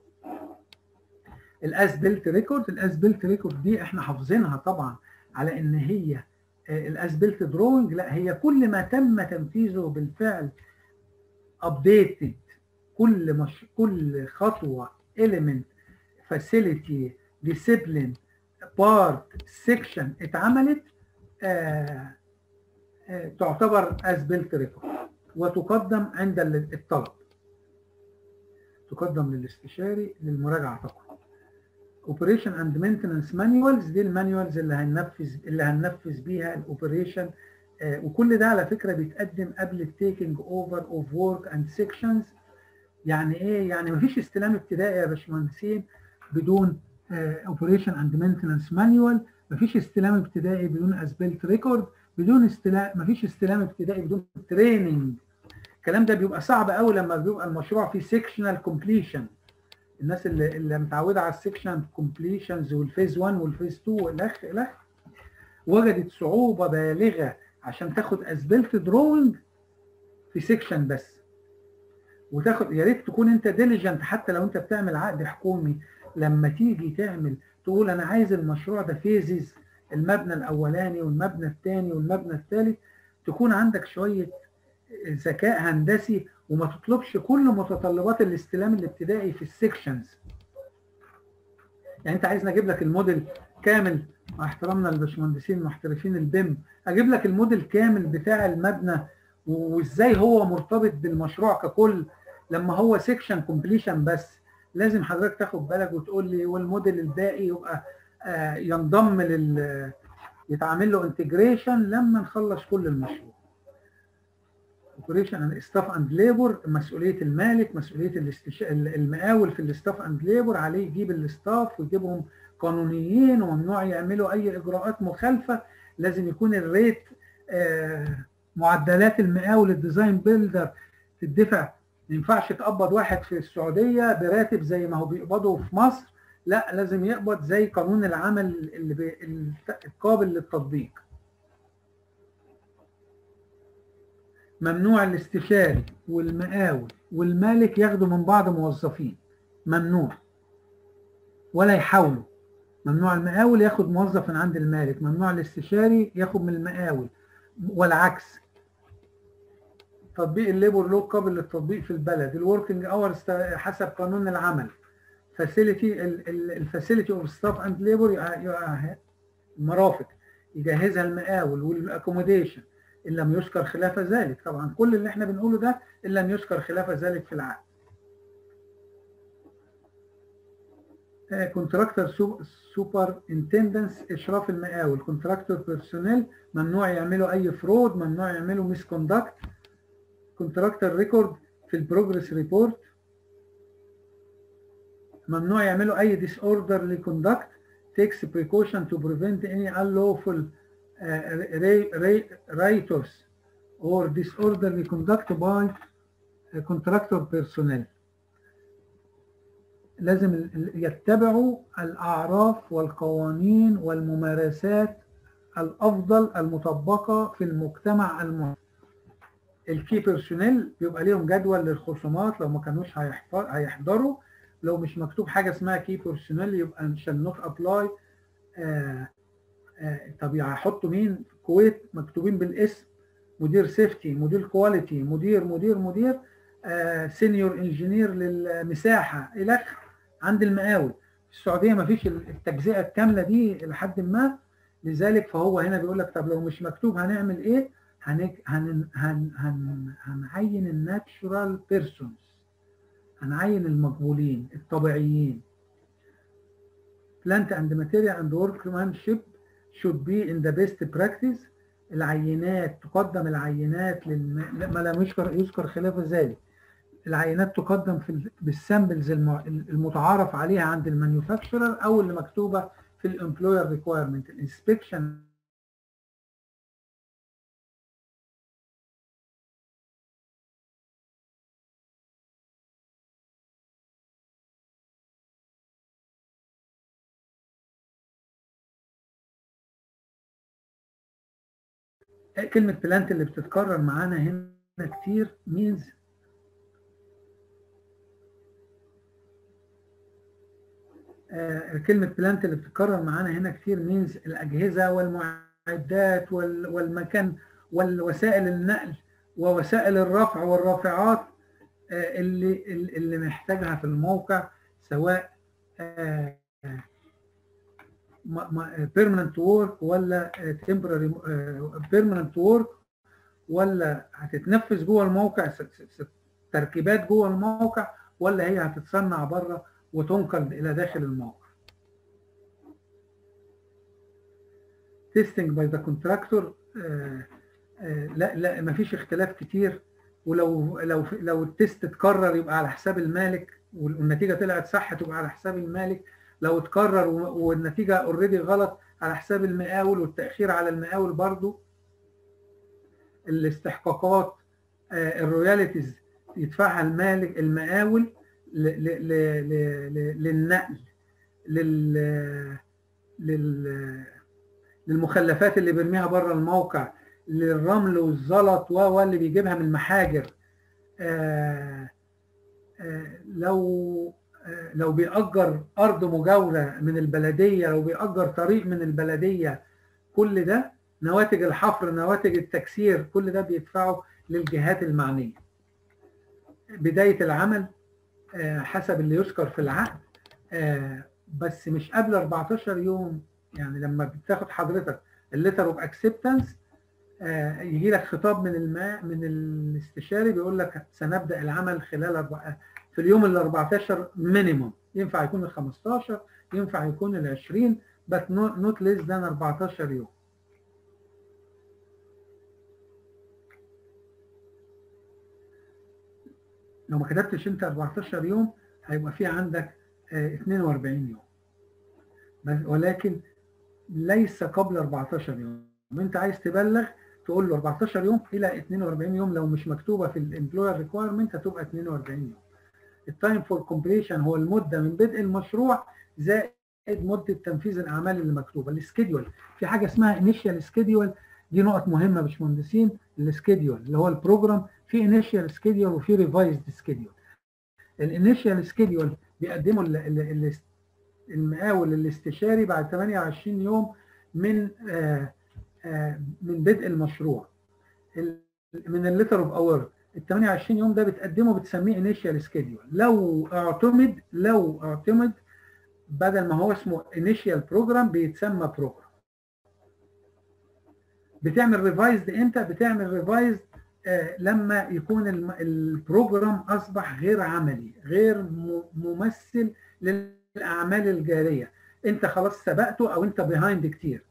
الاس بيلت ريكورد، الاس بيلت ريكورد دي احنا حافظينها طبعا على ان هي الاس بيلت دروينج، لا هي كل ما تم تنفيذه بالفعل ابديتد، كل مش كل خطوه element facility discipline part section اتعملت آآ آآ تعتبر as built record وتقدم عند الطلب، تقدم للاستشاري للمراجعه طبعا. operation and maintenance manuals دي المانيوالز اللي هننفذ اللي هننفذ بيها الاوبريشن، وكل ده على فكره بيتقدم قبل التيكنج اوفر اوف ورك اند سيكشنز. يعني ايه؟ يعني مفيش استلام ابتدائي يا باشمهندسين بدون اوبريشن اند مينتنس مانيوال، مفيش استلام ابتدائي بدون اسبلت ريكورد، بدون استلام مفيش استلام ابتدائي بدون تريننج. الكلام ده بيبقى صعب قوي لما بيبقى المشروع فيه سيكشنال كومبليشن. الناس اللي اللي متعوده على السيكشن كومبليشنز والفيز واحد والفيز اتنين والاخ الاخ وجدت صعوبه بالغه عشان تاخد اسبلت دروينج في سيكشن بس، وتاخد يا ريت تكون انت ديليجنت. حتى لو انت بتعمل عقد حكومي لما تيجي تعمل تقول انا عايز المشروع ده فيزز، المبنى الاولاني والمبنى الثاني والمبنى الثالث، تكون عندك شويه ذكاء هندسي وما تطلبش كل متطلبات الاستلام الابتدائي في السيكشنز. يعني انت عايزني اجيب لك الموديل كامل، مع احترامنا للباشمهندسين محترفين البيم، اجيب لك الموديل كامل بتاع المبنى وازاي هو مرتبط بالمشروع ككل لما هو سيكشن كومبليشن بس. لازم حضرتك تاخد بالك وتقول لي والموديل الباقي يبقى آه ينضم لل يتعمل له انتجريشن لما نخلص كل المشروع. اوبريشن اند ستاف اند ليبر، مسؤوليه المالك، مسؤوليه الاستش... المقاول في الستاف اند ليبر، عليه يجيب الاستاف ويجيبهم قانونيين وممنوع يعملوا اي اجراءات مخالفه. لازم يكون الريت آه معدلات المقاول الديزاين بيلدر تدفع، ما ينفعش تقبض واحد في السعوديه براتب زي ما هو بيقبضه في مصر، لا لازم يقبض زي قانون العمل اللي بي... القابل للتطبيق. ممنوع الاستشاري والمقاول والمالك ياخدوا من بعض موظفين، ممنوع، ولا يحاولوا. ممنوع المقاول ياخد موظف من عند المالك، ممنوع الاستشاري ياخد من المقاول والعكس. تطبيق الليبر لو قابل للتطبيق في البلد. الوركينج اورز حسب قانون العمل. فاسيلتي الفاسيلتي اوف ستاف اند ليبر، المرافق يجهزها المقاول، والاكوموديشن ان لم يذكر خلاف ذلك. طبعا كل اللي احنا بنقوله ده ان لم يذكر خلاف ذلك في العقد. كونتراكتور سوبر انتندنس اشراف المقاول. كونتراكتور بيرسونيل ممنوع يعملوا اي فرود، ممنوع يعملوا ميس كوندكت. كونتراكتور ريكورد في البروجرس ريبورت، ممنوع يعملوا اي ديس اوردرلي كوندكت. takes precaution to prevent any unlawful rights or disorderly conduct by contractor personnel. لازم يتبعوا الأعراف والقوانين والممارسات الأفضل المطبقة في المجتمع المحيط. الكي بيرسونيل بيبقى ليهم جدول للخصومات لو ما كانوش هيحضروا. لو مش مكتوب حاجة اسمها كي بيرسونيل يبقى shall not apply. آه آه طب هيحطوا مين؟ في الكويت مكتوبين بالاسم: مدير سيفتي، مدير كواليتي، مدير مدير مدير آه سينيور انجينير للمساحة إلى عند المقاول. في السعودية ما فيش التجزئة الكاملة دي لحد ما، لذلك فهو هنا بيقول لك طب لو مش مكتوب هنعمل ايه؟ هن هن هن هن هنعين الناتشورال بيرسونز، هنعين المقبولين الطبيعيين. plant and material and workmanship should be in the best practice. العينات تقدم العينات للم... ما لم يذكر يذكر خلاف ذلك. العينات تقدم في بالسامبلز المتعارف عليها عند المانيفاكتشرر او اللي مكتوبه في الامبلوير ريكويرمنت. الانسبكشن كلمه بلانت اللي بتتكرر معانا هنا كتير means كلمة بلانت اللي بتتكرر معانا هنا كتير مينز الأجهزة والمعدات والمكان والوسائل النقل ووسائل الرفع والرافعات اللي اللي محتاجها في الموقع، سواء permanent work ولا temporary permanent work، ولا هتتنفذ جوه الموقع تركيبات جوه الموقع، ولا هي هتتصنع بره وتنقل إلى داخل الموقع. تيستنج باي ذا كونتراكتور، لا لا مفيش اختلاف كتير. ولو لو لو التيست اتكرر يبقى على حساب المالك والنتيجه طلعت صح تبقى على حساب المالك. لو اتكرر والنتيجه اوريدي غلط على حساب المقاول، والتاخير على المقاول برضو. الاستحقاقات الرويالتيز يدفعها المالك المقاول للنقل لل للمخلفات اللي بيرميها بره الموقع، للرمل والزلط واللي بيجيبها من المحاجر. آآ آآ لو آآ لو بيأجر أرض مجاورة من البلدية، لو بيأجر طريق من البلدية، كل ده نواتج الحفر، نواتج التكسير، كل ده بيدفعه للجهات المعنية. بداية العمل حسب اللي يذكر في العقد، بس مش قبل أربعتاشر يوم. يعني لما بتاخد حضرتك الليتر اوف اكسبتنس يجي لك خطاب من الماء من الاستشاري بيقول لك سنبدا العمل خلال أربع في اليوم ال أربعتاشر مينيموم. ينفع يكون ال خمستاشر، ينفع يكون ال عشرين، بس نوت ليس ذان أربعتاشر يوم. لو ما كتبتش انت أربعتاشر يوم هيبقى في عندك اتنين وأربعين يوم، ولكن ليس قبل أربعتاشر يوم. انت عايز تبلغ تقول له أربعتاشر يوم الى اتنين وأربعين يوم. لو مش مكتوبه في الامبلوير ريكويرمنت هتبقى اتنين وأربعين يوم. التايم فور كومبليشن هو المده من بدء المشروع زائد مده تنفيذ الاعمال اللي مكتوبه. السكيدول، في حاجه اسمها انيشال سكيدول، دي نقط مهمه يا باشمهندسين. السكيدول اللي هو البروجرام، في انيشال سكيدول وفي ريفايزد سكيدول. الانيشال سكيدول بيقدموا المقاول الاستشاري بعد ثمانية وعشرين يوم من آآ آآ من بدء المشروع من الليتر اوف اوورد. ال ثمانية وعشرين يوم ده بتقدمه بتسميه انيشال سكيدول. لو اعتمد لو اعتمد بدل ما هو اسمه انيشال بروجرام بيتسمى بروجرام. بتعمل ريفايزد امتى؟ بتعمل ريفايزد آه لما يكون البروجرام اصبح غير عملي، غير ممثل للاعمال الجاريه، انت خلاص سبقته او انت بيهايند كتير.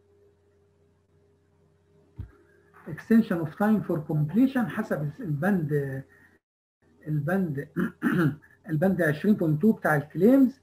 extension of time for completion حسب البند البند البند عشرين نقطة اتنين بتاع الكليمز.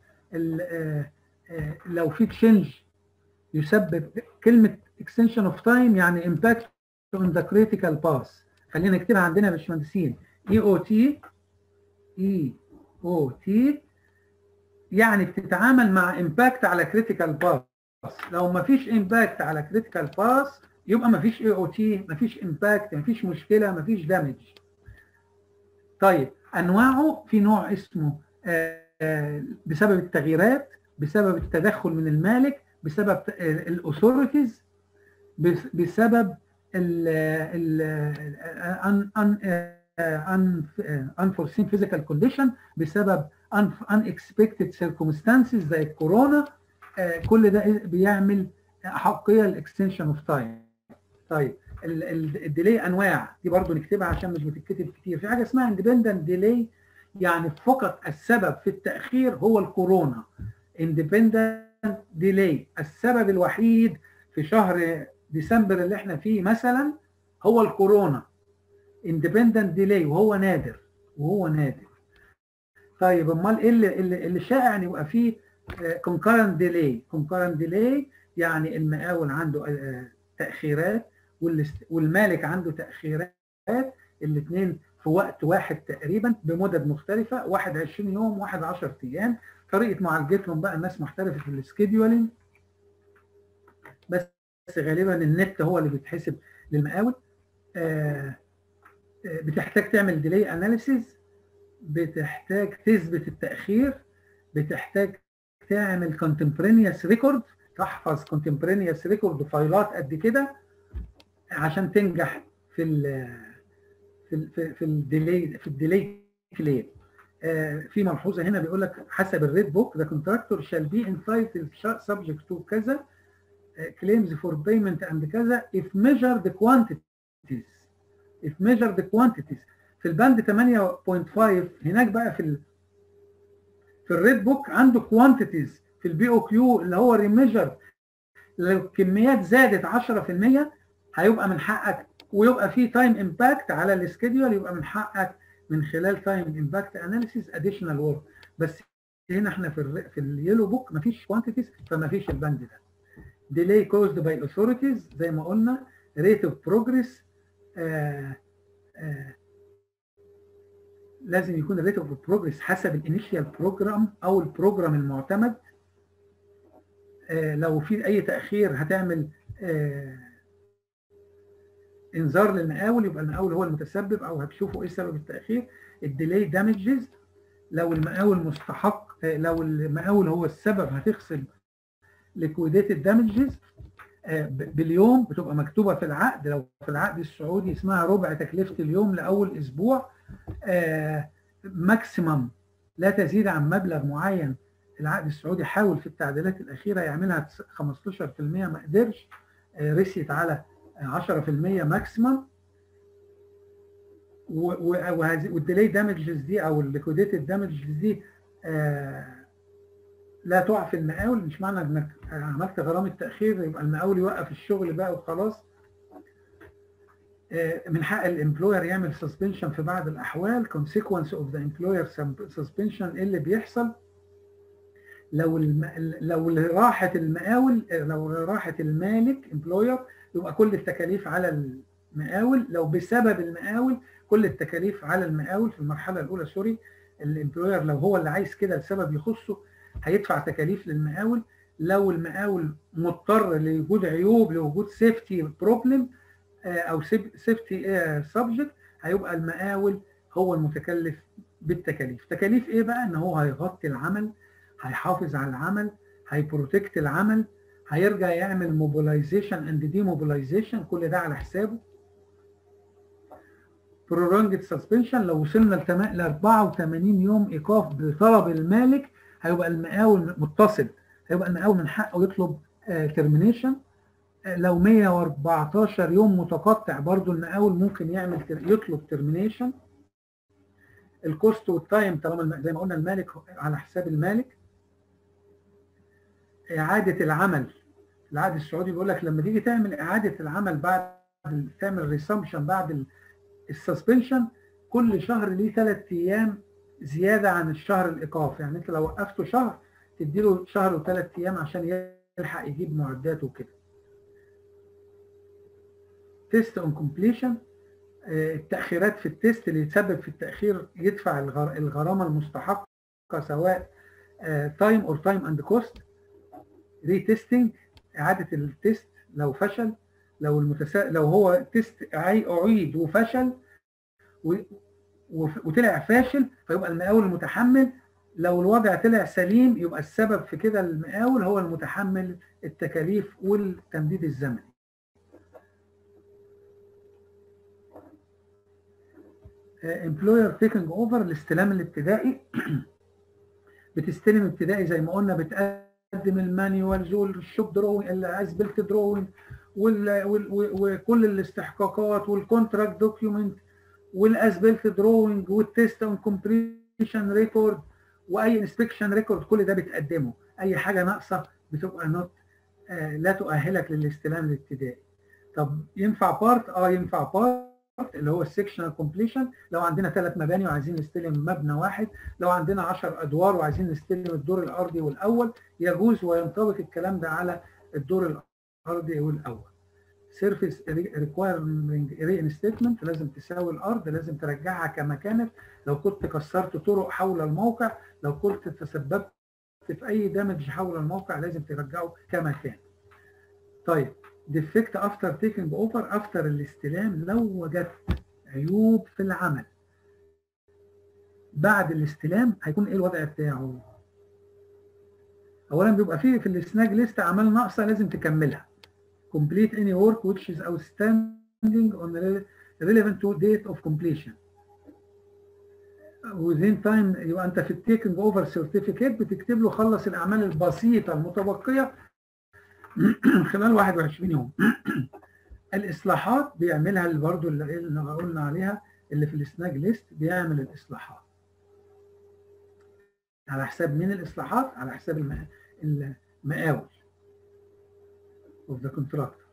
لو في تشينج يسبب كلمه extension of time يعني impact on the critical path. خلينا نكتبها عندنا يا باشمهندسين. اي او تي اي او تي يعني بتتعامل مع impact على critical path. لو ما فيش impact على critical path يبقى ما فيش اي او تي، ما فيش امباكت، ما فيش مشكله، ما فيش دامج. طيب انواعه، في نوع اسمه بسبب التغييرات، بسبب التدخل من المالك، بسبب الاثوريتيز، بسبب ال unforeseen physical condition، بسبب unexpected circumstances زي الكورونا. كل ده بيعمل حقيقه الاكستنشن اوف تايم. طيب الديلي انواع دي برضو نكتبها عشان مش بتتكتب كتير. في حاجه اسمها اندبندنت ديلي، يعني فقط السبب في التاخير هو الكورونا. اندبندنت ديلي السبب الوحيد في شهر ديسمبر اللي احنا فيه مثلا هو الكورونا. اندبندنت ديلي وهو نادر وهو نادر. طيب امال ايه اللي اللي شائع ان يبقى فيه كونكرنت ديلي؟ كونكرنت ديلي يعني المقاول عنده تاخيرات والمالك عنده تاخيرات، الاثنين في وقت واحد تقريبا بمدد مختلفه، واحد عشرين يوم واحد عشرة ايام. طريقه معالجتهم بقى الناس محترفه في السكيدولينج، بس غالبا النت هو اللي بيتحسب للمقاول. آه بتحتاج تعمل ديلي اناليسيز، بتحتاج تثبت التاخير، بتحتاج تعمل كونتمبرينيوس ريكورد، تحفظ كونتمبرينيوس ريكورد فايلات قد كده عشان تنجح في ال في ال في الديلي في الديلي كليم. آه في ملحوظه هنا بيقول لك حسب الريد بوك the contractor shall be entitled subject to كذا uh, claims for payment and كذا if measured quantities if measured quantities. في البند ثمانية نقطة خمسة هناك بقى في ال في الريد بوك عنده كوانتيتيز في البي او كيو اللي هو ريميجر. لو الكميات زادت عشرة في المية هيبقى من حقك، ويبقى في تايم امباكت على السكيدول، يبقى من حقك من خلال تايم امباكت اناليسيس اديشنال ورك. بس هنا احنا في ال في اليلو بوك مفيش كوانتيتيز، فمفيش البند ده. ديلي كوزد باي اوثوريتيز زي ما قلنا، ريت اوف بروجريس، لازم يكون الريت اوف بروجريس حسب الانيشال بروجرام او البروجرام المعتمد. آه لو في اي تاخير هتعمل آه انذار للمقاول، يبقى المقاول هو المتسبب او هتشوفوا ايه سبب التاخير. الديلي دامجز لو المقاول مستحق، آه لو المقاول هو السبب هتخصم ليكويديتد دامجز آه باليوم، بتبقى مكتوبه في العقد. لو في العقد السعودي اسمها ربع تكلفه اليوم لاول اسبوع. آه ماكسيمم لا تزيد عن مبلغ معين. العقد السعودي حاول في التعديلات الاخيره يعملها خمستاشر في المية، ما قدرش، آه رسيت على عشرة في المية ماكسيمم. والديلي دامجز دي او الليكويديتد دامجز دي آه لا تعفي المقاول. مش معنى انك عملت غرامه تاخير يبقى المقاول يوقف الشغل بقى وخلاص. من حق الامبلوير يعمل سسبنشن في بعض الاحوال. consequence of the employer suspension ايه اللي بيحصل لو الم... لو راحت المقاول، لو راحت المالك امبلوير يبقى كل التكاليف على المقاول. لو بسبب المقاول كل التكاليف على المقاول في المرحله الاولى. سوري، الامبلوير لو هو اللي عايز كده لسبب يخصه هيدفع تكاليف للمقاول. لو المقاول مضطر لوجود عيوب، لوجود سيفتي بروبلم او سيفتي سبجكت، هيبقى المقاول هو المتكلف بالتكاليف. تكاليف ايه بقى؟ ان هو هيغطي العمل، هيحافظ على العمل، هيبروتكت العمل، هيرجع يعمل موبيلايزيشن اند دي موبيلايزيشن، كل ده على حسابه. prolonged suspension لو وصلنا ل أربعة وثمانين يوم ايقاف بطلب المالك، هيبقى المقاول متصل، هيبقى المقاول من حقه يطلب ترمينيشن. لو مئة وأربعتاشر يوم متقطع برضو المقاول ممكن يعمل يطلب ترمينيشن. الكوست والتايم طالما زي ما قلنا المالك على حساب المالك. اعاده العمل، العقد السعودي بيقول لك لما تيجي تعمل اعاده العمل بعد تعمل ريسامشن بعد السسبنشن، كل شهر ليه ثلاث ايام زياده عن الشهر الايقاف. يعني انت لو وقفته شهر تديله شهر وثلاث ايام عشان يلحق يجيب معداته وكده. تيست اون كومبليشن، التاخيرات في التيست اللي يتسبب في التاخير يدفع الغرامه المستحقه سواء تايم اور تايم اند كوست. ري تيستنج، اعاده التيست لو فشل، لو المتسا... لو هو تيست اعيد وفشل و... وطلع فاشل فيبقى المقاول المتحمل. لو الوضع طلع سليم يبقى السبب في كده المقاول هو المتحمل التكاليف والتمديد الزمني. امبلوير تيكنج اوفر، الاستلام الابتدائي. بتستلم ابتدائي زي ما قلنا، بتقدم المانيوالز والشوب دروينج الاسبلت دروينج وكل الاستحقاقات والكونتراكت دوكيومنت والاسبلت دروينج والتيست اون كومبليشن ريكورد واي انسبكشن ريكورد، كل ده بتقدمه. اي حاجه ناقصه بتبقى نوت آه لا تؤهلك للاستلام الابتدائي. طب ينفع بارت؟ اه ينفع بارت اللي هو السكشنال كومبليشن. لو عندنا ثلاث مباني وعايزين نستلم مبنى واحد، لو عندنا عشر ادوار وعايزين نستلم الدور الارضي والاول، يجوز وينطبق الكلام ده على الدور الارضي والاول. سيرفيس ريكوايرمنت ري انستيتمنت، لازم تساوي الارض، لازم ترجعها كما كانت. لو كنت كسرت طرق حول الموقع، لو كنت تسببت في اي دامج حول الموقع، لازم ترجعه كما كان. طيب ديفكت افتر تيكنج اوفر، افتر الاستلام لو وجدت عيوب في العمل بعد الاستلام هيكون ايه الوضع بتاعه؟ اولا بيبقى فيه في السناج ليست اعمال ناقصه لازم تكملها. complete any work which is outstanding on the relevant to date of completion within time. يبقى انت في التيكنج اوفر سيرتيفيكيت بتكتب له خلص الاعمال البسيطه المتبقيه خلال واحد وعشرين يوم. الاصلاحات بيعملها برضه اللي قلنا عليها اللي في السناج ليست، بيعمل الاصلاحات على حساب مين؟ الاصلاحات على حساب المقاول of the contractor.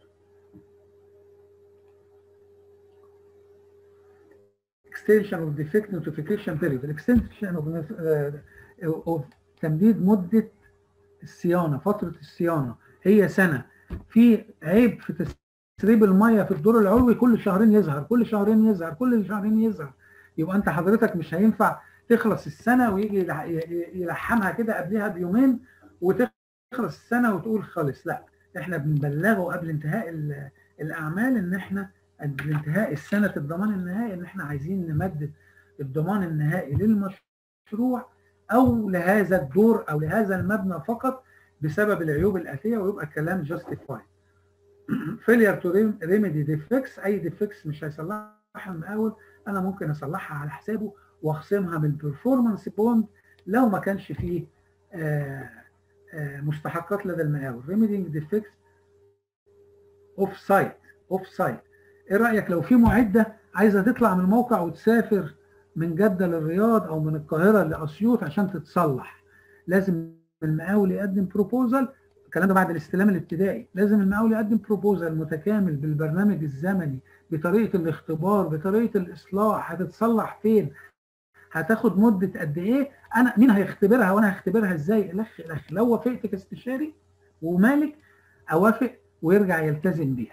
extension of defect notification period، extension of, uh, of تمديد مدة الصيانة، فترة الصيانة هي سنة. في عيب في تسريب المية في الدور العلوي كل شهرين يظهر، كل شهرين يظهر، كل شهرين يظهر، يبقى انت حضرتك مش هينفع تخلص السنة ويجي يلحمها كده قبلها بيومين وتخلص السنة وتقول خلص. لا، احنا بنبلغه قبل انتهاء الاعمال ان احنا قبل انتهاء السنة الضمان النهائي ان احنا عايزين نمدد الضمان النهائي للمشروع او لهذا الدور او لهذا المبنى فقط بسبب العيوب الآتية، ويبقى الكلام justified. failure to remedy defects، اي defects مش هيصلحها المقاول انا ممكن اصلحها على حسابه واخصمها من performance bond لو ما كانش فيه آآ آآ مستحقات لدى المقاول. remedying defects off site off site، ايه رأيك لو في معدة عايزة تطلع من الموقع وتسافر من جدة للرياض او من القاهرة لأسيوط عشان تتصلح، لازم المقاول يقدم بروبوزال. الكلام ده بعد الاستلام الابتدائي، لازم المقاول يقدم بروبوزال متكامل بالبرنامج الزمني، بطريقة الاختبار، بطريقة الإصلاح، هتتصلح فين، هتاخد مدة قد ايه، انا مين هيختبرها وانا هختبرها ازاي، الخ الخ لو وافقت كاستشاري ومالك اوافق ويرجع يلتزم بيها.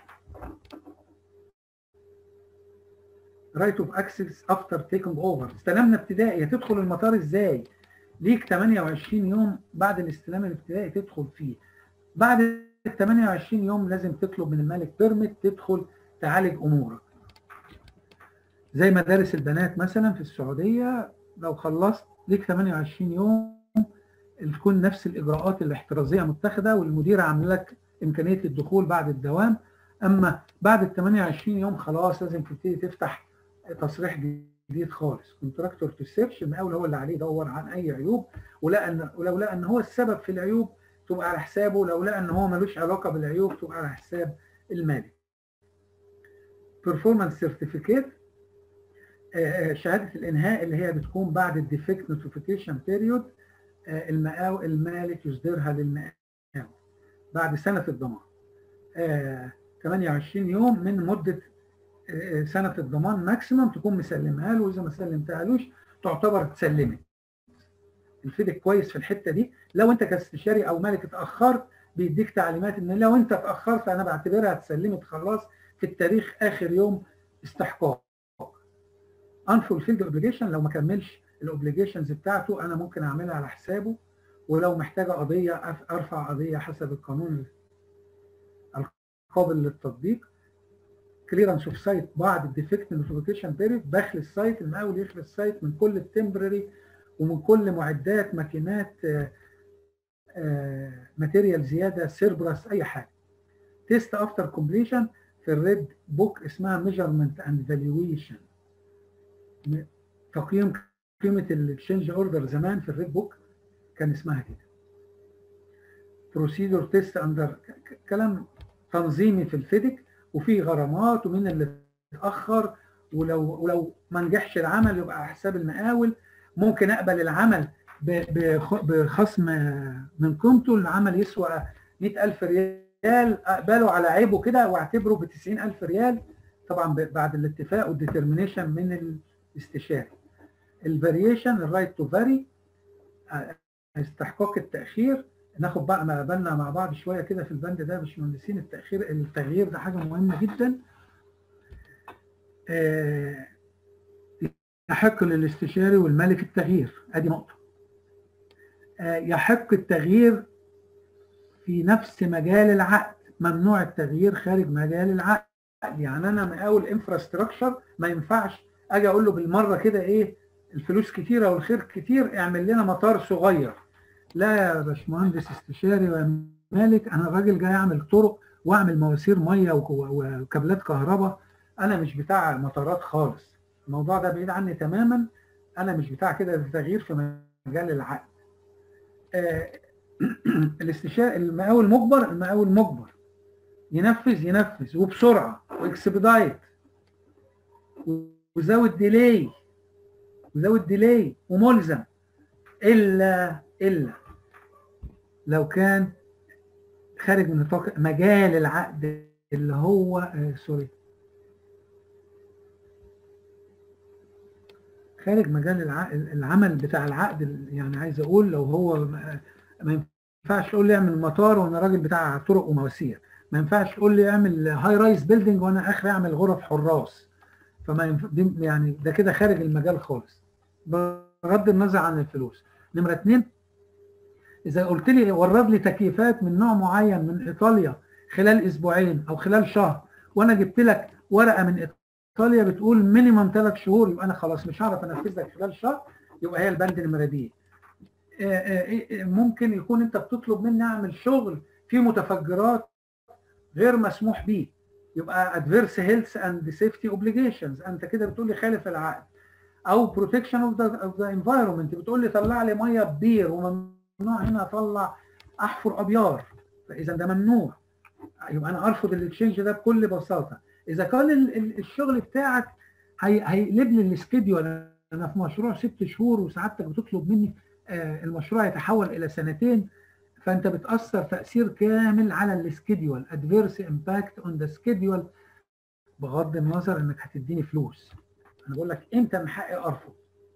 رايت اوف اكسس افتر تيكنج اوفر، استلمنا ابتدائي، هتدخل المطار ازاي؟ ليك ثمانية وعشرين يوم بعد الاستلام الابتدائي تدخل فيه. بعد ال ثمانية وعشرين يوم لازم تطلب من المالك بيرميت تدخل تعالج امورك. زي مدارس البنات مثلا في السعوديه، لو خلصت ليك ثمانية وعشرين يوم تكون نفس الاجراءات الاحترازيه متخذه، والمدير عامل لك امكانيه الدخول بعد الدوام. اما بعد ال ثمانية وعشرين يوم خلاص لازم تبتدي تفتح تصريح جديد خالص، كونتراكتور تو سيرش، المقاول هو اللي عليه يدور عن اي عيوب، ولقى ان ولو لقى ان هو السبب في العيوب تبقى على حسابه، لو لقى ان هو ملوش علاقه بالعيوب تبقى على حساب المالك. performance certificate، شهاده الانهاء اللي هي بتكون بعد الديفكت نوتيفيكيشن بيريود، المقاول المالك يصدرها للمقاول بعد سنه الضمان، ثمانية وعشرين يوم من مده سنه الضمان ماكسيمم تكون مسلمها له، واذا ما سلمتهالوش تعتبر اتسلمت. الفيدك كويس في الحته دي، لو انت كاستشاري او مالك اتاخرت بيديك تعليمات ان لو انت اتاخرت انا بعتبرها اتسلمت خلاص في التاريخ اخر يوم استحقاق. unfulfilled obligation، لو ما كملش الاوبليجيشنز بتاعته انا ممكن اعملها على حسابه، ولو محتاجه قضيه ارفع قضيه حسب القانون القابل للتطبيق. كليرنس اوف سايت بعد الديفكت نوتيفيكيشن بيريد، دخل السايت، المقاول يخلي السايت من كل التمبرري ومن كل معدات ماكينات ماتيريال زياده سيربرس اي حاجه. تيست افتر كومبليشن في الريد بوك اسمها ميجرمنت اند فالويشن، تقييم قيمه التشينج اوردر زمان في الريد بوك كان اسمها كده. بروسيدور تيست اندر، كلام تنظيمي في الفيدك، وفيه غرامات ومين اللي اتاخر، ولو ولو ما نجحش العمل يبقى على حساب المقاول. ممكن اقبل العمل بخصم من قيمته، العمل يسوى مئة ألف ريال اقبله على عيبه كده واعتبره ب تسعين ألف ريال، طبعا بعد الاتفاق والديترمينيشن من الاستشاري. الفاريشن، الرايت تو فاري، استحقاق التاخير، ناخد بقى ما بالنا مع بعض شويه كده في البند ده يا باشمهندسين. التاخير التغيير ده حاجه مهمه جدا. آه يحق للاستشاري والمالك التغيير، ادي نقطه. آه يحق التغيير في نفس مجال العقد، ممنوع التغيير خارج مجال العقد. يعني انا مقاول انفراستراكشر ما ينفعش اجي اقول له بالمره كده ايه الفلوس كتيره والخير كتير اعمل لنا مطار صغير. لا يا باشمهندس استشاري ومالك، انا راجل جاي اعمل طرق واعمل مواسير ميه وكابلات كهرباء، انا مش بتاع مطارات خالص. الموضوع ده بعيد عني تماما، انا مش بتاع كده تغيير في مجال العقد. آه الاستشاري المقاول مجبر، المقاول مجبر ينفذ ينفذ وبسرعه واكسبدايت وزود ديلي وزود ديلي وملزم، الا الا لو كان خارج من نطاق مجال العقد اللي هو آه سوري خارج مجال العقد العمل بتاع العقد. يعني عايز اقول لو هو ما ينفعش تقول لي اعمل مطار وانا راجل بتاع طرق ومواسير، ما ينفعش تقول لي اعمل هاي رايز بيلدينج وانا اخري اعمل غرف حراس، فما ينفع يعني ده كده خارج المجال خالص بغض النظر عن الفلوس. نمره اتنين، اذا قلت لي ورد لي تكييفات من نوع معين من ايطاليا خلال اسبوعين او خلال شهر، وانا جبت لك ورقه من ايطاليا بتقول مينيمم ثلاث شهور، يبقى انا خلاص مش هعرف انفذ لك خلال شهر، يبقى هي البند نمره دي. ممكن يكون انت بتطلب مني اعمل شغل فيه متفجرات غير مسموح به، يبقى adverse health and safety obligations، انت كده بتقول لي خالف العقد. او protection of the, of the environment، بتقول لي طلع لي ميه ببير وممنوع هنا اطلع احفر ابيار، فاذا ده ممنوع، يبقى انا ارفض الاكسشينج ده بكل بساطه. اذا كان الشغل بتاعك هيقلب لي السكيدول، انا في مشروع ست شهور وسعادتك بتطلب مني المشروع يتحول الى سنتين، فانت بتاثر تاثير كامل على السكيدول، ادفيرس امباكت اون ذا سكيدول، بغض النظر انك هتديني فلوس. انا بقول لك امتى من حقي ارفض.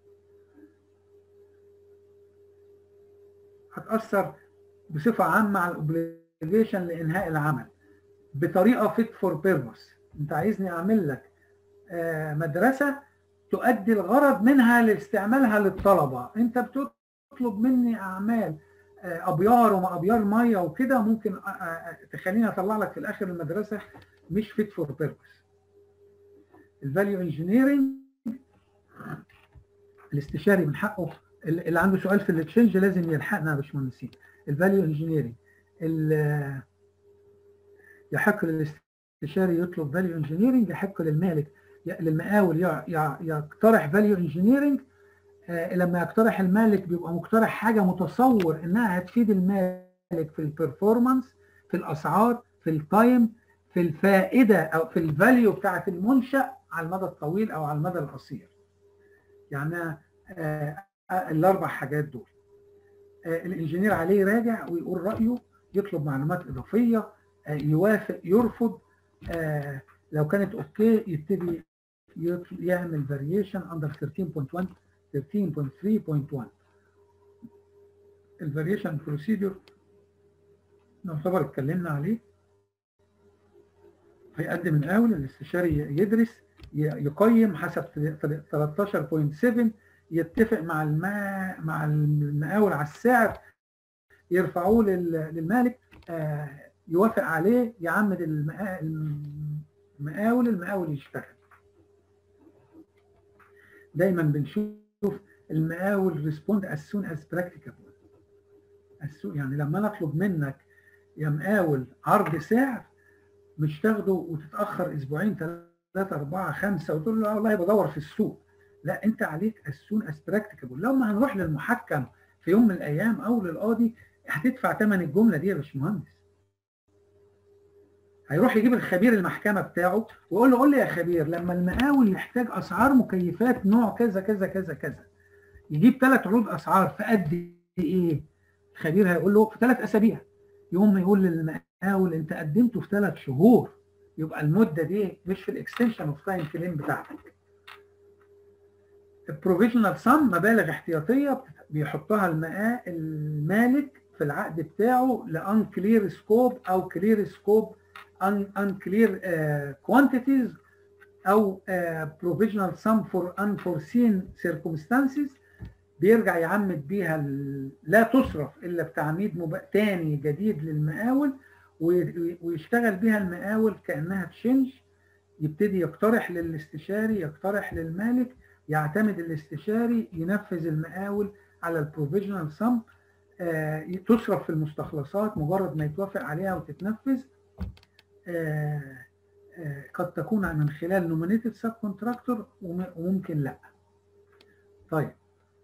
هتاثر بصفه عامه على الاوبليجيشن لانهاء العمل بطريقه فيت فور بيربس. انت عايزني اعمل لك مدرسه تؤدي الغرض منها لاستعمالها للطلبه، انت بتطلب مني اعمال ابيار وما ابيار ميه وكده، ممكن تخليني اطلع لك في الاخر المدرسه مش فيت فور بيربس. الفاليو انجينيرنج، الاستشاري من حقه اللي عنده سؤال في الاكسشينج لازم يلحقنا يا باشمهندسين. الفاليو انجينيرنج، يحق للاستشاري يطلب فاليو انجينيرنج، يحق للمالك للمقاول يقترح فاليو انجينيرنج. لما يقترح المالك بيبقى مقترح حاجه متصور انها هتفيد المالك في البرفورمانس، في الاسعار، في التايم، في الفائده او في الفاليو بتاعه المنشا على المدى الطويل او على المدى القصير. يعني الاربع حاجات دول الانجينير عليه يراجع ويقول رايه، يطلب معلومات اضافيه، يوافق، يرفض، لو كانت اوكي يبتدي يعمل فاريشن اندر ثيرتين بوينت واحد ثيرتين بوينت ثري بوينت واحد. الفاريشن بروسيدور نعتبر اتكلمنا عليه. هيقدم الاول الاستشاري يدرس يقيم حسب تلتاشر بوينت سبعة، يتفق مع الماء مع المقاول على السعر، يرفعوه للمالك، يوافق عليه، يعمد المقاول، المقاول يشتغل. دايما بنشوف المقاول ريسبوند as soon as practicable. يعني لما انا اطلب منك يا مقاول عرض سعر، مش تاخده وتتاخر اسبوعين ثلاثه اربعه خمسه وتقول له والله بدور في السوق. لا، انت عليك as soon as practicable. لما هنروح للمحكم في يوم من الايام او للقاضي هتدفع ثمن الجمله دي يا باشمهندس. هيروح يجيب الخبير المحكمه بتاعه ويقول له قول لي يا خبير، لما المقاول يحتاج اسعار مكيفات نوع كذا كذا كذا كذا، يجيب ثلاث عروض اسعار في قد ايه؟ الخبير هيقول له في ثلاث اسابيع. يوم ما يقول للمقاول انت قدمته في ثلاث شهور، يبقى المده دي مش في الاكستنشن اوف تايم كليم بتاعتك. البروفيشنال سم مبالغ احتياطيه بيحطها المالك في العقد بتاعه لان كلير سكوب او كلير سكوب unclear uh, quantities او uh, provisional sum for unforeseen circumstances، بيرجع يعمد بيها لا تصرف الا بتعميد مب... تاني جديد للمقاول، ويشتغل بيها المقاول كانها تشنج. يبتدي يقترح للاستشاري، يقترح للمالك، يعتمد الاستشاري، ينفذ المقاول على البروفيشنال سم، آه تصرف في المستخلصات مجرد ما يتوافق عليها وتتنفذ. آه آه قد تكون من خلال نومينيتد سب كونتراكتور وممكن لا. طيب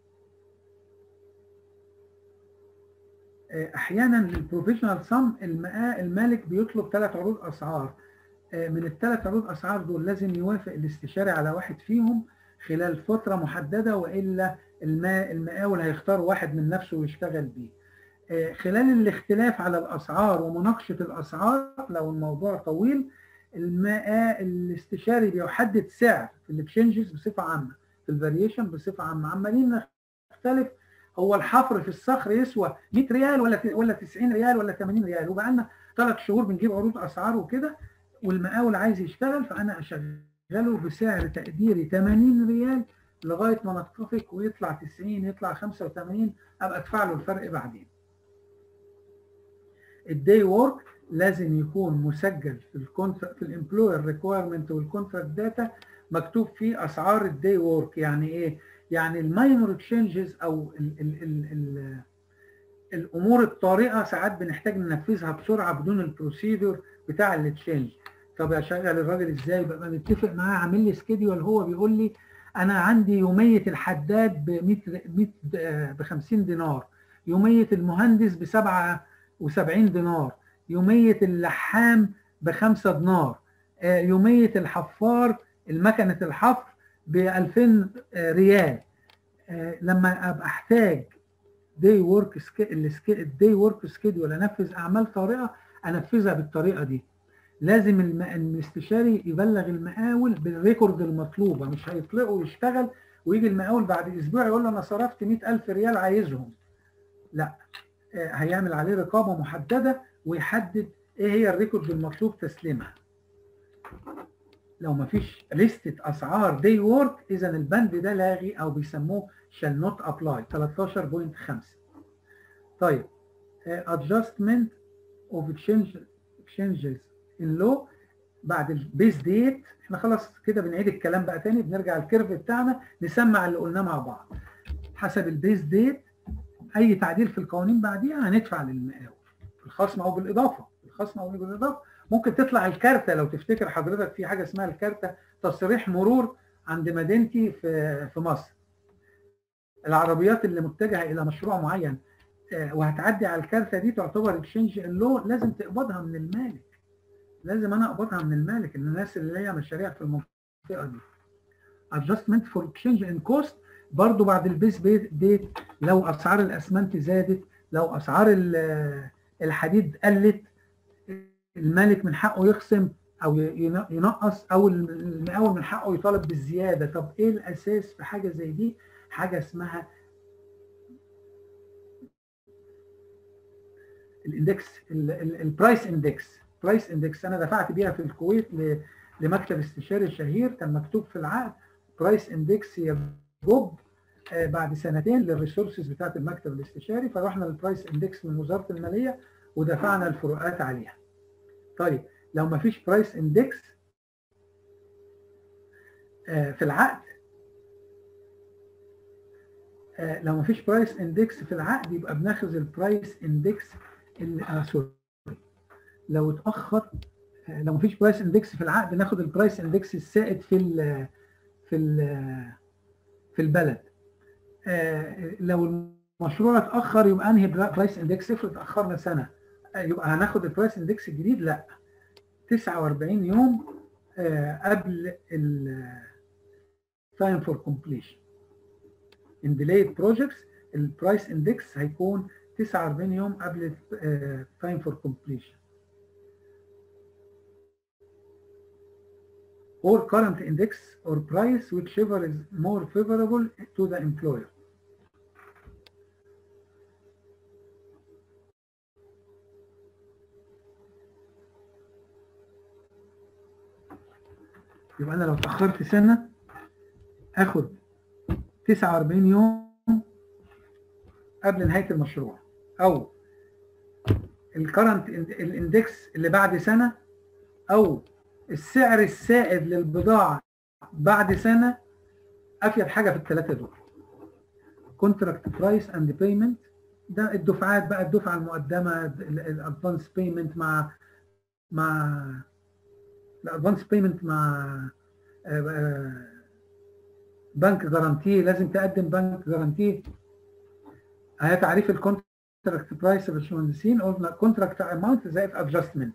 آه احيانا البروفيشنال سم المالك بيطلب ثلاث عروض اسعار. آه من الثلاث عروض اسعار دول لازم يوافق الاستشاري على واحد فيهم خلال فتره محدده، والا المقاول هيختار واحد من نفسه ويشتغل بيه. خلال الاختلاف على الاسعار ومناقشه الاسعار لو الموضوع طويل، الاستشاري بيحدد سعر في الاكسشينجز بصفه عامه، في الفاريشن بصفه عامه. عمالين نختلف، هو الحفر في الصخر يسوى مية ريال ولا ولا تسعين ريال ولا ثمانين ريال، وبقى لنا ثلاث شهور بنجيب عروض اسعار وكده، والمقاول عايز يشتغل، فانا اشغله بسعر تقديري ثمانين ريال لغايه ما نتفق ويطلع تسعين، يطلع خمسة وثمانين، ابقى ادفع له الفرق بعدين. الداي وورك لازم يكون مسجل في الكونتراكت، في الامبلوير ريكويرمنت والكونتراكت داتا، مكتوب فيه اسعار الداي وورك. يعني ايه؟ يعني الماينور تشينجز او ال ال ال ال الامور الطارئه ساعات بنحتاج ننفذها بسرعه بدون البروسيدور بتاع التشينج. طب اشغل الراجل ازاي؟ ببقى متفق معاه، عامل لي سكيدول، هو بيقول لي انا عندي يوميه الحداد ب مية ب خمسين دينار، يوميه المهندس ب سبعة وسبعين دينار، يوميه اللحام ب خمسة دينار، يوميه الحفار المكنه الحفر ب ألفين ريال. لما ابقى احتاج داي ورك الداي ورك سكيدول انفذ اعمال طارئه، انفذها بالطريقه دي. لازم الاستشاري يبلغ المقاول بالريكورد المطلوبه، مش هيطلقه ويشتغل ويجي المقاول بعد اسبوع يقول له انا صرفت مية ألف ريال عايزهم. لا، هيعمل عليه رقابه محدده ويحدد ايه هي الريكورد المطلوب تسليمها. لو ما فيش لستة اسعار داي ورك، اذا البند ده لاغي او بيسموه shall not apply تلتاشر بوينت خمسة. طيب adjustment of exchange exchanges in law بعد البيس ديت. احنا خلاص كده بنعيد الكلام بقى تاني، بنرجع الكيرف بتاعنا نسمع اللي قلناه مع بعض. حسب البيز ديت اي تعديل في القوانين بعديها هندفع للمقاول في الخصم او بالاضافه، الخصم او بالاضافه. ممكن تطلع الكارته، لو تفتكر حضرتك في حاجه اسمها الكارته، تصريح مرور عند مدينتي في في مصر. العربيات اللي متجهه الى مشروع معين وهتعدي على الكارته دي تعتبر اكسشينج اللو، لازم تقبضها من المالك، لازم انا اقبضها من المالك، الناس اللي هي مشاريع في المنطقه دي. adjustment for exchange in cost برضو بعد البيس ديت، لو اسعار الاسمنت زادت، لو اسعار الحديد قلت، المالك من حقه يخصم او ينقص، او المقاول من حقه يطالب بالزياده. طب ايه الاساس في حاجه زي دي؟ حاجه اسمها الاندكس، البرايس اندكس. برايس اندكس انا دفعت بيها في الكويت لمكتب استشاري شهير، كان مكتوب في العقد برايس اندكس يجب بعد سنتين للريسورسز بتاعت المكتب الاستشاري، فرحنا للبرايس اندكس من وزاره الماليه ودفعنا الفروقات عليها. طيب لو ما فيش برايس اندكس في العقد، لو ما فيش برايس اندكس في العقد يبقى بناخذ البرايس اندكس اللي سوري لو اتاخر، لو ما فيش برايس اندكس في العقد ناخد البرايس اندكس السائد في ال في ال في البلد. لو المشروع اتاخر يبقى انهي برايس اندكس؟ افرض اتاخرنا سنه يبقى هناخد البرايس اندكس الجديد؟ لا، تسعة وأربعين يوم قبل ال time for completion. in delayed projects البرايس اندكس هيكون تسعة وأربعين يوم قبل time for completion or current index or price whichever is more favorable to the employer. يبقى انا لو اتاخرت سنه اخد تسعة وأربعين يوم قبل نهايه المشروع، او الكرنت الاندكس اللي بعد سنه، او السعر السائد للبضاعه بعد سنه. افيد حاجه في الثلاثه دول كونتراكت برايس اند بيمنت، ده الدفعات بقى، الدفعه المقدمه، الادفانس بيمنت مع مع الادفانس بيمنت مع بنك جارانتي، لازم تقدم بنك جارانتي. هي تعريف الكونتراكت برايس يا باشمهندسين، قلنا كونتراكت اماونت زائد ادجستمنت.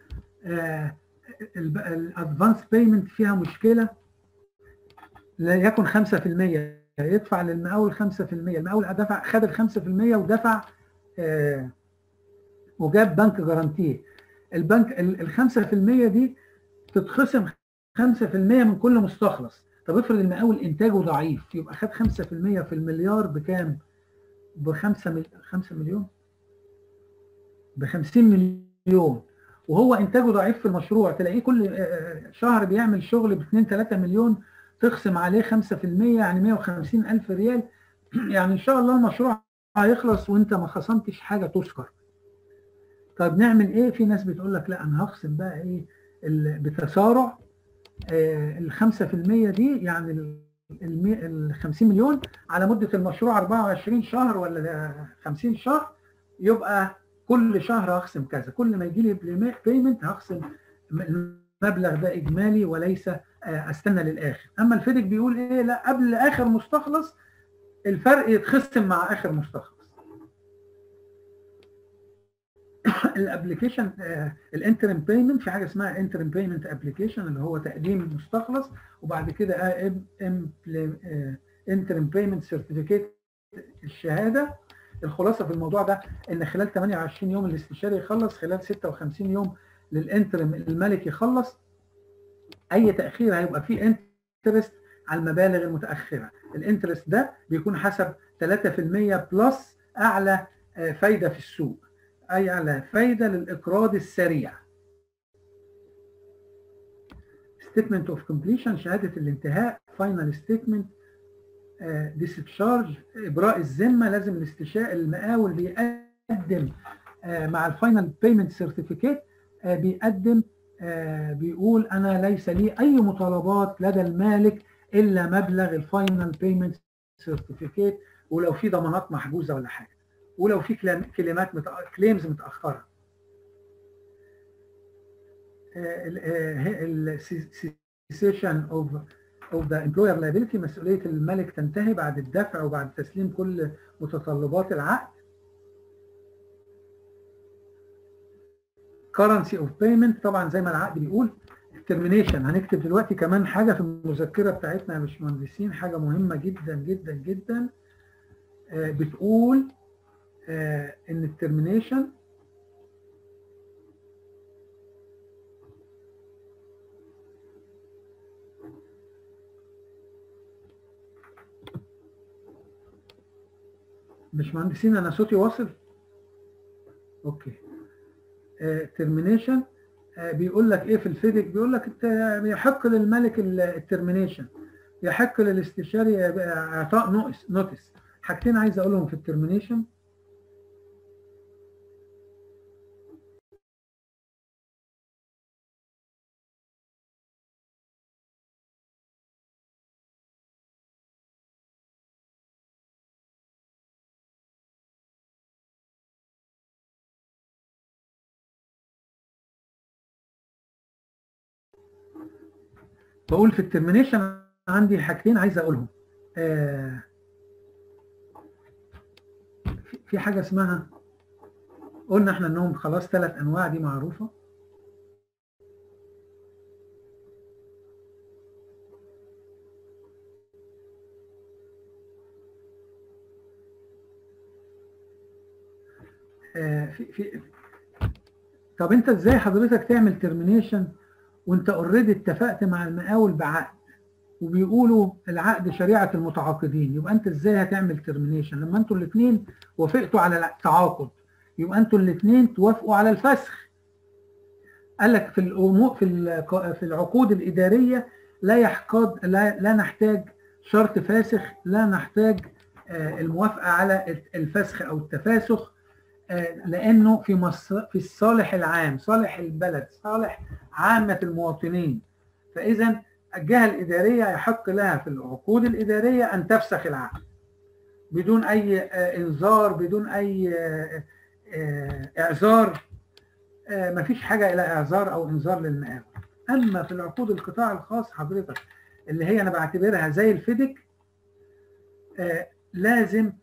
الادفانس بيمنت فيها مشكله، لا يكن خمسة في المية، يدفع للمقاول خمسة في المية، المقاول دفع خد ال خمسة في المية ودفع آه وجاب بنك جارانتيه. البنك ال خمسة في المية دي تتخصم خمسة في المية من كل مستخلص. طب افرض المقاول انتاجه ضعيف، يبقى خد خمسة في المية في المليار بكام؟ ب خمسة مليون، ب خمسين مليون، وهو انتاجه ضعيف في المشروع، تلاقيه كل شهر بيعمل شغل ب اتنين تلاتة مليون، تخصم عليه خمسة في المية يعني مية وخمسين ألف ريال. يعني ان شاء الله المشروع هيخلص وانت ما خصمتش حاجه تذكر. طب نعمل ايه؟ في ناس بتقول لك لا انا هخصم بقى ايه بتسارع ال خمسة في المية دي، يعني ال خمسين مليون على مده المشروع أربعة وعشرين شهر ولا خمسين شهر، يبقى كل شهر هخصم كذا، كل ما يجي لي بيمنت هخصم المبلغ ده اجمالي وليس استنى للاخر. اما الفيدك بيقول ايه؟ لا، قبل اخر مستخلص الفرق يتخصم مع اخر مستخلص. الابلكيشن الانترم بيمنت، في حاجه اسمها انترم بيمنت ابلكيشن اللي هو تقديم المستخلص، وبعد كده انترم بيمنت سيرتيفيكيت الشهاده. الخلاصه في الموضوع ده ان خلال ثمانية وعشرين يوم الاستشاري يخلص، خلال ستة وخمسين يوم للانترم المالك يخلص. اي تاخير هيبقى فيه انترست على المبالغ المتاخره. الانترست ده بيكون حسب ثلاثة في المية بلس اعلى فايده في السوق، اي اعلى فايده للاقراض السريع. ستيتمنت اوف كومبليشن، شهاده الانتهاء. فاينل ستيتمنت ديسشارج، ابراء الذمه. لازم الاستشاء المقاول بيقدم مع الفاينل بيمنت سيرتيفيكيت، بيقدم بيقول انا ليس لي اي مطالبات لدى المالك الا مبلغ الفاينل بيمنت سيرتيفيكيت، ولو في ضمانات محجوزه ولا حاجه، ولو في كلمات كليمز متاخره. السيسيشن اوف اوف ذا امبلوير لايبيلتي، مسؤوليه الملك تنتهي بعد الدفع وبعد تسليم كل متطلبات العقد. currency of payment، طبعا زي ما العقد بيقول. termination، هنكتب دلوقتي كمان حاجه في المذكره بتاعتنا يا باشمهندسين، حاجه مهمه جدا جدا جدا. آه بتقول آه ان الترمينيشن باشمهندسين انا صوتي واصل؟ اوكي. ترمينيشن آه بيقول لك ايه في الفيديك؟ بيقول لك يحق للملك الترمينيشن، يحق للاستشاري اعطاء نوتس نوتس حاجتين عايز اقولهم في الترمينيشن. بقول في الترمينيشن عندي حاجتين عايز اقولهم. آه في حاجه اسمها، قلنا احنا انهم خلاص ثلاث انواع دي معروفه. آه في في طب انت ازاي حضرتك تعمل ترمينيشن وانت اوريدي اتفقت مع المقاول بعقد، وبيقولوا العقد شريعه المتعاقدين، يبقى انت ازاي هتعمل ترمينيشن لما انتوا الاثنين وافقتوا على التعاقد؟ يبقى انتوا الاثنين توافقوا على الفسخ. قال لك في الامور في في العقود الاداريه لا يحتاج لا, لا نحتاج شرط فاسخ، لا نحتاج الموافقه على الفسخ او التفاسخ، لانه في مصر في الصالح العام، صالح البلد، صالح عامه المواطنين. فاذا الجهه الاداريه يحق لها في العقود الاداريه ان تفسخ العقد بدون اي انذار، بدون اي اعذار. مفيش حاجه الى اعذار او انذار للمقاول. اما في العقود القطاع الخاص حضرتك اللي هي انا بعتبرها زي الفيدك، لازم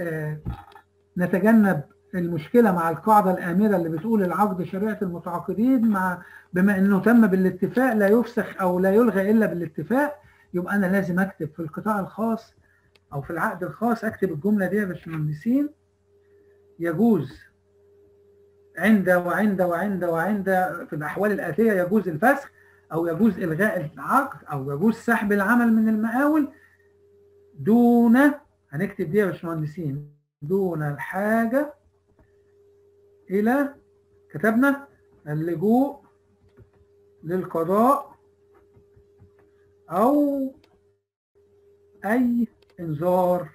نتجنب المشكله مع القاعده الامره اللي بتقول العقد شريعه المتعاقدين، مع بما انه تم بالاتفاق لا يفسخ او لا يلغى الا بالاتفاق. يبقى انا لازم اكتب في القطاع الخاص او في العقد الخاص، اكتب الجمله دي يا باشمهندسين: يجوز عند وعند وعند وعند في الاحوال الاتيه يجوز الفسخ او يجوز الغاء العقد او يجوز سحب العمل من المقاول دون، هنكتب دي يا باشمهندسين، دون الحاجه الى، كتبنا اللجوء للقضاء او اي انذار.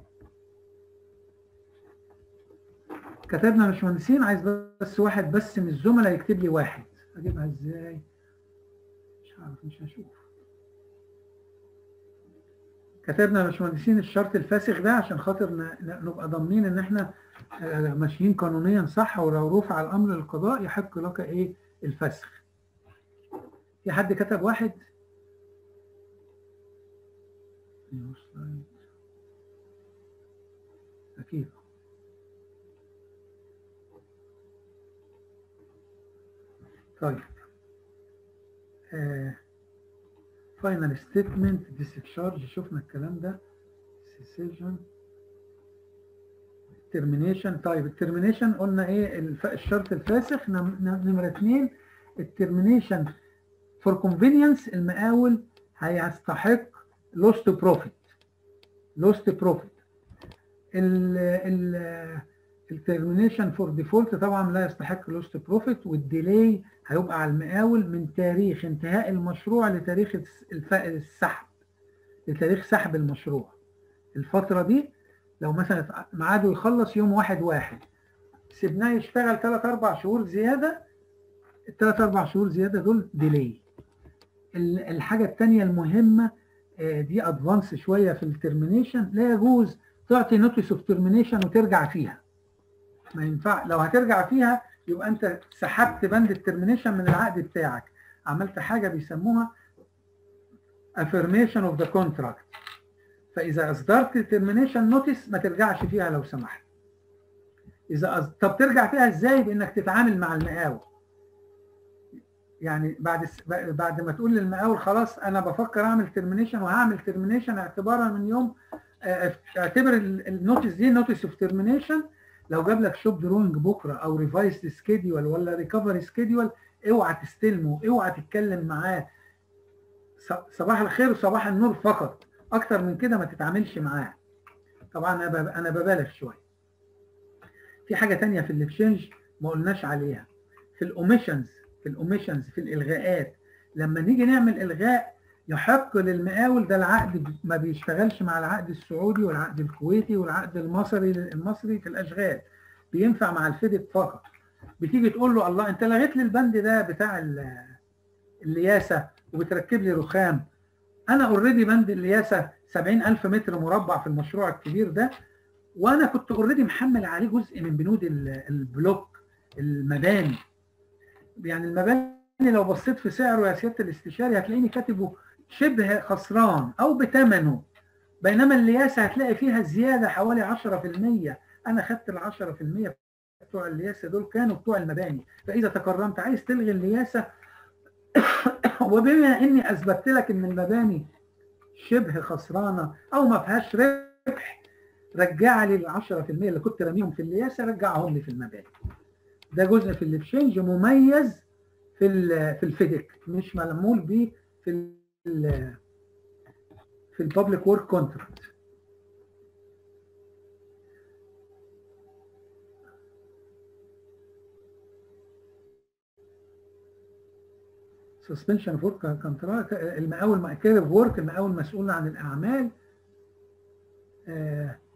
كتبنا يا باشمهندسين. عايز بس واحد بس من الزملاء يكتب لي واحد. اجيبها ازاي؟ مش عارف، مش هشوف. كتبنا يا باشمهندسين الشرط الفاسخ ده عشان خاطر نبقى ضامنين ان احنا ماشيين قانونيا صح، ولو رفع الامر للقضاء يحق لك ايه؟ الفسخ. في حد كتب واحد؟ اكيد. طيب فاينل ستيتمنت ديسشارج، شفنا الكلام ده. سيسيجن، ترمينيشن. طيب الترمينيشن قلنا ايه؟ الشرط الفاسخ. نمرة اتنين الترمينيشن فور كونفينينس، المقاول هيستحق لوست بروفيت. لوست بروفيت. الترمينيشن فور ديفولت طبعا لا يستحق لوست بروفيت، والديلي هيبقى على المقاول من تاريخ انتهاء المشروع لتاريخ السحب، لتاريخ سحب المشروع. الفترة دي لو مثلا ميعاده يخلص يوم واحد واحد، سيبناه يشتغل ثلاث أربع شهور زيادة، الثلاث أربع شهور زيادة دول ديلي. الحاجة الثانية المهمة دي ادفانس شويه في الترمينيشن، لا يجوز تعطي نوتيس اوف ترمينيشن وترجع فيها. ما ينفع، لو هترجع فيها يبقى انت سحبت بند الترمينيشن من العقد بتاعك، عملت حاجه بيسموها affirmation of the contract. فاذا اصدرت ترمينيشن نوتيس ما ترجعش فيها لو سمحت. اذا أص... طب ترجع فيها ازاي؟ بانك تتعامل مع المقاول. يعني بعد بعد ما تقول للمقاول خلاص انا بفكر اعمل ترمينيشن وهعمل ترمينيشن اعتبارا من يوم، اعتبر النوتيس دي نوتيس اوف ترمينيشن. لو جاب لك شوب دروينج بكره او ريفايزد سكيدول ولا ريكفري سكيدول، اوعى تستلمه، اوعى تتكلم معاه. صباح الخير وصباح النور فقط، اكتر من كده ما تتعاملش معاه. طبعا انا انا ببالغ شويه. في حاجه ثانيه في الاكسشينج ما قلناش عليها، في الاوميشنز في الاوميشنز في الالغاءات. لما نيجي نعمل الغاء يحق للمقاول، ده العقد ما بيشتغلش مع العقد السعودي والعقد الكويتي والعقد المصري المصري في الاشغال، بينفع مع الفيدك فقط. بتيجي تقول له الله انت لغيت لي البند ده بتاع الياسه وبتركب لي رخام، انا اوريدي بند الياسه سبعين ألف متر مربع في المشروع الكبير ده، وانا كنت اوريدي محمل عليه جزء من بنود البلوك المباني. يعني المباني لو بصيت في سعره يا سياده الاستشاري هتلاقيني كاتبه شبه خسران او بثمنه، بينما الياسه هتلاقي فيها زياده حوالي عشرة في المية. انا خدت ال عشرة في المية بتوع الياسه دول كانوا بتوع المباني. فاذا تكرمت عايز تلغي الياسه وبما اني اثبتت لك ان المباني شبه خسرانه او ما فيهاش ربح، رجع لي ال عشرة في المية اللي كنت راميهم في الياسه رجعهم لي في المباني. ده جزء في الاكسشينج مميز في ال في الفيدك، مش معمول بيه في ال في البابليك ورك كونتراكت. سسبنشن اوف ورك كونتراكت، المقاول كيرف ورك، المقاول مسؤول عن الاعمال. آه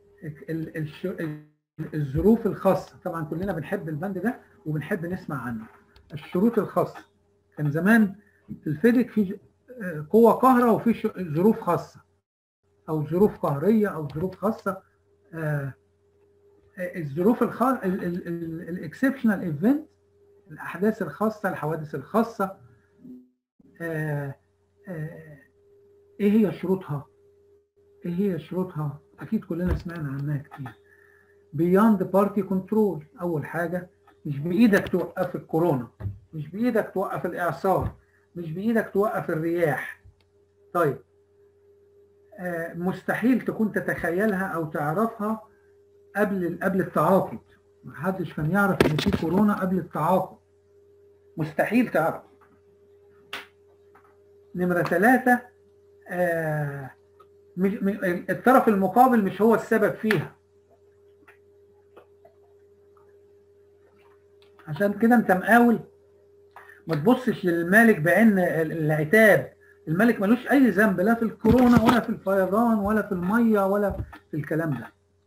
الظروف الخاصه، طبعا كلنا بنحب البند ده وبنحب نسمع عنه. الشروط الخاصه، كان زمان في الفيدك في قوه قاهره وفي ظروف خاصه او ظروف قهريه او ظروف خاصه. آه الظروف الخاصه الاكسبشنال ايفنت، الاحداث الخاصه، الحوادث الخاصه. آه آه ايه هي شروطها؟ ايه هي شروطها؟ اكيد كلنا سمعنا عنها كتير. بياند بارتي كنترول، اول حاجه مش بايدك توقف الكورونا، مش بايدك توقف الاعصار، مش بايدك توقف الرياح. طيب آه مستحيل تكون تتخيلها او تعرفها قبل قبل التعاقد. ما حدش كان يعرف ان في كورونا قبل التعاقد، مستحيل تعرف. نمره ثلاثة، آه الطرف المقابل مش هو السبب فيها. عشان كده انت مقاول ما تبصش للمالك بعين العتاب. المالك ملوش اي ذنب لا في الكورونا ولا في الفيضان ولا في الميه ولا في الكلام ده.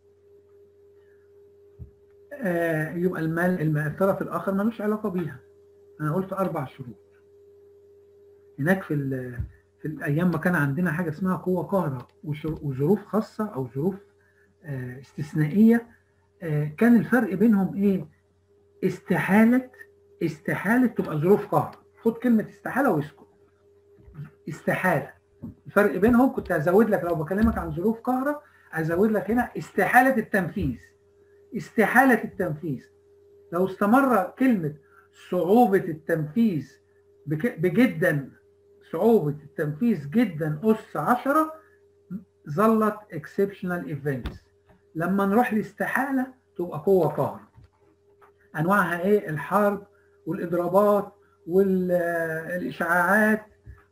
آه يبقى المال الطرف الاخر ملوش علاقه بيها. انا قلت اربع شروط. هناك في في الايام ما كان عندنا حاجه اسمها قوه قاهره وظروف خاصه او ظروف آه استثنائيه، آه كان الفرق بينهم ايه؟ استحاله استحاله تبقى ظروف قاهره. خد كلمه استحاله واسكت. استحاله، الفرق بينهم كنت هزود لك لو بكلمك عن ظروف قاهره، ازود لك هنا استحاله التنفيذ. استحاله التنفيذ لو استمر كلمه صعوبه التنفيذ بجدا، صعوبه التنفيذ جدا اس عشرة، ظلت exceptional events. لما نروح لاستحاله تبقى قوه قاهره. انواعها ايه؟ الحرب والاضرابات والاشعاعات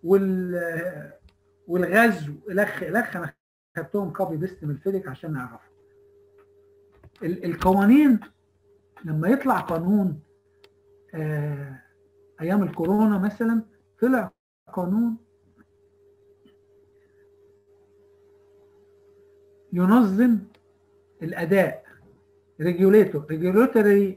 والغزو الخ الخ. انا خدتهم كوبي بيست من الفيدك عشان نعرفها. القوانين لما يطلع قانون آه ايام الكورونا مثلا، طلع قانون ينظم الاداء، regulator regulatory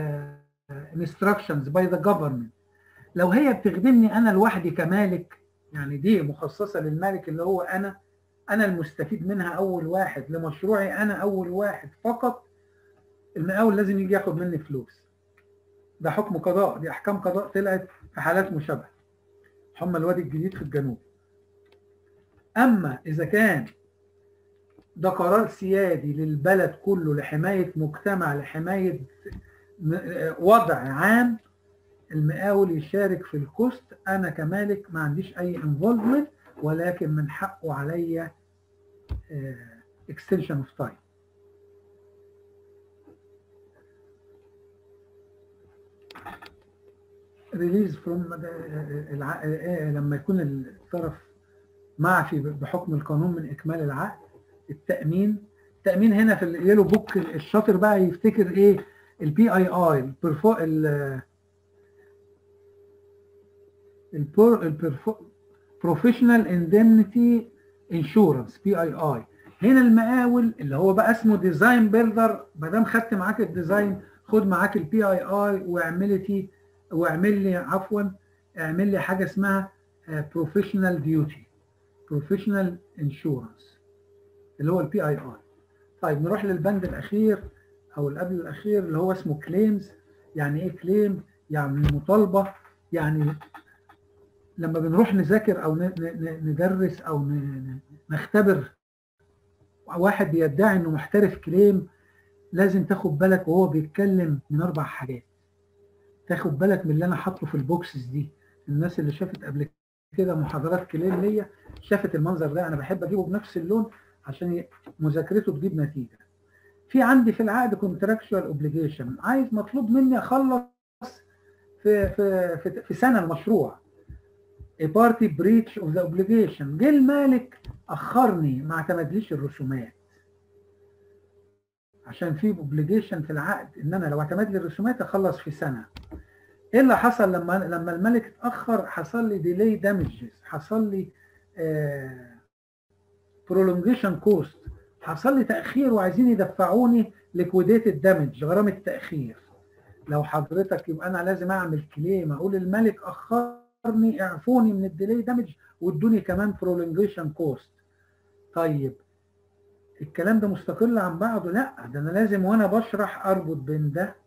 uh, instructions by the government. لو هي بتخدمني انا لوحدي كمالك يعني دي مخصصه للمالك اللي هو انا، انا المستفيد منها اول واحد، لمشروعي انا اول واحد فقط، المقاول لازم يجي ياخد مني فلوس. ده حكم قضاء، دي احكام قضاء طلعت في حالات مشابهه، حمى الوادي الجديد في الجنوب. اما اذا كان ده قرار سيادي للبلد كله، لحمايه مجتمع، لحمايه وضع عام، المقاول يشارك في الكوست، انا كمالك ما عنديش اي انفولفمنت، ولكن من حقه عليا اكستنشن اوف تايم. ريليز فروم لما يكون الطرف معفي بحكم القانون من اكمال العقد. التامين، التامين هنا في اليلو بوك الشاطر بقى يفتكر ايه؟ البي اي اي، البروفيشنال اندemnity انشورنس، بي اي اي. هنا المقاول اللي هو بقى اسمه ديزاين بيلدر، ما دام خدت معاك الديزاين خد معاك البي اي اي، واعملي واعمل لي عفوا اعمل لي حاجه اسمها بروفيشنال ديوتي، بروفيشنال انشورنس اللي هو البي اي اي. طيب نروح للبند الاخير او اللي قبل الاخير اللي هو اسمه كليمز. يعني ايه كليم؟ يعني مطالبه. يعني لما بنروح نذاكر او ندرس او نختبر واحد بيدعي انه محترف كليم، لازم تاخد بالك وهو بيتكلم من اربع حاجات. تاخد بالك من اللي انا حاطه في البوكسز دي. الناس اللي شافت قبل كده محاضرات كليم ليا شافت المنظر ده، انا بحب اجيبه بنفس اللون عشان مذاكرته تجيب نتيجه. في عندي في العقد كونتراكشوال اوبليجيشن، عايز مطلوب مني اخلص في في في, في سنه المشروع. A party breach of the obligation، جه المالك اخرني ما اعتمدليش الرسومات، عشان في اوبليجيشن في العقد ان انا لو اعتمد لي الرسومات اخلص في سنه. ايه اللي حصل لما لما الملك اتاخر؟ حصل لي ديلي دامجز، حصل لي برولونجيشن كوست، حصل لي تاخير وعايزين يدفعوني ليكويديتد دامج، غرامه تاخير. لو حضرتك يبقى انا لازم اعمل كليم، اقول الملك اخرني اعفوني من الديلي دامج وادوني كمان برولونجيشن كوست. طيب الكلام ده مستقل عن بعضه؟ لا، ده انا لازم وانا بشرح اربط بين ده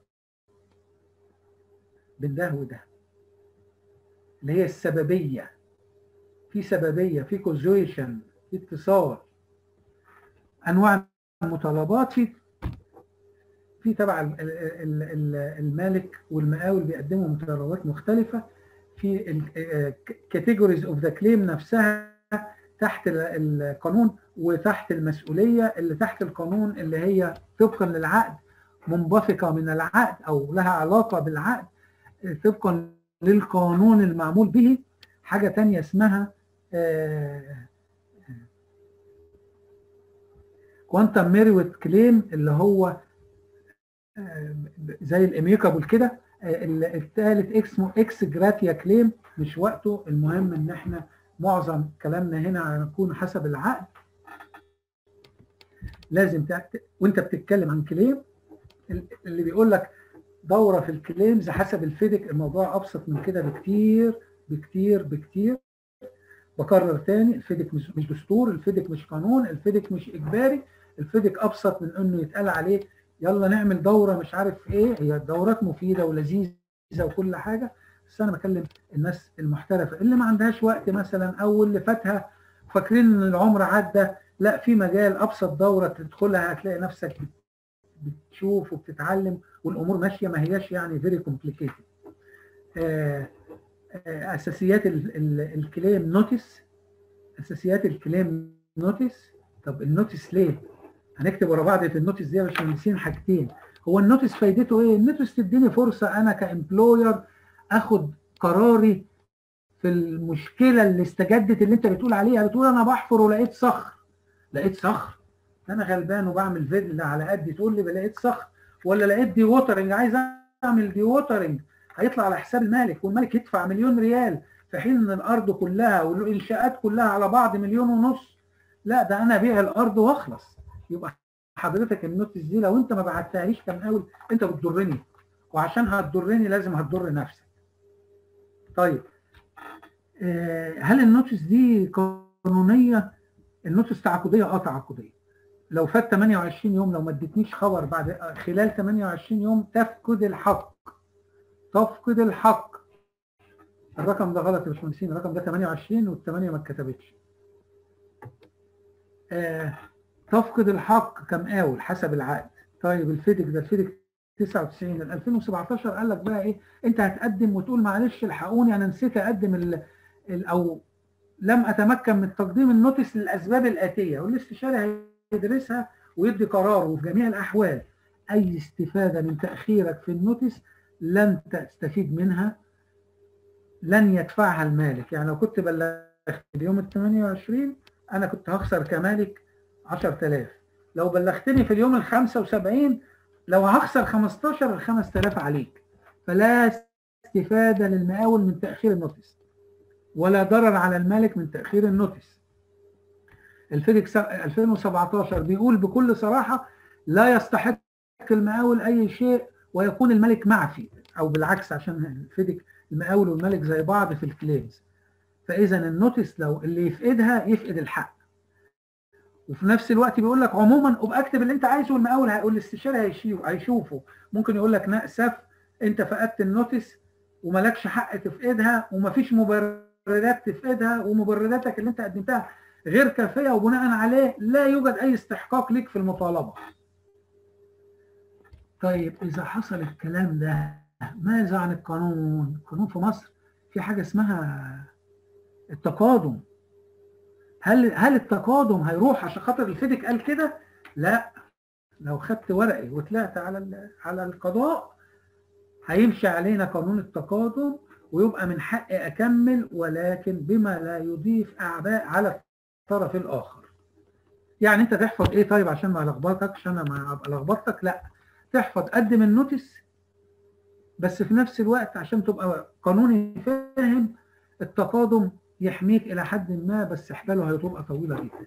بين ده وده، اللي هي السببيه. في سببيه، في كوزويشن، في اتصال. انواع المطالبات، في في تبع المالك والمقاول بيقدموا مطالبات مختلفه. في الكاتيجوريز اوف ذا كليم نفسها تحت القانون وتحت المسؤوليه اللي تحت القانون، اللي هي طبقا للعقد، منبثقه من العقد او لها علاقه بالعقد طبقا للقانون المعمول به. حاجه ثانيه اسمها كوانتم ميريوت كليم، اللي هو زي الاميكابل كده. الثالث اسمه اكس جراتيا كليم، مش وقته. المهم ان احنا معظم كلامنا هنا هيكون حسب العقد. لازم تأكد وانت بتتكلم عن كليم اللي بيقول لك دوره في الكليمز حسب الفيدك. الموضوع ابسط من كده بكتير بكتير بكتير. بكرر تاني، الفيدك مش مش دستور، الفيدك مش قانون، الفيدك مش اجباري. الفيدك ابسط من انه يتقال عليه يلا نعمل دوره مش عارف ايه. هي الدورات مفيده ولذيذه وكل حاجه، بس انا بكلم الناس المحترفه اللي ما عندهاش وقت مثلا، او اللي فاتها فاكرين ان العمر عدى. لا، في مجال ابسط دوره تدخلها هتلاقي نفسك بتشوف وبتتعلم والامور ماشيه، ما هياش يعني فيري كومبليكيتد. اساسيات الكليم نوتس، اساسيات الكليم نوتس. طب النوتس ليه؟ هنكتب ورا بعض في النوتس دي عشان نسين حاجتين. هو النوتس فايدته ايه؟ النوتس تديني فرصه انا كامبلوير اخد قراري في المشكله اللي استجدت، اللي انت بتقول عليها. بتقول انا بحفر ولقيت صخر، لقيت صخر، انا غلبان وبعمل فيلا على قدي، تقول لي لقيت صخر؟ ولا لقيت دي ووترنج، عايز اعمل دي ووترنج، هيطلع على حساب المالك، والمالك يدفع مليون ريال في حين ان الارض كلها والانشاءات كلها على بعض مليون ونص. لا، ده انا ابيع الارض واخلص. يبقى حضرتك النوتس دي لو انت ما بعتهاليش كمقاول انت بتضرني، وعشان هتضرني لازم هتضر نفسك. طيب هل النوتس دي قانونيه؟ النوتس تعاقديه؟ اه تعاقديه. لو فات ثمانية وعشرين يوم، لو ما اديتنيش خبر بعد خلال ثمانية وعشرين يوم تفقد الحق. تفقد الحق. الرقم ده غلط يا باشمهندسين، الرقم ده ثمانية وعشرين والثمانية ما اتكتبتش. آه تفقد الحق كمقاول حسب العقد. طيب الفيدك ده، الفيدك تسعة وتسعين، ال ألفين وسبعتاشر قال لك بقى ايه؟ انت هتقدم وتقول معلش الحقوني انا نسيت اقدم ال ال او لم اتمكن من تقديم النوتس للاسباب الاتيه، والاستشاري هيدرسها ويدي قراره. وفي جميع الاحوال اي استفاده من تاخيرك في النوتس لن تستفيد منها، لن يدفعها المالك. يعني لو كنت بلغت اليوم ال ثمانية وعشرين انا كنت هخسر كمالك عشرة آلاف. لو بلغتني في اليوم ال خمسة وسبعين لو هخسر خمستاشر، ال خمسة آلاف عليك. فلا استفاده للمقاول من تاخير النوتس، ولا ضرر على المالك من تاخير النوتس. الفيدك ألفين وسبعتاشر بيقول بكل صراحه لا يستحق المقاول اي شيء ويكون المالك معفي، او بالعكس، عشان الفيدك المقاول والمالك زي بعض في الكليمز. فاذا النوتس لو اللي يفقدها يفقد الحق. وفي نفس الوقت بيقول لك عموما ابقى اكتب اللي انت عايزه، والمقاول والاستشاري هيشوفه. ممكن يقول لك نأسف انت فقدت النوتس ومالكش حق تفقدها، ومفيش مبررات تفقدها، ومبرراتك اللي انت قدمتها غير كافيه، وبناء عليه لا يوجد اي استحقاق لك في المطالبه. طيب اذا حصل الكلام ده، ماذا عن القانون؟ القانون في مصر في حاجه اسمها التقادم. هل هل التقادم هيروح عشان خاطر الفيدك قال كده؟ لا. لو خدت ورقي وطلعت على على القضاء هيمشي علينا قانون التقادم، ويبقى من حقي اكمل، ولكن بما لا يضيف اعباء على الطرف الاخر. يعني انت تحفظ ايه؟ طيب عشان ما الخبطكش انا، ما ابقى لخبطتك، لا، تحفظ قدم النوتس، بس في نفس الوقت عشان تبقى قانوني فاهم التقادم يحميك الى حد ما، بس احباله هتبقى طويله جدا.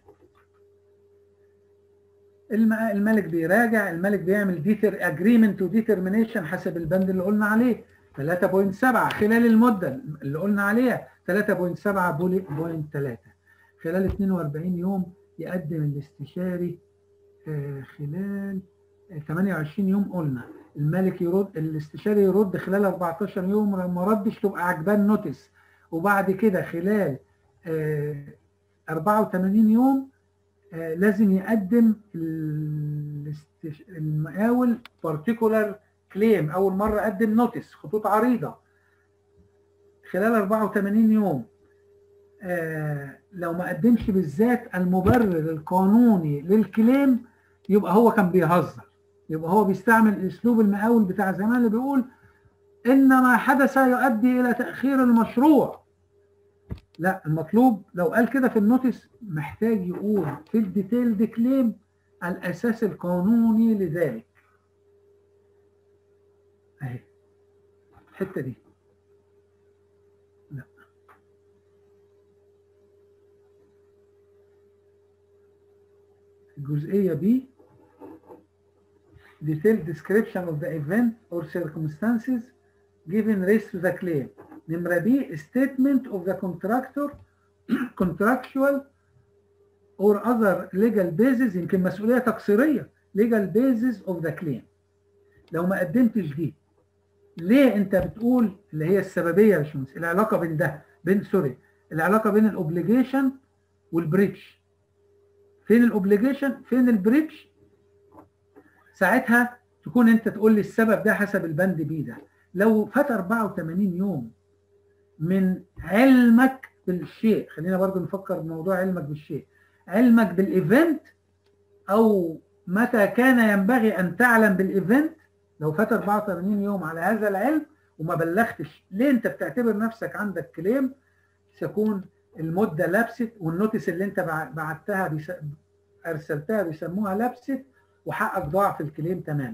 الملك بيراجع، الملك بيعمل ديتر اجريمنت وديترمينيشن حسب البند اللي قلنا عليه ثلاثة فاصلة سبعة خلال المده اللي قلنا عليها ثلاثة فاصلة سبعة فاصلة ثلاثة خلال اثنين وأربعين يوم يقدم الاستشاري. خلال ثمانية وعشرين يوم قلنا الملك يرد، الاستشاري يرد خلال أربعتاشر يوم، لما ردش تبقى عجبان نوتس. وبعد كده خلال أربعة وثمانين يوم لازم يقدم المقاول بارتيكولار كليم، اول مره قدم نوتس خطوط عريضه خلال أربعة وثمانين يوم. لو ما قدمش بالذات المبرر القانوني للكليم يبقى هو كان بيهزر، يبقى هو بيستعمل اسلوب المقاول بتاع زمان اللي بيقول ان ما حدث يؤدي الى تاخير المشروع. لا، المطلوب لو قال كده في النوتس محتاج يقول في الديتيلد كليم الاساس القانوني لذلك. اهي الحته دي. لا، الجزئيه بي detailed description of the event or circumstances given rise to the claim. نمرة بي statement of the contractor contractual or other legal basis، يمكن مسؤولية تقصيرية legal basis of the claim. لو ما قدمتش دي ليه انت بتقول اللي هي السببية يا باشمهندس؟ العلاقة بين ده بين سوري العلاقة بين الاوبليجيشن والبريتش. فين الاوبليجيشن؟ فين البريتش؟ ساعتها تكون انت تقول لي السبب ده حسب البند بي ده. لو فات أربعة وثمانين يوم من علمك بالشيء، خلينا برضو نفكر بموضوع علمك بالشيء، علمك بالايفنت او متى كان ينبغي ان تعلم بالايفنت، لو فات أربعة وثمانين يوم على هذا العلم وما بلغتش، ليه انت بتعتبر نفسك عندك كليم؟ تكون المده لبست، والنوتس اللي انت بعتها بيس... ارسلتها بيسموها لبست، وحقك ضاع في الكليم تماما.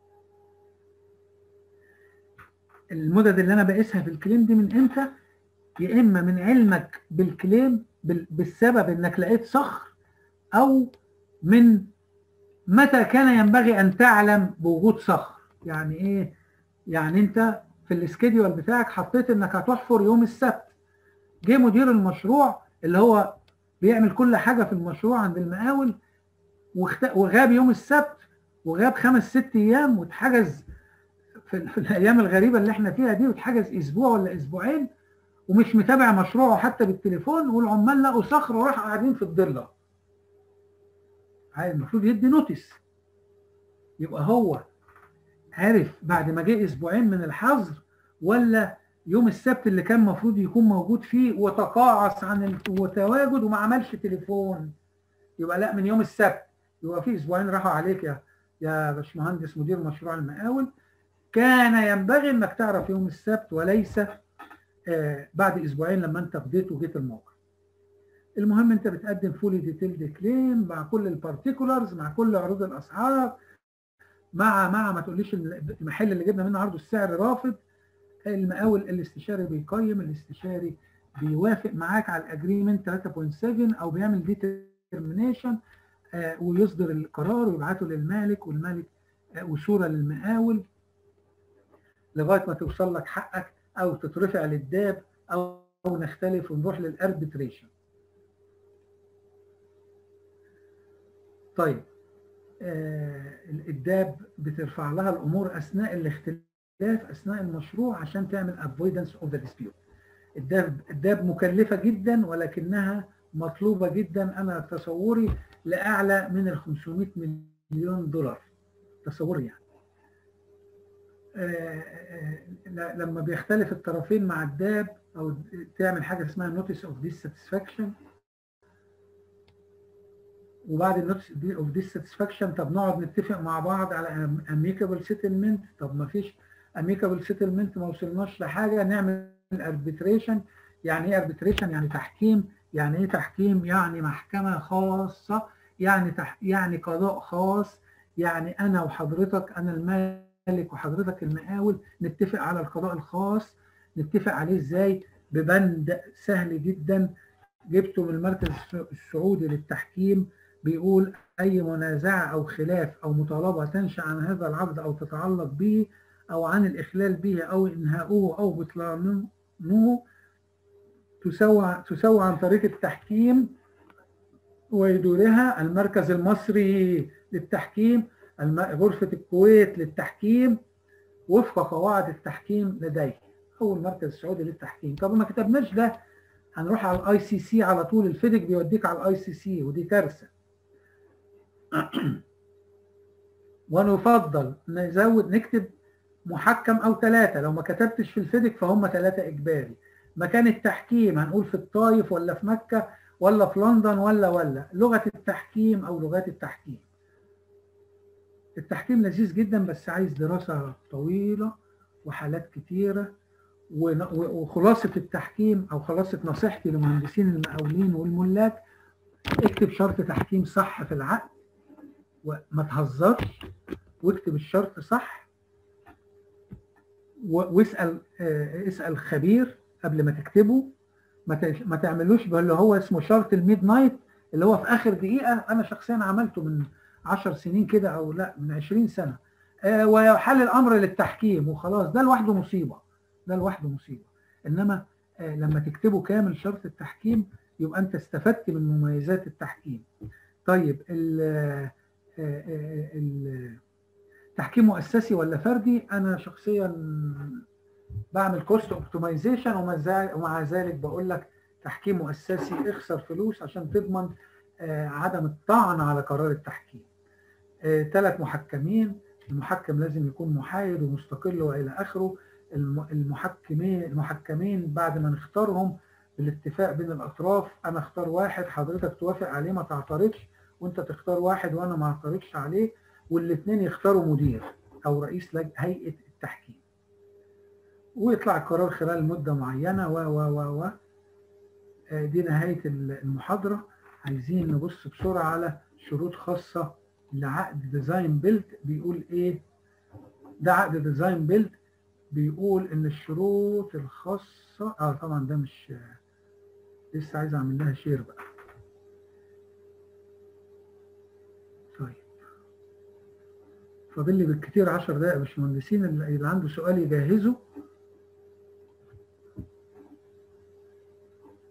المدد اللي انا بقيسها في الكليم دي من امتى؟ يا اما من علمك بالكليم بالسبب انك لقيت صخر، او من متى كان ينبغي ان تعلم بوجود صخر. يعني ايه؟ يعني انت في السكيدول بتاعك حطيت انك هتحفر يوم السبت، جه مدير المشروع اللي هو بيعمل كل حاجه في المشروع عند المقاول وغاب يوم السبت وغاب خمس ست ايام واتحجز في, في الايام الغريبه اللي احنا فيها دي، واتحجز اسبوع ولا اسبوعين ومش متابع مشروعه حتى بالتليفون، والعمال لقوا صخره وراحوا قاعدين في الضله. المفروض يدي نوتس. يبقى هو عرف بعد ما جه اسبوعين من الحظر، ولا يوم السبت اللي كان المفروض يكون موجود فيه وتقاعس عن التواجد وما عملش تليفون؟ يبقى لا، من يوم السبت. يبقى في اسبوعين راحوا عليك يا يا باشمهندس مدير مشروع المقاول. كان ينبغي انك تعرف يوم السبت وليس آه بعد اسبوعين لما انت فضيت وجيت الموقع. المهم انت بتقدم فولي ديتيلد كليم مع كل البارتيكولرز، مع كل عروض الاسعار، مع مع ما تقوليش المحل اللي جبنا منه عرضه السعر رافض. المقاول الاستشاري بيقيم، الاستشاري بيوافق معاك على الاجريمنت ثلاثة فاصلة سبعة او بيعمل ديترمينيشن آه ويصدر القرار ويبعته للمالك، والمالك آه وصوره للمقاول لغايه ما توصل لك حقك او تترفع للداب او, أو نختلف ونروح للاربيتريشن. طيب آه الداب بترفع لها الامور اثناء الاختلاف اثناء المشروع عشان تعمل avoidance of the dispute. الداب الداب مكلفه جدا ولكنها مطلوبه جدا. انا تصوري لاعلى من ال خمسمائة مليون دولار، تصوري يعني. آه آه لما بيختلف الطرفين مع الداب او تعمل حاجه اسمها notice of dissatisfaction، وبعد النوتس اوف ديساتسفاكشن طب نقعد نتفق مع بعض على اميكابل سيتلمنت. طب ما فيش اميكابل سيتلمنت، ما وصلناش لحاجه، نعمل اربيتريشن. يعني ايه اربيتريشن؟ يعني تحكيم. يعني ايه تحكيم؟ يعني محكمه خاصه، يعني تح... يعني قضاء خاص. يعني انا وحضرتك، انا المالك وحضرتك المقاول، نتفق على القضاء الخاص. نتفق عليه ازاي؟ ببند سهل جدا جبته من المركز السعودي للتحكيم، بيقول أي منازعة أو خلاف أو مطالبة تنشأ عن هذا العقد أو تتعلق به أو عن الإخلال به أو إنهاؤه أو بطلانه تسوى تسوى عن طريق التحكيم ويدورها المركز المصري للتحكيم، غرفة الكويت للتحكيم وفق قواعد التحكيم لديه، أو المركز السعودي للتحكيم. طب ما كتبناش ده هنروح على الاي سي سي على طول. الفيدك بيوديك على الاي سي سي ودي كارثه. ونفضل نزود نكتب محكم او ثلاثه. لو ما كتبتش في الفيدك فهم ثلاثه اجباري. مكان التحكيم هنقول في الطايف ولا في مكه ولا في لندن ولا ولا لغه التحكيم او لغات التحكيم. التحكيم لذيذ جدا بس عايز دراسه طويله وحالات كتيره. وخلاصة التحكيم أو خلاصة نصيحتي لمهندسين المقاولين والملاك، اكتب شرط تحكيم صح في العقد وما تهزرش، واكتب الشرط صح، واسأل اسأل خبير قبل ما تكتبه. ما تعملوش باللي هو اسمه شرط الميد نايت اللي هو في آخر دقيقة. أنا شخصيا عملته من عشر سنين كده أو لا من عشرين سنة، ويحل الأمر للتحكيم وخلاص. ده لوحده مصيبة، ده لوحده مصيبة. إنما آه لما تكتبه كامل شرط التحكيم يبقى أنت استفدت من مميزات التحكيم. طيب التحكيم مؤسسي ولا فردي؟ أنا شخصيا بعمل كوست اوبتمايزيشن ومع ذلك بقول لك تحكيم مؤسسي. اخسر فلوس عشان تضمن آه عدم الطعن على قرار التحكيم. ثلاث آه محكمين. المحكم لازم يكون محايد ومستقل والى اخره. المحكمين المحكمين بعد ما نختارهم بالاتفاق بين الاطراف، انا اختار واحد حضرتك توافق عليه ما تعترضش، وانت تختار واحد وانا ما اعترضش عليه، والاثنين يختاروا مدير او رئيس هيئه التحكيم، ويطلع القرار خلال مده معينه و و و و دي نهايه المحاضره. عايزين نبص بسرعه على شروط خاصه لعقد ديزاين بيلد. بيقول ايه ده؟ عقد ديزاين بيلد بيقول ان الشروط الخاصه اه طبعا ده مش لسه عايز اعمل لها شير بقى. طيب فاضل لي بالكتير عشر دقائق يا باشمهندسين. اللي عنده سؤال يجهزه.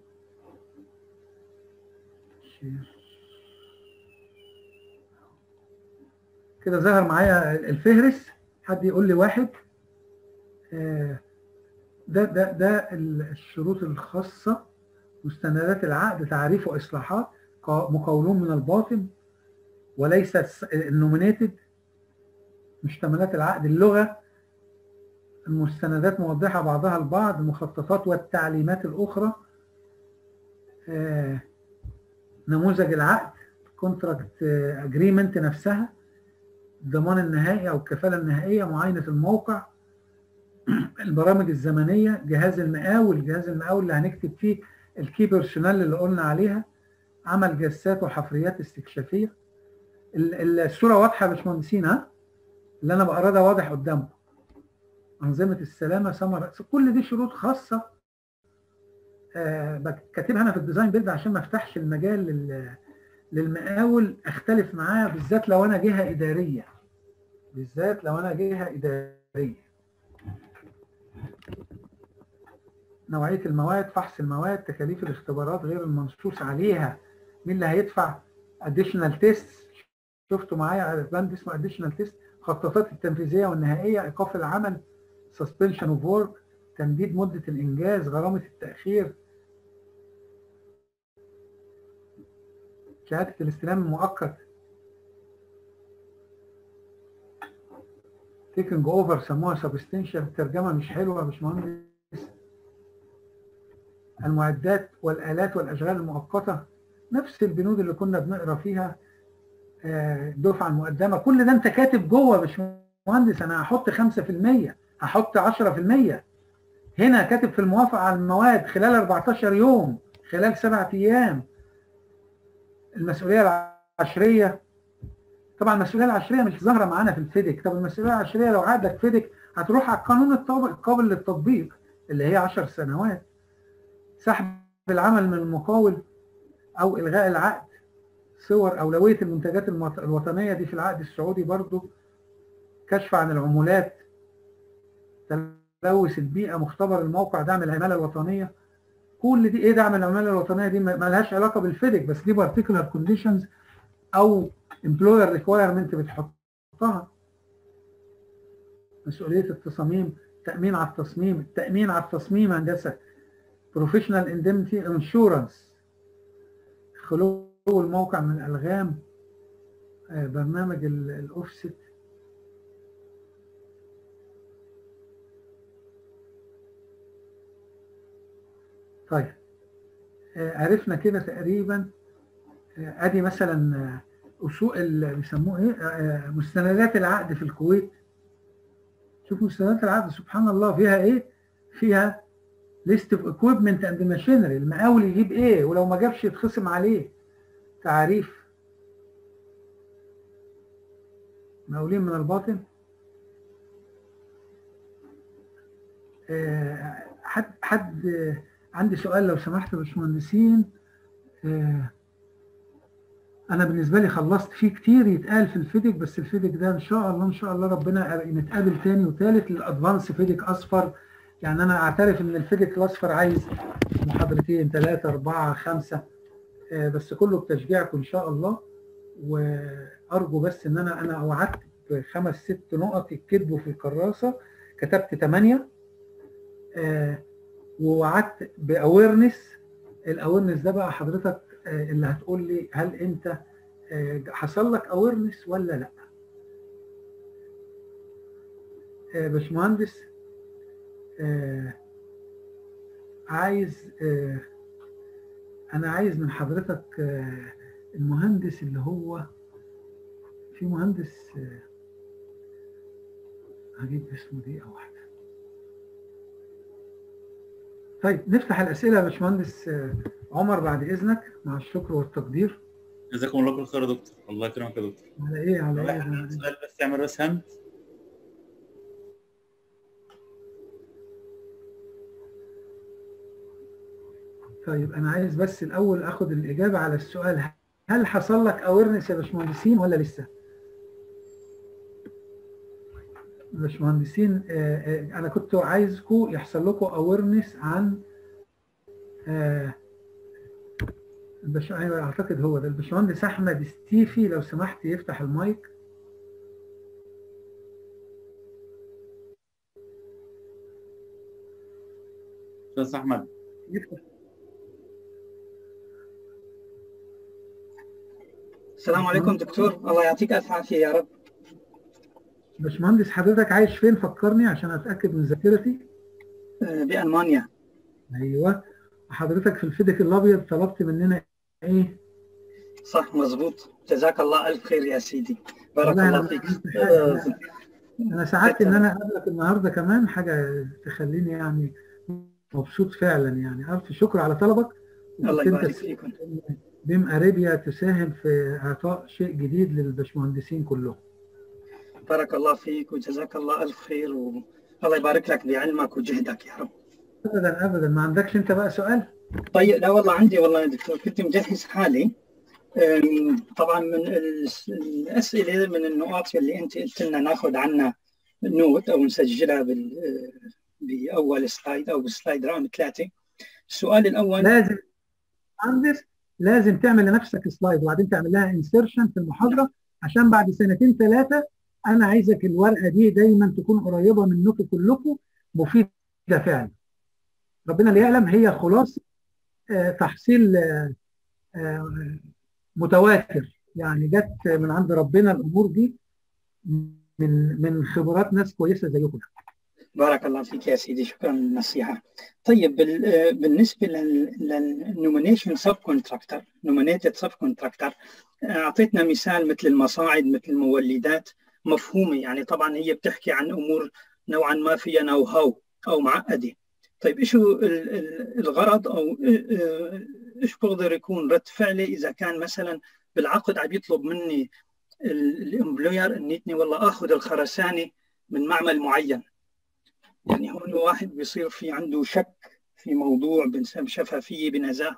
كده ظهر معايا الفهرس. حد يقول لي واحد. ده ده ده الشروط الخاصة. مستندات العقد: تعريف وإصلاحات، مقاولون من الباطن وليس النومينيتد. مشتملات العقد: اللغة، المستندات موضحة بعضها البعض، المخططات والتعليمات الأخرى. آه، نموذج العقد، كونتراكت اجريمنت نفسها، الضمان النهائي أو الكفالة النهائية، معاينة الموقع، البرامج الزمنية، جهاز المقاول، جهاز المقاول اللي هنكتب فيه الكي بيرسونال اللي قلنا عليها، عمل جلسات وحفريات استكشافية. الصورة واضحة يا باشمهندسين؟ ها، اللي أنا بقراه ده واضح قدامكم. أنظمة السلامة، ثمرة، كل دي شروط خاصة آه كاتبها أنا في الديزاين بيلد عشان ما افتحش المجال للمقاول اختلف معاه، بالذات لو أنا جهة إدارية، بالذات لو أنا جهة إدارية. نوعية المواد، فحص المواد، تكاليف الاختبارات غير المنصوص عليها، مين اللي هيدفع؟ additional tests، شفتوا معايا بند اسمه additional test، خططات التنفيذية والنهائية، إيقاف العمل، suspension of work، تمديد مدة الإنجاز، غرامة التأخير، شهادة الاستلام المؤقت، taking over سموها substantial، ترجمة مش حلوة يا باشمهندس. المعدات والآلات والأشغال المؤقتة، نفس البنود اللي كنا بنقرا فيها، الدفعة المقدمة، كل ده أنت كاتب جوه يا باشمهندس. أنا هحط خمسة في المية، هحط عشرة في المية. هنا كاتب في الموافقة على المواد خلال أربعتاشر يوم، خلال سبعة أيام. المسؤولية العشرية، طبعا المسؤولية العشرية مش ظاهرة معانا في الفيديك. طب المسؤولية العشرية لو عقدك فيديك هتروح على القانون القابل للتطبيق اللي هي عشر سنوات. سحب العمل من المقاول أو إلغاء العقد. صور أولوية المنتجات الوطنية دي في العقد السعودي برضو. كشف عن العمولات، تلوث البيئة، مختبر الموقع، دعم العمالة الوطنية. كل دي ايه؟ دعم العمالة الوطنية دي ما لهاش علاقة بالفيديك، بس دي particular conditions او employer requirement بتحطها. مسؤولية التصاميم، تأمين على التصميم، التأمين على التصميم هندسة، professional indemnity insurance، خلو الموقع من الألغام، برنامج الأوفست. طيب عرفنا كده تقريبا. ادي مثلا اصول اللي بيسموه ايه، مستندات العقد في الكويت. شوف مستندات العقد سبحان الله فيها ايه؟ فيها ليست اوف اكويبمنت اند ماشينري، المقاول يجيب ايه ولو ما جابش يتخصم عليه. تعريف مقاولين من الباطن. حد حد عندي سؤال لو سمحت يا باشمهندسين. انا بالنسبه لي خلصت فيه كتير يتقال في الفيديك، بس الفيديك ده ان شاء الله ان شاء الله ربنا نتقابل تاني وتالت للادفانس فيديك اصفر. يعني انا اعترف ان الفيديك الاصفر عايز محاضرتين ثلاثه اربعه خمسه، بس كله بتشجيعكم ان شاء الله. وارجو بس ان انا انا وعدت بخمس ست نقط يتكتبوا في الكراسه، كتبت ثمانيه. ووعدت باويرنس. الاويرنس ده بقى حضرتك اللي هتقول لي هل انت حصل لك اويرنس ولا لا. باشمهندس عايز، انا عايز من حضرتك المهندس اللي هو، في مهندس هجيب اسمه دقيقة واحدة. طيب نفتح الأسئلة يا باشمهندس عمر بعد إذنك، مع الشكر والتقدير. جزاكم الله كل خير يا دكتور. الله يكرمك يا دكتور. على إيه على إيه؟ على سؤال بس اعمل راس هاند. طيب أنا عايز بس الأول آخد الإجابة على السؤال، هل حصل لك أويرنس يا باشمهندسين ولا لسه؟ باشمهندسين أنا كنت عايزكم يحصل لكم أويرنس عن البش... أعتقد هو ده الباشمهندس أحمد ستيفي، لو سمحت يفتح المايك. استاذ احمد. السلام عليكم دكتور، الله يعطيك الف عافيه يا رب. باشمهندس حضرتك عايش فين؟ فكرني عشان اتاكد من ذاكرتي. آه، بألمانيا. ايوه، حضرتك في الفيديك الابيض طلبت مننا ايه؟ صح مظبوط، جزاك الله الف خير يا سيدي، بارك والله الله انا فيك. آه، آه، انا سعدت ان انا اقابلك النهارده كمان، حاجه تخليني يعني مبسوط فعلا. يعني الف شكر على طلبك. الله وكنت انت يبارك السبب فيكم. إن بيم اريبيا تساهم في اعطاء شيء جديد للبشمهندسين كلهم. بارك الله فيك وجزاك الله الف خير، والله يبارك لك بعلمك وجهدك يا رب. ابدا ابدا، ما عندكش انت بقى سؤال؟ طيب لا والله عندي والله يا دكتور، كنت مجهز حالي. أم، طبعا من الس- الاسئله من النقاط اللي انت قلت لنا ناخذ عنها نوت او نسجلها بال باول سلايد او بالسلايد رقم ثلاثه. السؤال الاول لازم مهندس، لازم تعمل لنفسك سلايد وبعدين تعمل لها انسيرشن في المحاضره، عشان بعد سنتين ثلاثه انا عايزك الورقه دي دايما تكون قريبه منكم كلكم، مفيده فعلا. ربنا اللي يعلم، هي خلاصه آه، تحصيل آه، آه، متواتر، يعني جت من عند ربنا الامور دي من من خبرات ناس كويسه زيكم. بارك الله فيك يا سيدي، شكرا للنصيحة. طيب بال- بالنسبة للنومينيشن سب كونتراكتر، نومينيتد سب كونتراكتر، أعطيتنا مثال مثل المصاعد، مثل المولدات، مفهومة يعني. طبعا هي بتحكي عن أمور نوعا ما فيها نو هاو أو معقدة. طيب إيش هو ال- ال- الغرض، أو إيش بقدر يكون رد فعلي إذا كان مثلا بالعقد عم يطلب مني الامبلوير اني والله اخذ الخرسانه من معمل معين؟ يعني هون واحد بيصير في عنده شك في موضوع بنسميه شفافية بنزاهة.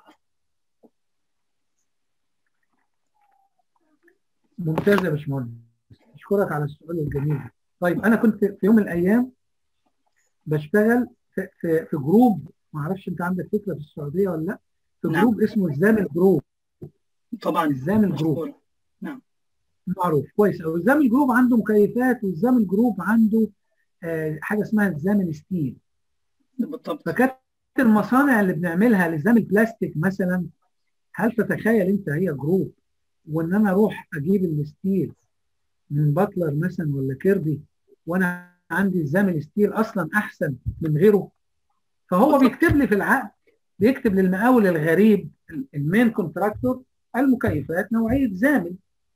ممتاز يا باشمهندس، اشكرك على السؤال الجميل ده. طيب انا كنت في يوم من الايام بشتغل في في, في جروب، ما اعرفش انت عندك فكره في السعوديه ولا لا، في نعم. جروب اسمه الزامل جروب. طبعا الزامل جروب مشكور. نعم معروف كويس. او الزامل جروب عنده مكيفات، والزامل جروب عنده آه حاجه اسمها الزامل ستيل. بالضبط. فكانت المصانع اللي بنعملها للزامل بلاستيك مثلا، هل تتخيل انت هي جروب، وان انا اروح اجيب الستيل من باتلر مثلا ولا كيربي، وانا عندي الزامل ستيل اصلا احسن من غيره؟ فهو بيكتب لي في العقد، بيكتب للمقاول الغريب المين كونتراكتور المكيفات نوعيه زامل،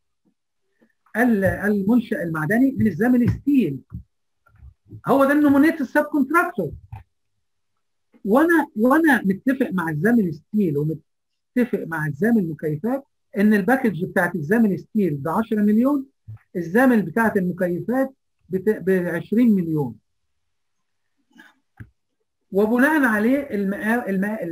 المنشأ المعدني من الزامل ستيل، هو ده النومينيت السب كونتراكتور. وانا وانا متفق مع الزامل ستيل ومتفق مع الزامل مكيفات ان الباكج بتاعت الزامل ستيل ب عشرة مليون، الزامل بتاعت المكيفات ب عشرين مليون، وبناء عليه المقاول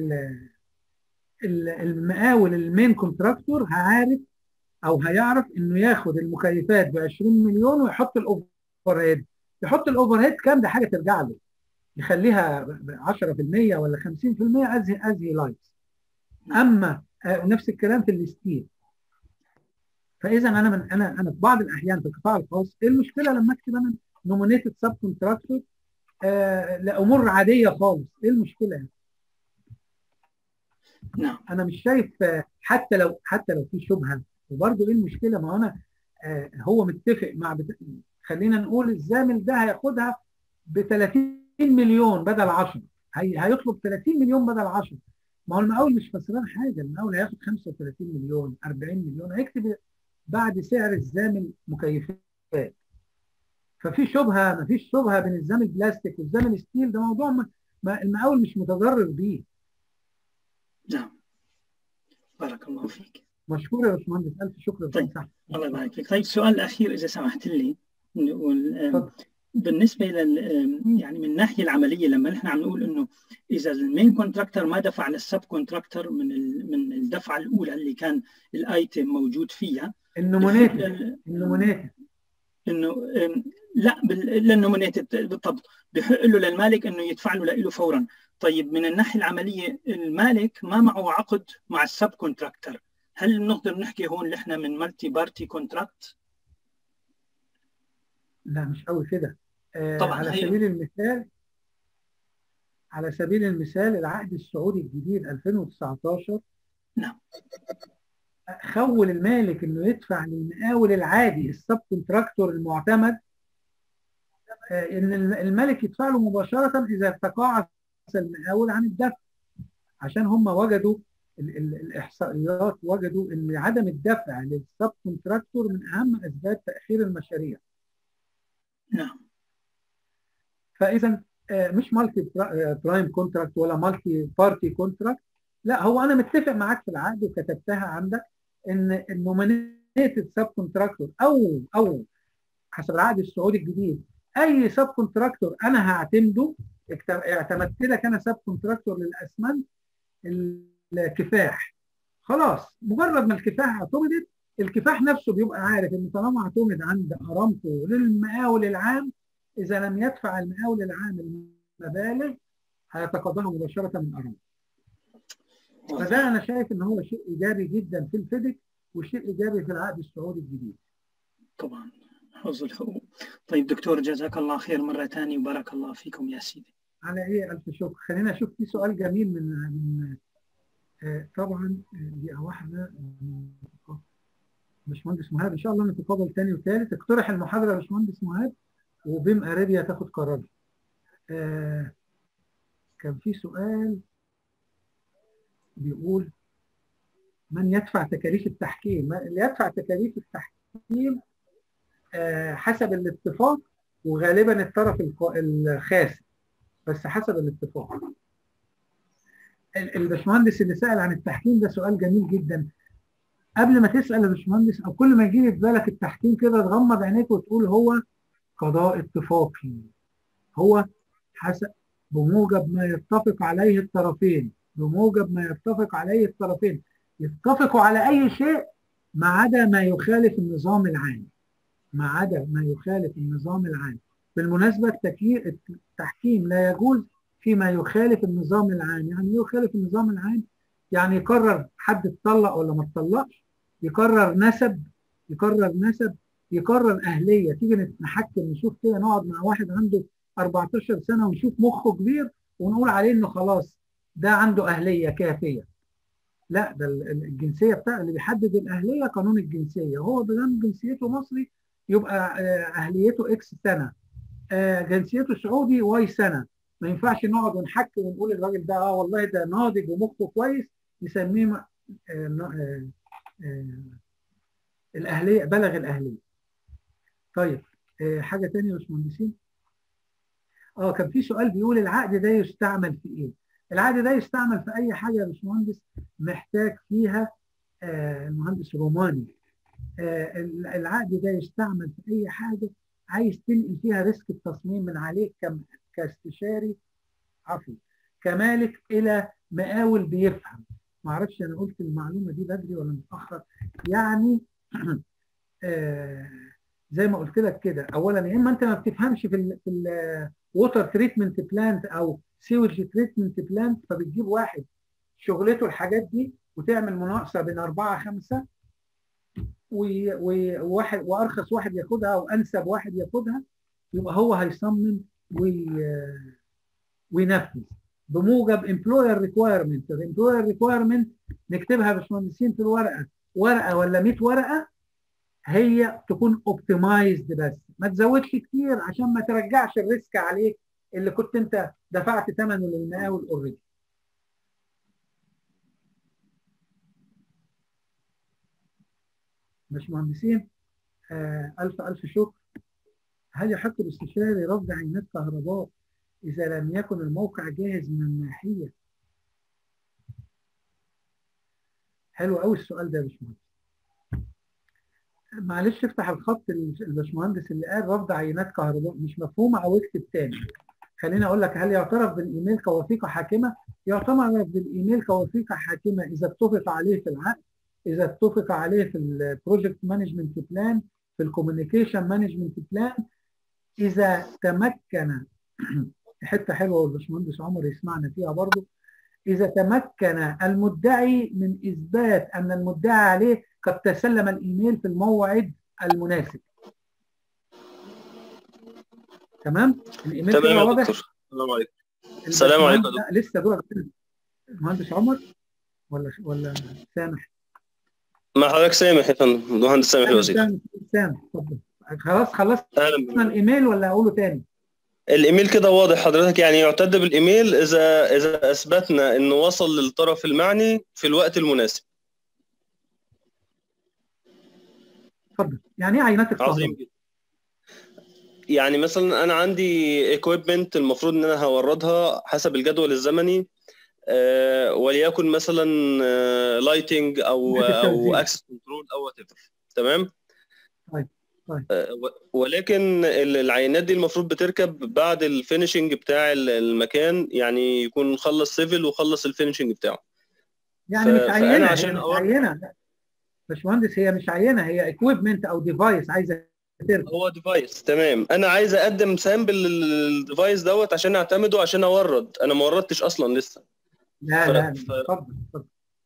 المقاول المين كونتراكتور هعرف او هيعرف انه ياخد المكيفات ب عشرين مليون ويحط الاوفر هيد. يحط الاوفر هيد كام؟ ده حاجه ترجع له، يخليها عشرة في المية ولا خمسين في المية از از هي لايكس. اما آه نفس الكلام في الستيل. فاذا انا من انا انا في بعض الاحيان في القطاع الخاص، ايه المشكله لما اكتب انا نومينيتد سب كونتراكتور آه لامور عاديه خالص؟ ايه المشكله يعني؟ نعم. انا مش شايف آه حتى لو حتى لو في شبهه، وبرضه ايه المشكله؟ ما هو انا آه هو متفق مع بت... خلينا نقول الزامل ده هياخدها ب ثلاثين مليون بدل عشرة، هي... هيطلب ثلاثين مليون بدل عشرة. ما هو المقاول مش خسران حاجه، المقاول هياخد خمسة وثلاثين مليون أربعين مليون، هيكتب بعد سعر الزامل مكيفات. ففي شبهه، ما فيش شبهه بين الزامل بلاستيك والزامل ستيل، ده موضوع ما... ما المقاول مش متضرر بيه. نعم بارك الله فيك. مشكور يا باشمهندس، الف شكر. طيب الله يبارك فيك. طيب السؤال الاخير اذا سمحت لي، بالنسبه لل يعني من الناحيه العمليه، لما نحن عم نقول انه اذا المين كونتراكتور ما دفع للسب كونتراكتور من من الدفعه الاولى اللي كان الايتم موجود فيها، النومينيتد النومينيتد انه لا للنومينيتد بالضبط، بحق له للمالك انه يدفع له له فورا. طيب من الناحيه العمليه المالك ما معه عقد مع السب كونتراكتور، هل بنقدر نحكي هون نحن من مالتي بارتي كونتراكت؟ لا مش قوي كده. آه طبعا على هي... سبيل المثال على سبيل المثال العقد السعودي الجديد ألفين وتسعتاشر نعم خول المالك انه يدفع للمقاول العادي السب كونتراكتور المعتمد، ان الملك يدفع له مباشره اذا تقاعس المقاول عن الدفع، عشان هم وجدوا ال ال الاحصائيات وجدوا ان عدم الدفع للسب كونتراكتور من اهم اسباب تاخير المشاريع. نعم. فاذا مش مالتي برايم كونتراكت ولا مالتي بارتي كونتراكت، لا هو انا متفق معاك في العقد وكتبتها عندك ان النومينيتد سب كونتراكتور او او حسب العقد السعودي الجديد اي سب كونتراكتور انا هعتمده. اعتمدت لك انا سب كونتراكتور للاسمنت الكفاح، خلاص مجرد ما الكفاح اعتمدت الكفاح نفسه بيبقى عارف ان طالما اعتمد عند ارامكو للمقاول العام، اذا لم يدفع المقاول العام المبالغ هيتقاضاها مباشره من ارامكو. فده انا شايف ان هو شيء ايجابي جدا في الفيدك وشيء ايجابي في العقد السعودي الجديد. طبعا حفظ الحقوق. طيب دكتور جزاك الله خير مرة ثانية وبارك الله فيكم يا سيدي. على ايه الف شكر. خلينا نشوف في سؤال جميل من من آه طبعا دقيقة واحدة. باشمهندس مهاب ان شاء الله نتقابل ثاني وثالث. اقترح المحاضرة يا باشمهندس مهاب وبيم اريبيا تاخد قرار. آه كان في سؤال بيقول من يدفع تكاليف التحكيم؟ اللي يدفع تكاليف التحكيم آه حسب الاتفاق، وغالبا الطرف الخاسر بس حسب الاتفاق. الباشمهندس اللي سأل عن التحكيم ده سؤال جميل جدا. قبل ما تسأل يا باشمهندس او كل ما يجي في بالك التحكيم كده تغمض عينيك وتقول هو قضاء اتفاقي، هو حسب بموجب ما يتفق عليه الطرفين، بموجب ما يتفق عليه الطرفين يتفقوا على اي شيء ما عدا ما يخالف النظام العام، ما عدا ما يخالف النظام العام. بالمناسبة التحكيم لا يجوز فيما يخالف النظام العام. يعني يخالف النظام العام يعني يقرر حد اتطلق ولا ما اتطلقش، يقرر نسب، يقرر نسب، يقرر أهلية. تيجي نحكم نشوف كده، نقعد مع واحد عنده أربعتاشر سنة ونشوف مخه كبير ونقول عليه إنه خلاص ده عنده أهلية كافية. لا، ده الجنسية بتاع اللي بيحدد الأهلية قانون الجنسية. هو بدل جنسيته مصري يبقى أهليته إكس سنة، جنسيته سعودي واي سنة. ما ينفعش نقعد ونحكي ونقول الراجل ده اه والله ده ناضج ومخه كويس نسميه الأهلية بلغ الأهلية. طيب حاجة تانية يا باشمهندسين؟ اه كان في سؤال بيقول العقد ده يستعمل في ايه؟ العقد ده يستعمل في أي حاجة يا باشمهندس محتاج فيها آه المهندس روماني. آه العقد ده يستعمل في أي حاجة عايز تنقل فيها ريسك التصميم من عليك كاستشاري عفوا كمالك إلى مقاول بيفهم. ما اعرفش انا قلت المعلومة دي بدري ولا متأخر. يعني آه زي ما قلت لك كده، اولا يا اما انت ما بتفهمش في ال في الووتر تريتمنت بلانت او سيوج تريتمنت بلانت، فبتجيب واحد شغلته الحاجات دي وتعمل مناقصه بين اربعه خمسه وواحد وارخص واحد ياخدها وانسب واحد ياخدها، يبقى هو هيصمم وينفذ بموجب امبلوير ريكوايرمنت. الامبلوير ريكوايرمنت نكتبها يا باشمهندسين في الورقه، ورقه ولا مية ورقه، هي تكون اوبتمايزد بس ما تزودش كتير عشان ما ترجعش الريسك عليك اللي كنت انت دفعت ثمنه للمقاول اوريدي. باشمهندسين آه الف الف شكر. هل يحق الاستشاري رفض عينات كهرباء اذا لم يكن الموقع جاهز من الناحيه؟ حلو قوي السؤال ده يا باشمهندس. معلش افتح الخط الباشمهندس اللي قال رفض عينات كهرباء مش مفهومه او اكتب تاني. خليني اقول لك، هل يعترف بالايميل كوثيقه حاكمه؟ يعترف بالايميل كوثيقه حاكمه اذا اتفق عليه في العقد، اذا اتفق عليه في البروجكت مانجمنت بلان، في الكوميونيكيشن مانجمنت بلان، اذا تمكن حته حلوه والباشمهندس عمر يسمعنا فيها برضه، اذا تمكن المدعي من اثبات ان المدعي عليه قد تسلم الايميل في الموعد المناسب. تمام؟ الايميل تمام كده يا واضح؟ دكتور. السلام عليكم. السلام عليكم يا لا لسه دور المهندس عمر ولا ولا سامح؟ مع حضرتك سامح يا فندم، مهندس سامح الوزير. سامح سامح اتفضل. خلاص خلصت اهلا. الايميل ولا اقوله تاني؟ الايميل كده واضح حضرتك، يعني يعتد بالايميل اذا اذا اثبتنا انه وصل للطرف المعني في الوقت المناسب. اتفضل. يعني ايه عينات الكهرباء؟ عظيم جدا. يعني مثلا انا عندي ايكويبمنت المفروض ان انا هوردها حسب الجدول الزمني، آه وليكن مثلا لايتنج او او اكسس كنترول او وات ايفر. تمام. طيب طيب. آه ولكن العينات دي المفروض بتركب بعد الفينشنج بتاع المكان، يعني يكون خلص سيفل وخلص الفينشنج بتاعه. يعني مش عينه، عشان هي مش عينه باشمهندس، هي مش عينه، هي ايكويبمنت او ديفايس عايزه تركب. هو ديفايس تمام. انا عايز اقدم سامبل للديفايس دوت عشان اعتمده، عشان اورد. انا ما وردتش اصلا لسه. لا ف... لا اتفضل اتفضل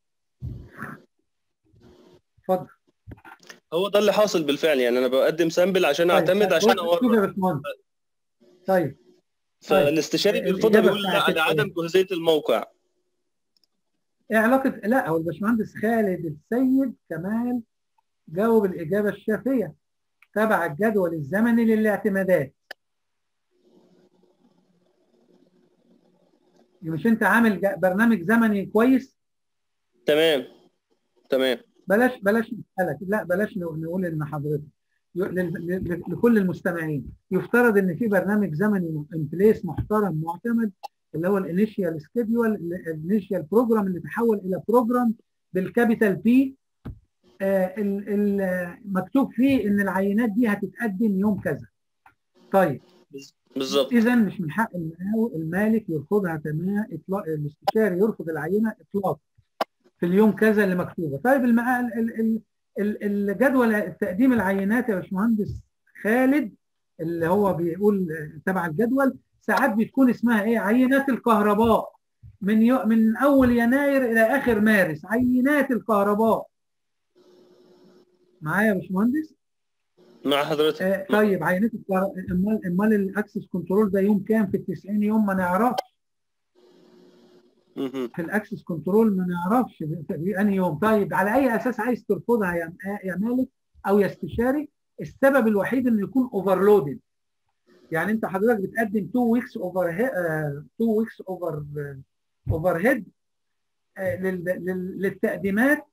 اتفضل. هو ده اللي حاصل بالفعل، يعني انا بقدم سامبل عشان طيب. اعتمد طيب. عشان اورد. طيب. فالاستشاري طيب. بيفضل يقول لا لعدم جاهزيه الموقع. ايه علاقه؟ لا هو الباشمهندس خالد السيد كمال جاوب الاجابه الشافيه. تبع الجدول الزمني للاعتمادات. مش انت عامل برنامج زمني كويس؟ تمام تمام. بلاش بلاش نسالك، لا بلاش نقول ان حضرتك لكل المستمعين يفترض ان في برنامج زمني ان بليس محترم معتمد، اللي هو الانيشيال سكيدول، الانيشيال بروجرام اللي تحول الى بروجرام بالكابيتال بي، آه مكتوب فيه ان العينات دي هتتقدم يوم كذا. طيب بالظبط. اذا مش من حق المالك يرفضها تماما، اطلاق الاستشاري يرفض العينه اطلاقا في اليوم كذا اللي مكتوبه. طيب الجدول تقديم العينات يا باشمهندس خالد اللي هو بيقول تبع الجدول ساعات بتكون اسمها ايه؟ عينات الكهرباء. من يو من اول يناير الى اخر مارس عينات الكهرباء. معايا يا باشمهندس؟ مع حضرتك. آه طيب عينات الكهرباء، امال امال الاكسس كنترول ده يوم كام في ال تسعين يوم؟ ما نعرفش. في الاكسس كنترول ما نعرفش في انهي يوم. طيب على اي اساس عايز ترفضها يا يا مالك او يا استشاري؟ السبب الوحيد انه يكون اوفرلودد. يعني انت حضرتك بتقدم اتنين ويكس اوفر اتنين ويكس اوفر اوفر هيد للتقديمات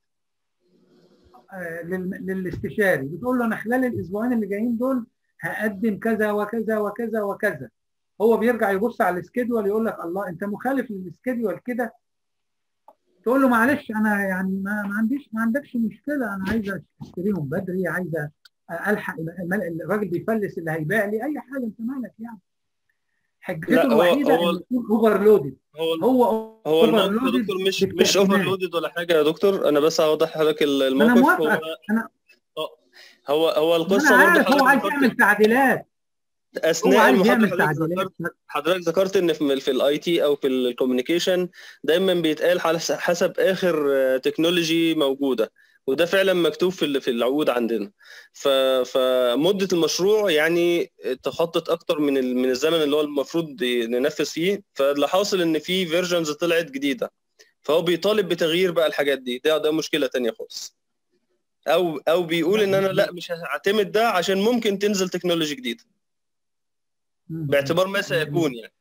للاستشاري، بتقول له انا خلال الاسبوعين اللي جايين دول هقدم كذا وكذا وكذا وكذا. هو بيرجع يبص على السكيدول يقول لك الله انت مخالف للسكيدول كده. تقول له معلش انا يعني ما, ما عنديش ما عندكش مشكله، انا عايزه اشتريهم بدري، عايزه الحق الراجل بيفلس اللي هيبيع لي اي حاجه، انت مالك يعني. حجته الوحيده انه يكون اوفرلودد. هو هو هو الموضوع يا دكتور مش مش اوفرلودد ولا حاجه يا دكتور. انا بس هوضح لحضرتك الموقف. انا موافقك. انا هو هو القصه انا عارف هو عايز يعمل تعديلات. اثناء المحاضره حضرتك ذكرت حضرتك ذكرت ان في في الاي تي او في الكوميونيكيشن دايما بيتقال حسب اخر تكنولوجي موجوده، وده فعلا مكتوب في في العقود عندنا. فمده المشروع يعني تخطت اكتر من من الزمن اللي هو المفروض ننفذ فيه. فاللي حاصل ان في فيرجنز طلعت جديده، فهو بيطالب بتغيير بقى الحاجات دي. ده ده مشكله ثانيه خالص. او او بيقول ان انا لا مش هعتمد ده عشان ممكن تنزل تكنولوجي جديده، باعتبار ما سيكون. يعني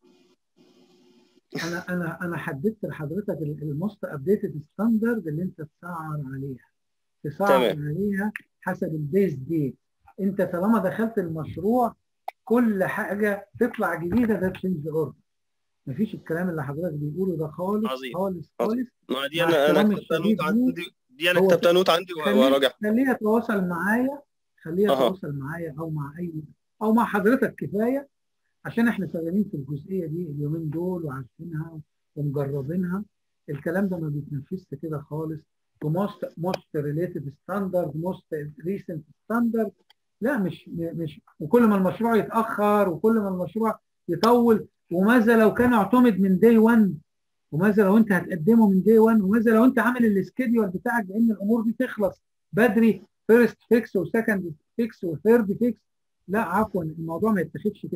انا انا انا حددت لحضرتك الموست ابديتد ستاندرد اللي انت تسعر عليها تسعر عليها حسب البيز ديت. انت طالما دخلت المشروع كل حاجه تطلع جديده ده تشينج اوردر. مفيش الكلام اللي حضرتك بيقوله ده خالص. عظيم. خالص خالص. ما دي انا انا كتبتها نوت عندي، دي انا كتبتها نوت عندي وراجع. خليه يتواصل معايا خليه يتواصل معايا او مع اي او مع حضرتك كفايه، عشان احنا شغالين في الجزئيه دي اليومين دول وعارفينها ومجربينها. الكلام ده ما بيتنفذش كده خالص. وموست موست ريليتد ستاندرد، موست ريسنت ستاندرد، لا مش مش وكل ما المشروع يتاخر وكل ما المشروع يطول. وماذا لو كان اعتمد من داي واحد؟ وماذا لو انت هتقدمه من داي واحد؟ وماذا لو انت عامل السكيدول بتاعك بان الامور دي تخلص بدري، فيرست فيكس وسكند فيكس وثيرد فيكس؟ لا عفوا، الموضوع ما يتاخدش كده.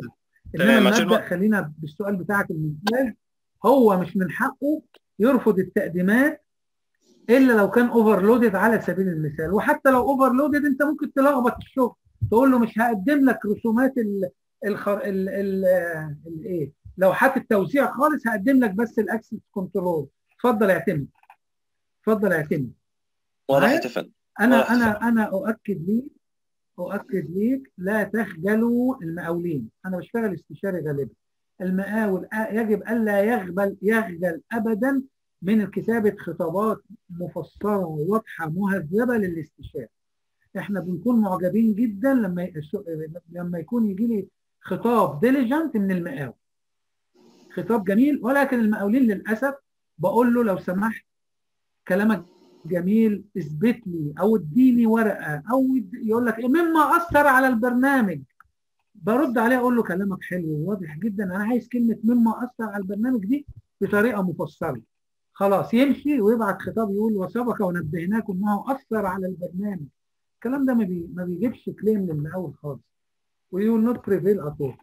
انما المبدأ خلينا بالسؤال بتاعك الممتاز، هو مش من حقه يرفض التقديمات الا لو كان اوفرلودد على سبيل المثال. وحتى لو اوفرلودد انت ممكن تلخبط الشغل، تقول له مش هقدم لك رسومات ال الخر ال ال الايه لوحات التوزيع خالص، هقدم لك بس الاكسس كنترول. اتفضل اعتمد، اتفضل اعتمد. واضح يا فندم. انا انا انا اؤكد ليك اؤكد ليك لا تخجلوا المقاولين. انا بشتغل استشاري غالبا. المقاول يجب الا يغبل يخجل ابدا من كتابه خطابات مفسره واضحه مهذبه للاستشاري. احنا بنكون معجبين جدا لما لما يكون يجي لي خطاب ديليجنت من المقاول، خطاب جميل، ولكن المقاولين للاسف بقول له لو سمحت كلامك جميل اثبت لي او اديني ورقه، او يقول لك مما اثر على البرنامج. برد عليه اقول له كلامك حلو وواضح جدا، انا عايز كلمه مما اثر على البرنامج دي بطريقه مفصله. خلاص يمشي ويبعت خطاب يقول وسبق ونبهناكم انه اثر على البرنامج. الكلام ده ما, بي... ما بيجيبش كليم للمقاول خالص. ويقول نوت بريفيل اتول.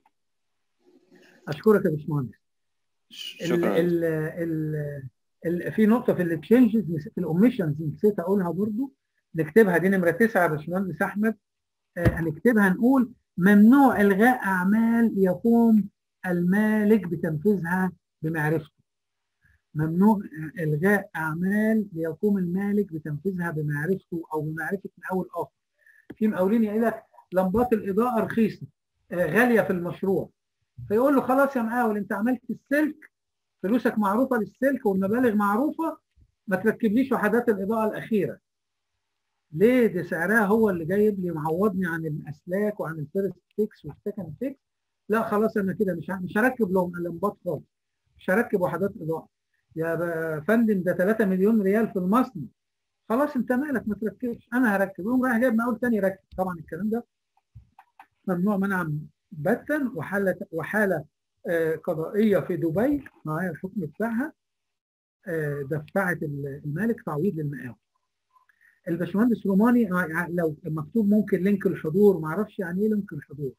اشكرك يا باشمهندس. شكرا. ال ال ال في نقطه في التشينجز في الاوميشنز نسيت اقولها برضو، نكتبها دي نمره تسعه يا باشمهندس احمد. آه هنكتبها نقول ممنوع الغاء اعمال يقوم المالك بتنفيذها بمعرفته. ممنوع الغاء اعمال يقوم المالك بتنفيذها بمعرفته او بمعرفه مقاول اخر. في مقاولين يقول لك لمبات الاضاءه رخيصه آه غاليه في المشروع، فيقول له خلاص يا مقاول انت عملت السلك، فلوسك معروفه للسلك والمبالغ معروفه، ما تركبليش وحدات الاضاءه الاخيره. ليه؟ دي سعرها هو اللي جايب لي معوضني عن الاسلاك وعن الفيرست فيكس والسكند فيكس. لا خلاص انا كده مش مش هركب لهم لمبات خالص، مش هركب وحدات اضاءه. يا فندم ده ثلاثة مليون ريال في المصنع. خلاص انت مالك ما تركبش، انا هركب. يقوم رايح جايب مقاول ثاني يركب. طبعا الكلام ده ممنوع منعا باتا، وحاله وحاله آه قضائيه في دبي معايا الحكم بتاعها آه دفعت المالك تعويض للمقاول. الباشمهندس روماني لو مكتوب ممكن لينك الحضور، ما اعرفش يعني ايه لينك الحضور.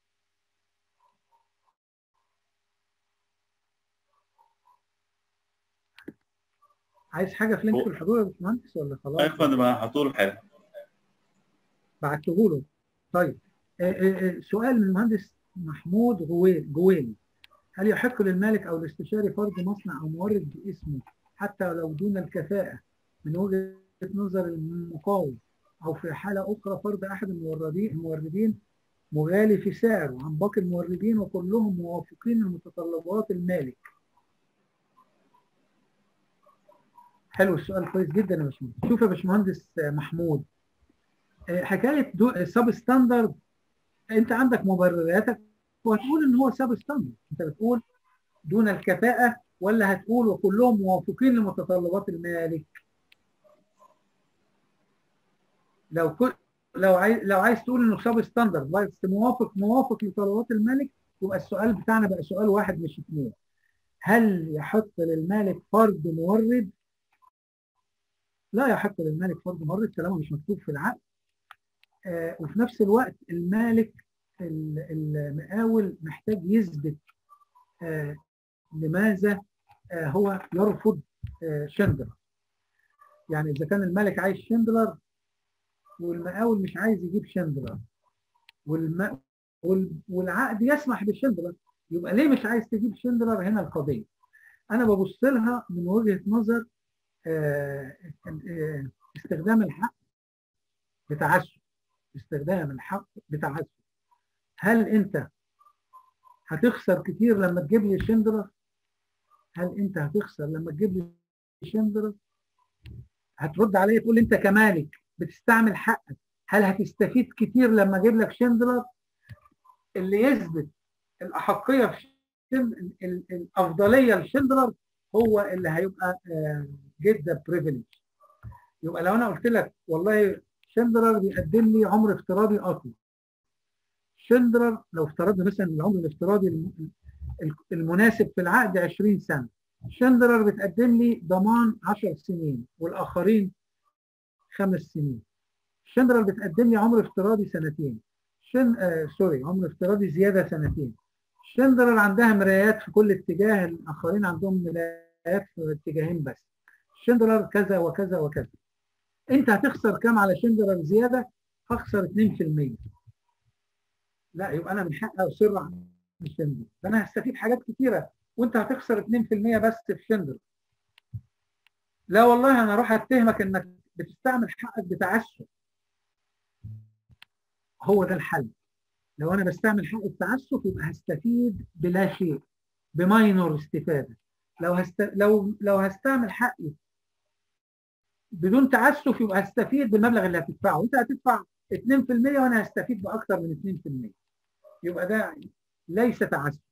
عايز حاجه في لينك الحضور يا باشمهندس ولا خلاص؟ ايوه يا فندم هحطه له حالا. بعته له. طيب سؤال من المهندس محمود جويل جويل هل يحق للمالك او الاستشاري فرض مصنع او مورد باسمه حتى لو دون الكفاءه من وجهه نظر المقاول، او في حاله اخرى فرض احد الموردين الموردين مغالي في سعره عن باقي الموردين وكلهم موافقين لمتطلبات المالك؟ حلو السؤال، كويس جدا يا باشمهندس. شوف يا باشمهندس محمود، حكايه سب ستاندرد انت عندك مبرراتك وهتقول ان هو سب ستاندرد. انت بتقول دون الكفاءه ولا هتقول وكلهم موافقين لمتطلبات المالك؟ لو كل لو عايز لو عايز تقول انه سب ستاندرد بس موافق موافق لطلبات المالك، يبقى السؤال بتاعنا بقى سؤال واحد مش اثنين. هل يحق للمالك فرض مورد؟ لا يحق للمالك فرض مورد طالما مش مكتوب في العقد. آه وفي نفس الوقت المالك المقاول محتاج يثبت آه لماذا آه هو يرفض آه شندلر. يعني اذا كان المالك عايز شندلر والمقاول مش عايز يجيب شندلر والم... وال... والعقد يسمح بالشندلر، يبقى ليه مش عايز تجيب شندلر؟ هنا القضيه. انا ببص لها من وجهه نظر آه آه استخدام الحق بتعسف. استخدام الحق بتعسف. هل انت هتخسر كتير لما تجيب لي شندلر؟ هل انت هتخسر لما تجيب لي شندلر؟ هترد عليا تقول انت كمالك بتستعمل حقك، هل هتستفيد كتير لما اجيب لك شندلر؟ اللي يثبت الاحقيه في شندلر الافضليه لشندلر هو اللي هيبقى جدا بريفيليج. يبقى لو انا قلت لك والله شندلر بيقدم لي عمر افتراضي اطول، شندلر لو افترضنا مثلا العمر الافتراضي المناسب في العقد عشرين سنه، شندلر بتقدم لي ضمان عشر سنين والاخرين خمس سنين. شندلر بتقدم لي عمر افتراضي سنتين، شن... آه سوري عمر افتراضي زياده سنتين. شندلر عندها مرايات في كل اتجاه، الاخرين عندهم مرايات في اتجاهين بس. شندلر كذا وكذا وكذا. انت هتخسر كام على شندلر زياده؟ هخسر اتنين في المية. لا يبقى انا من حقي اصر على شندلر، ده انا هستفيد حاجات كتيره وانت هتخسر اتنين في المية بس في شندلر. لا والله انا اروح اتهمك انك بتستعمل حقك بتعسف. هو ده الحل. لو انا بستعمل حق التعسف يبقى هستفيد بلا شيء، بماينور استفاده. لو هست... لو لو هستعمل حقي بدون تعسف يبقى هستفيد بالمبلغ اللي هتدفعه. انت هتدفع اتنين في المية وانا هستفيد باكثر من اتنين في المية. يبقى ده ليس تعسف.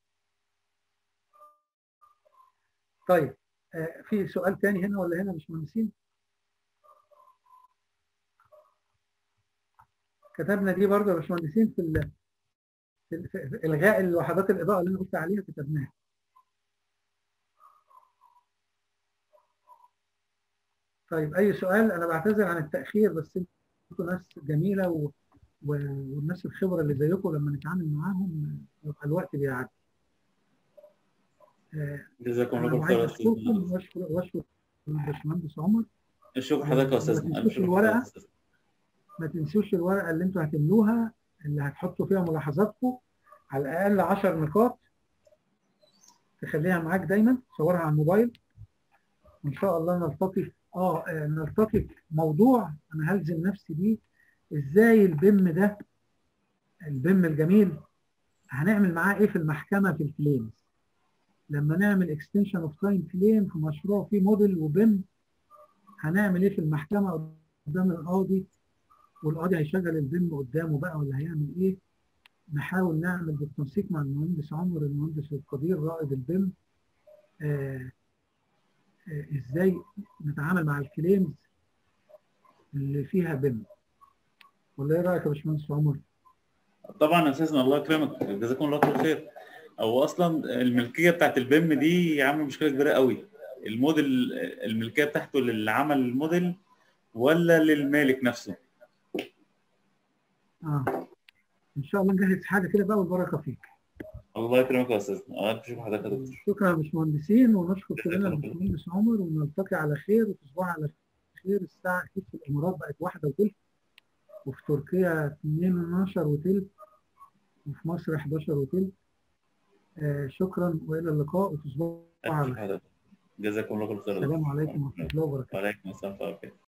طيب آه في سؤال ثاني هنا ولا هنا مش مهندسين؟ كتبنا دي برضه يا باشمهندسين في, ال... في, في, في الغاء الوحدات الاضاءه اللي انا قلت عليها، كتبناها. طيب اي سؤال؟ انا بعتذر عن التاخير بس انتوا ناس جميله و... و... والناس الخبره اللي زيكم لما نتعامل معاهم يبقى الوقت بيعدي. جزاكم انا الله عايز خير. اشكركم واشكر واشكر الباشمهندس عمر. الشكر حضرتك يا استاذ. ما تنسوش الورقه، ما تنسوش الورقه اللي انتوا هتملوها اللي هتحطوا فيها ملاحظاتكم، على الاقل عشر نقاط تخليها معاك دايما، تصورها على الموبايل وان شاء الله نلتقي. اه نلتقي في موضوع انا هلزم نفسي بيه، ازاي البيم ده، البيم الجميل هنعمل معاه ايه في المحكمه في الكليمز. لما نعمل اكستنشن اوف تايم كليم في مشروع فيه موديل وبيم، هنعمل ايه في المحكمه قدام القاضي، والقاضي هيشغل البيم قدامه بقى ولا هيعمل ايه. نحاول نعمل بالتنسيق مع المهندس عمر المهندس القدير رائد البيم آه آه ازاي نتعامل مع الكليمز اللي فيها بيم. ولا ايه رايك يا باشمهندس عمر؟ طبعا اساسا الله يكرمك، جزاكم الله كل خير. هو اصلا الملكيه بتاعت البيم دي عامله مشكله كبيره قوي. الموديل الملكيه بتاعته للي عمل الموديل ولا للمالك نفسه؟ اه ان شاء الله نجهز حاجه كده بقى والبركه فيك. الله يكرمك يا استاذ. اه شكرا حضرتك يا دكتور. شكرا يا باشمهندسين، ونشكر كلنا الباشمهندس عمر، ونلتقي على خير وتصبحوا على خير. الساعه اكيد في الامارات بقت واحدة وثلث، وفي تركيا اتناشر وثلث، وفي مصر حداشر وثلث. آه شكرا والى اللقاء وتصبحوا على خير. جزاكم الله خير. السلام عليكم ورحمه الله وبركاته. وعليكم السلام ورحمه الله وبركاته.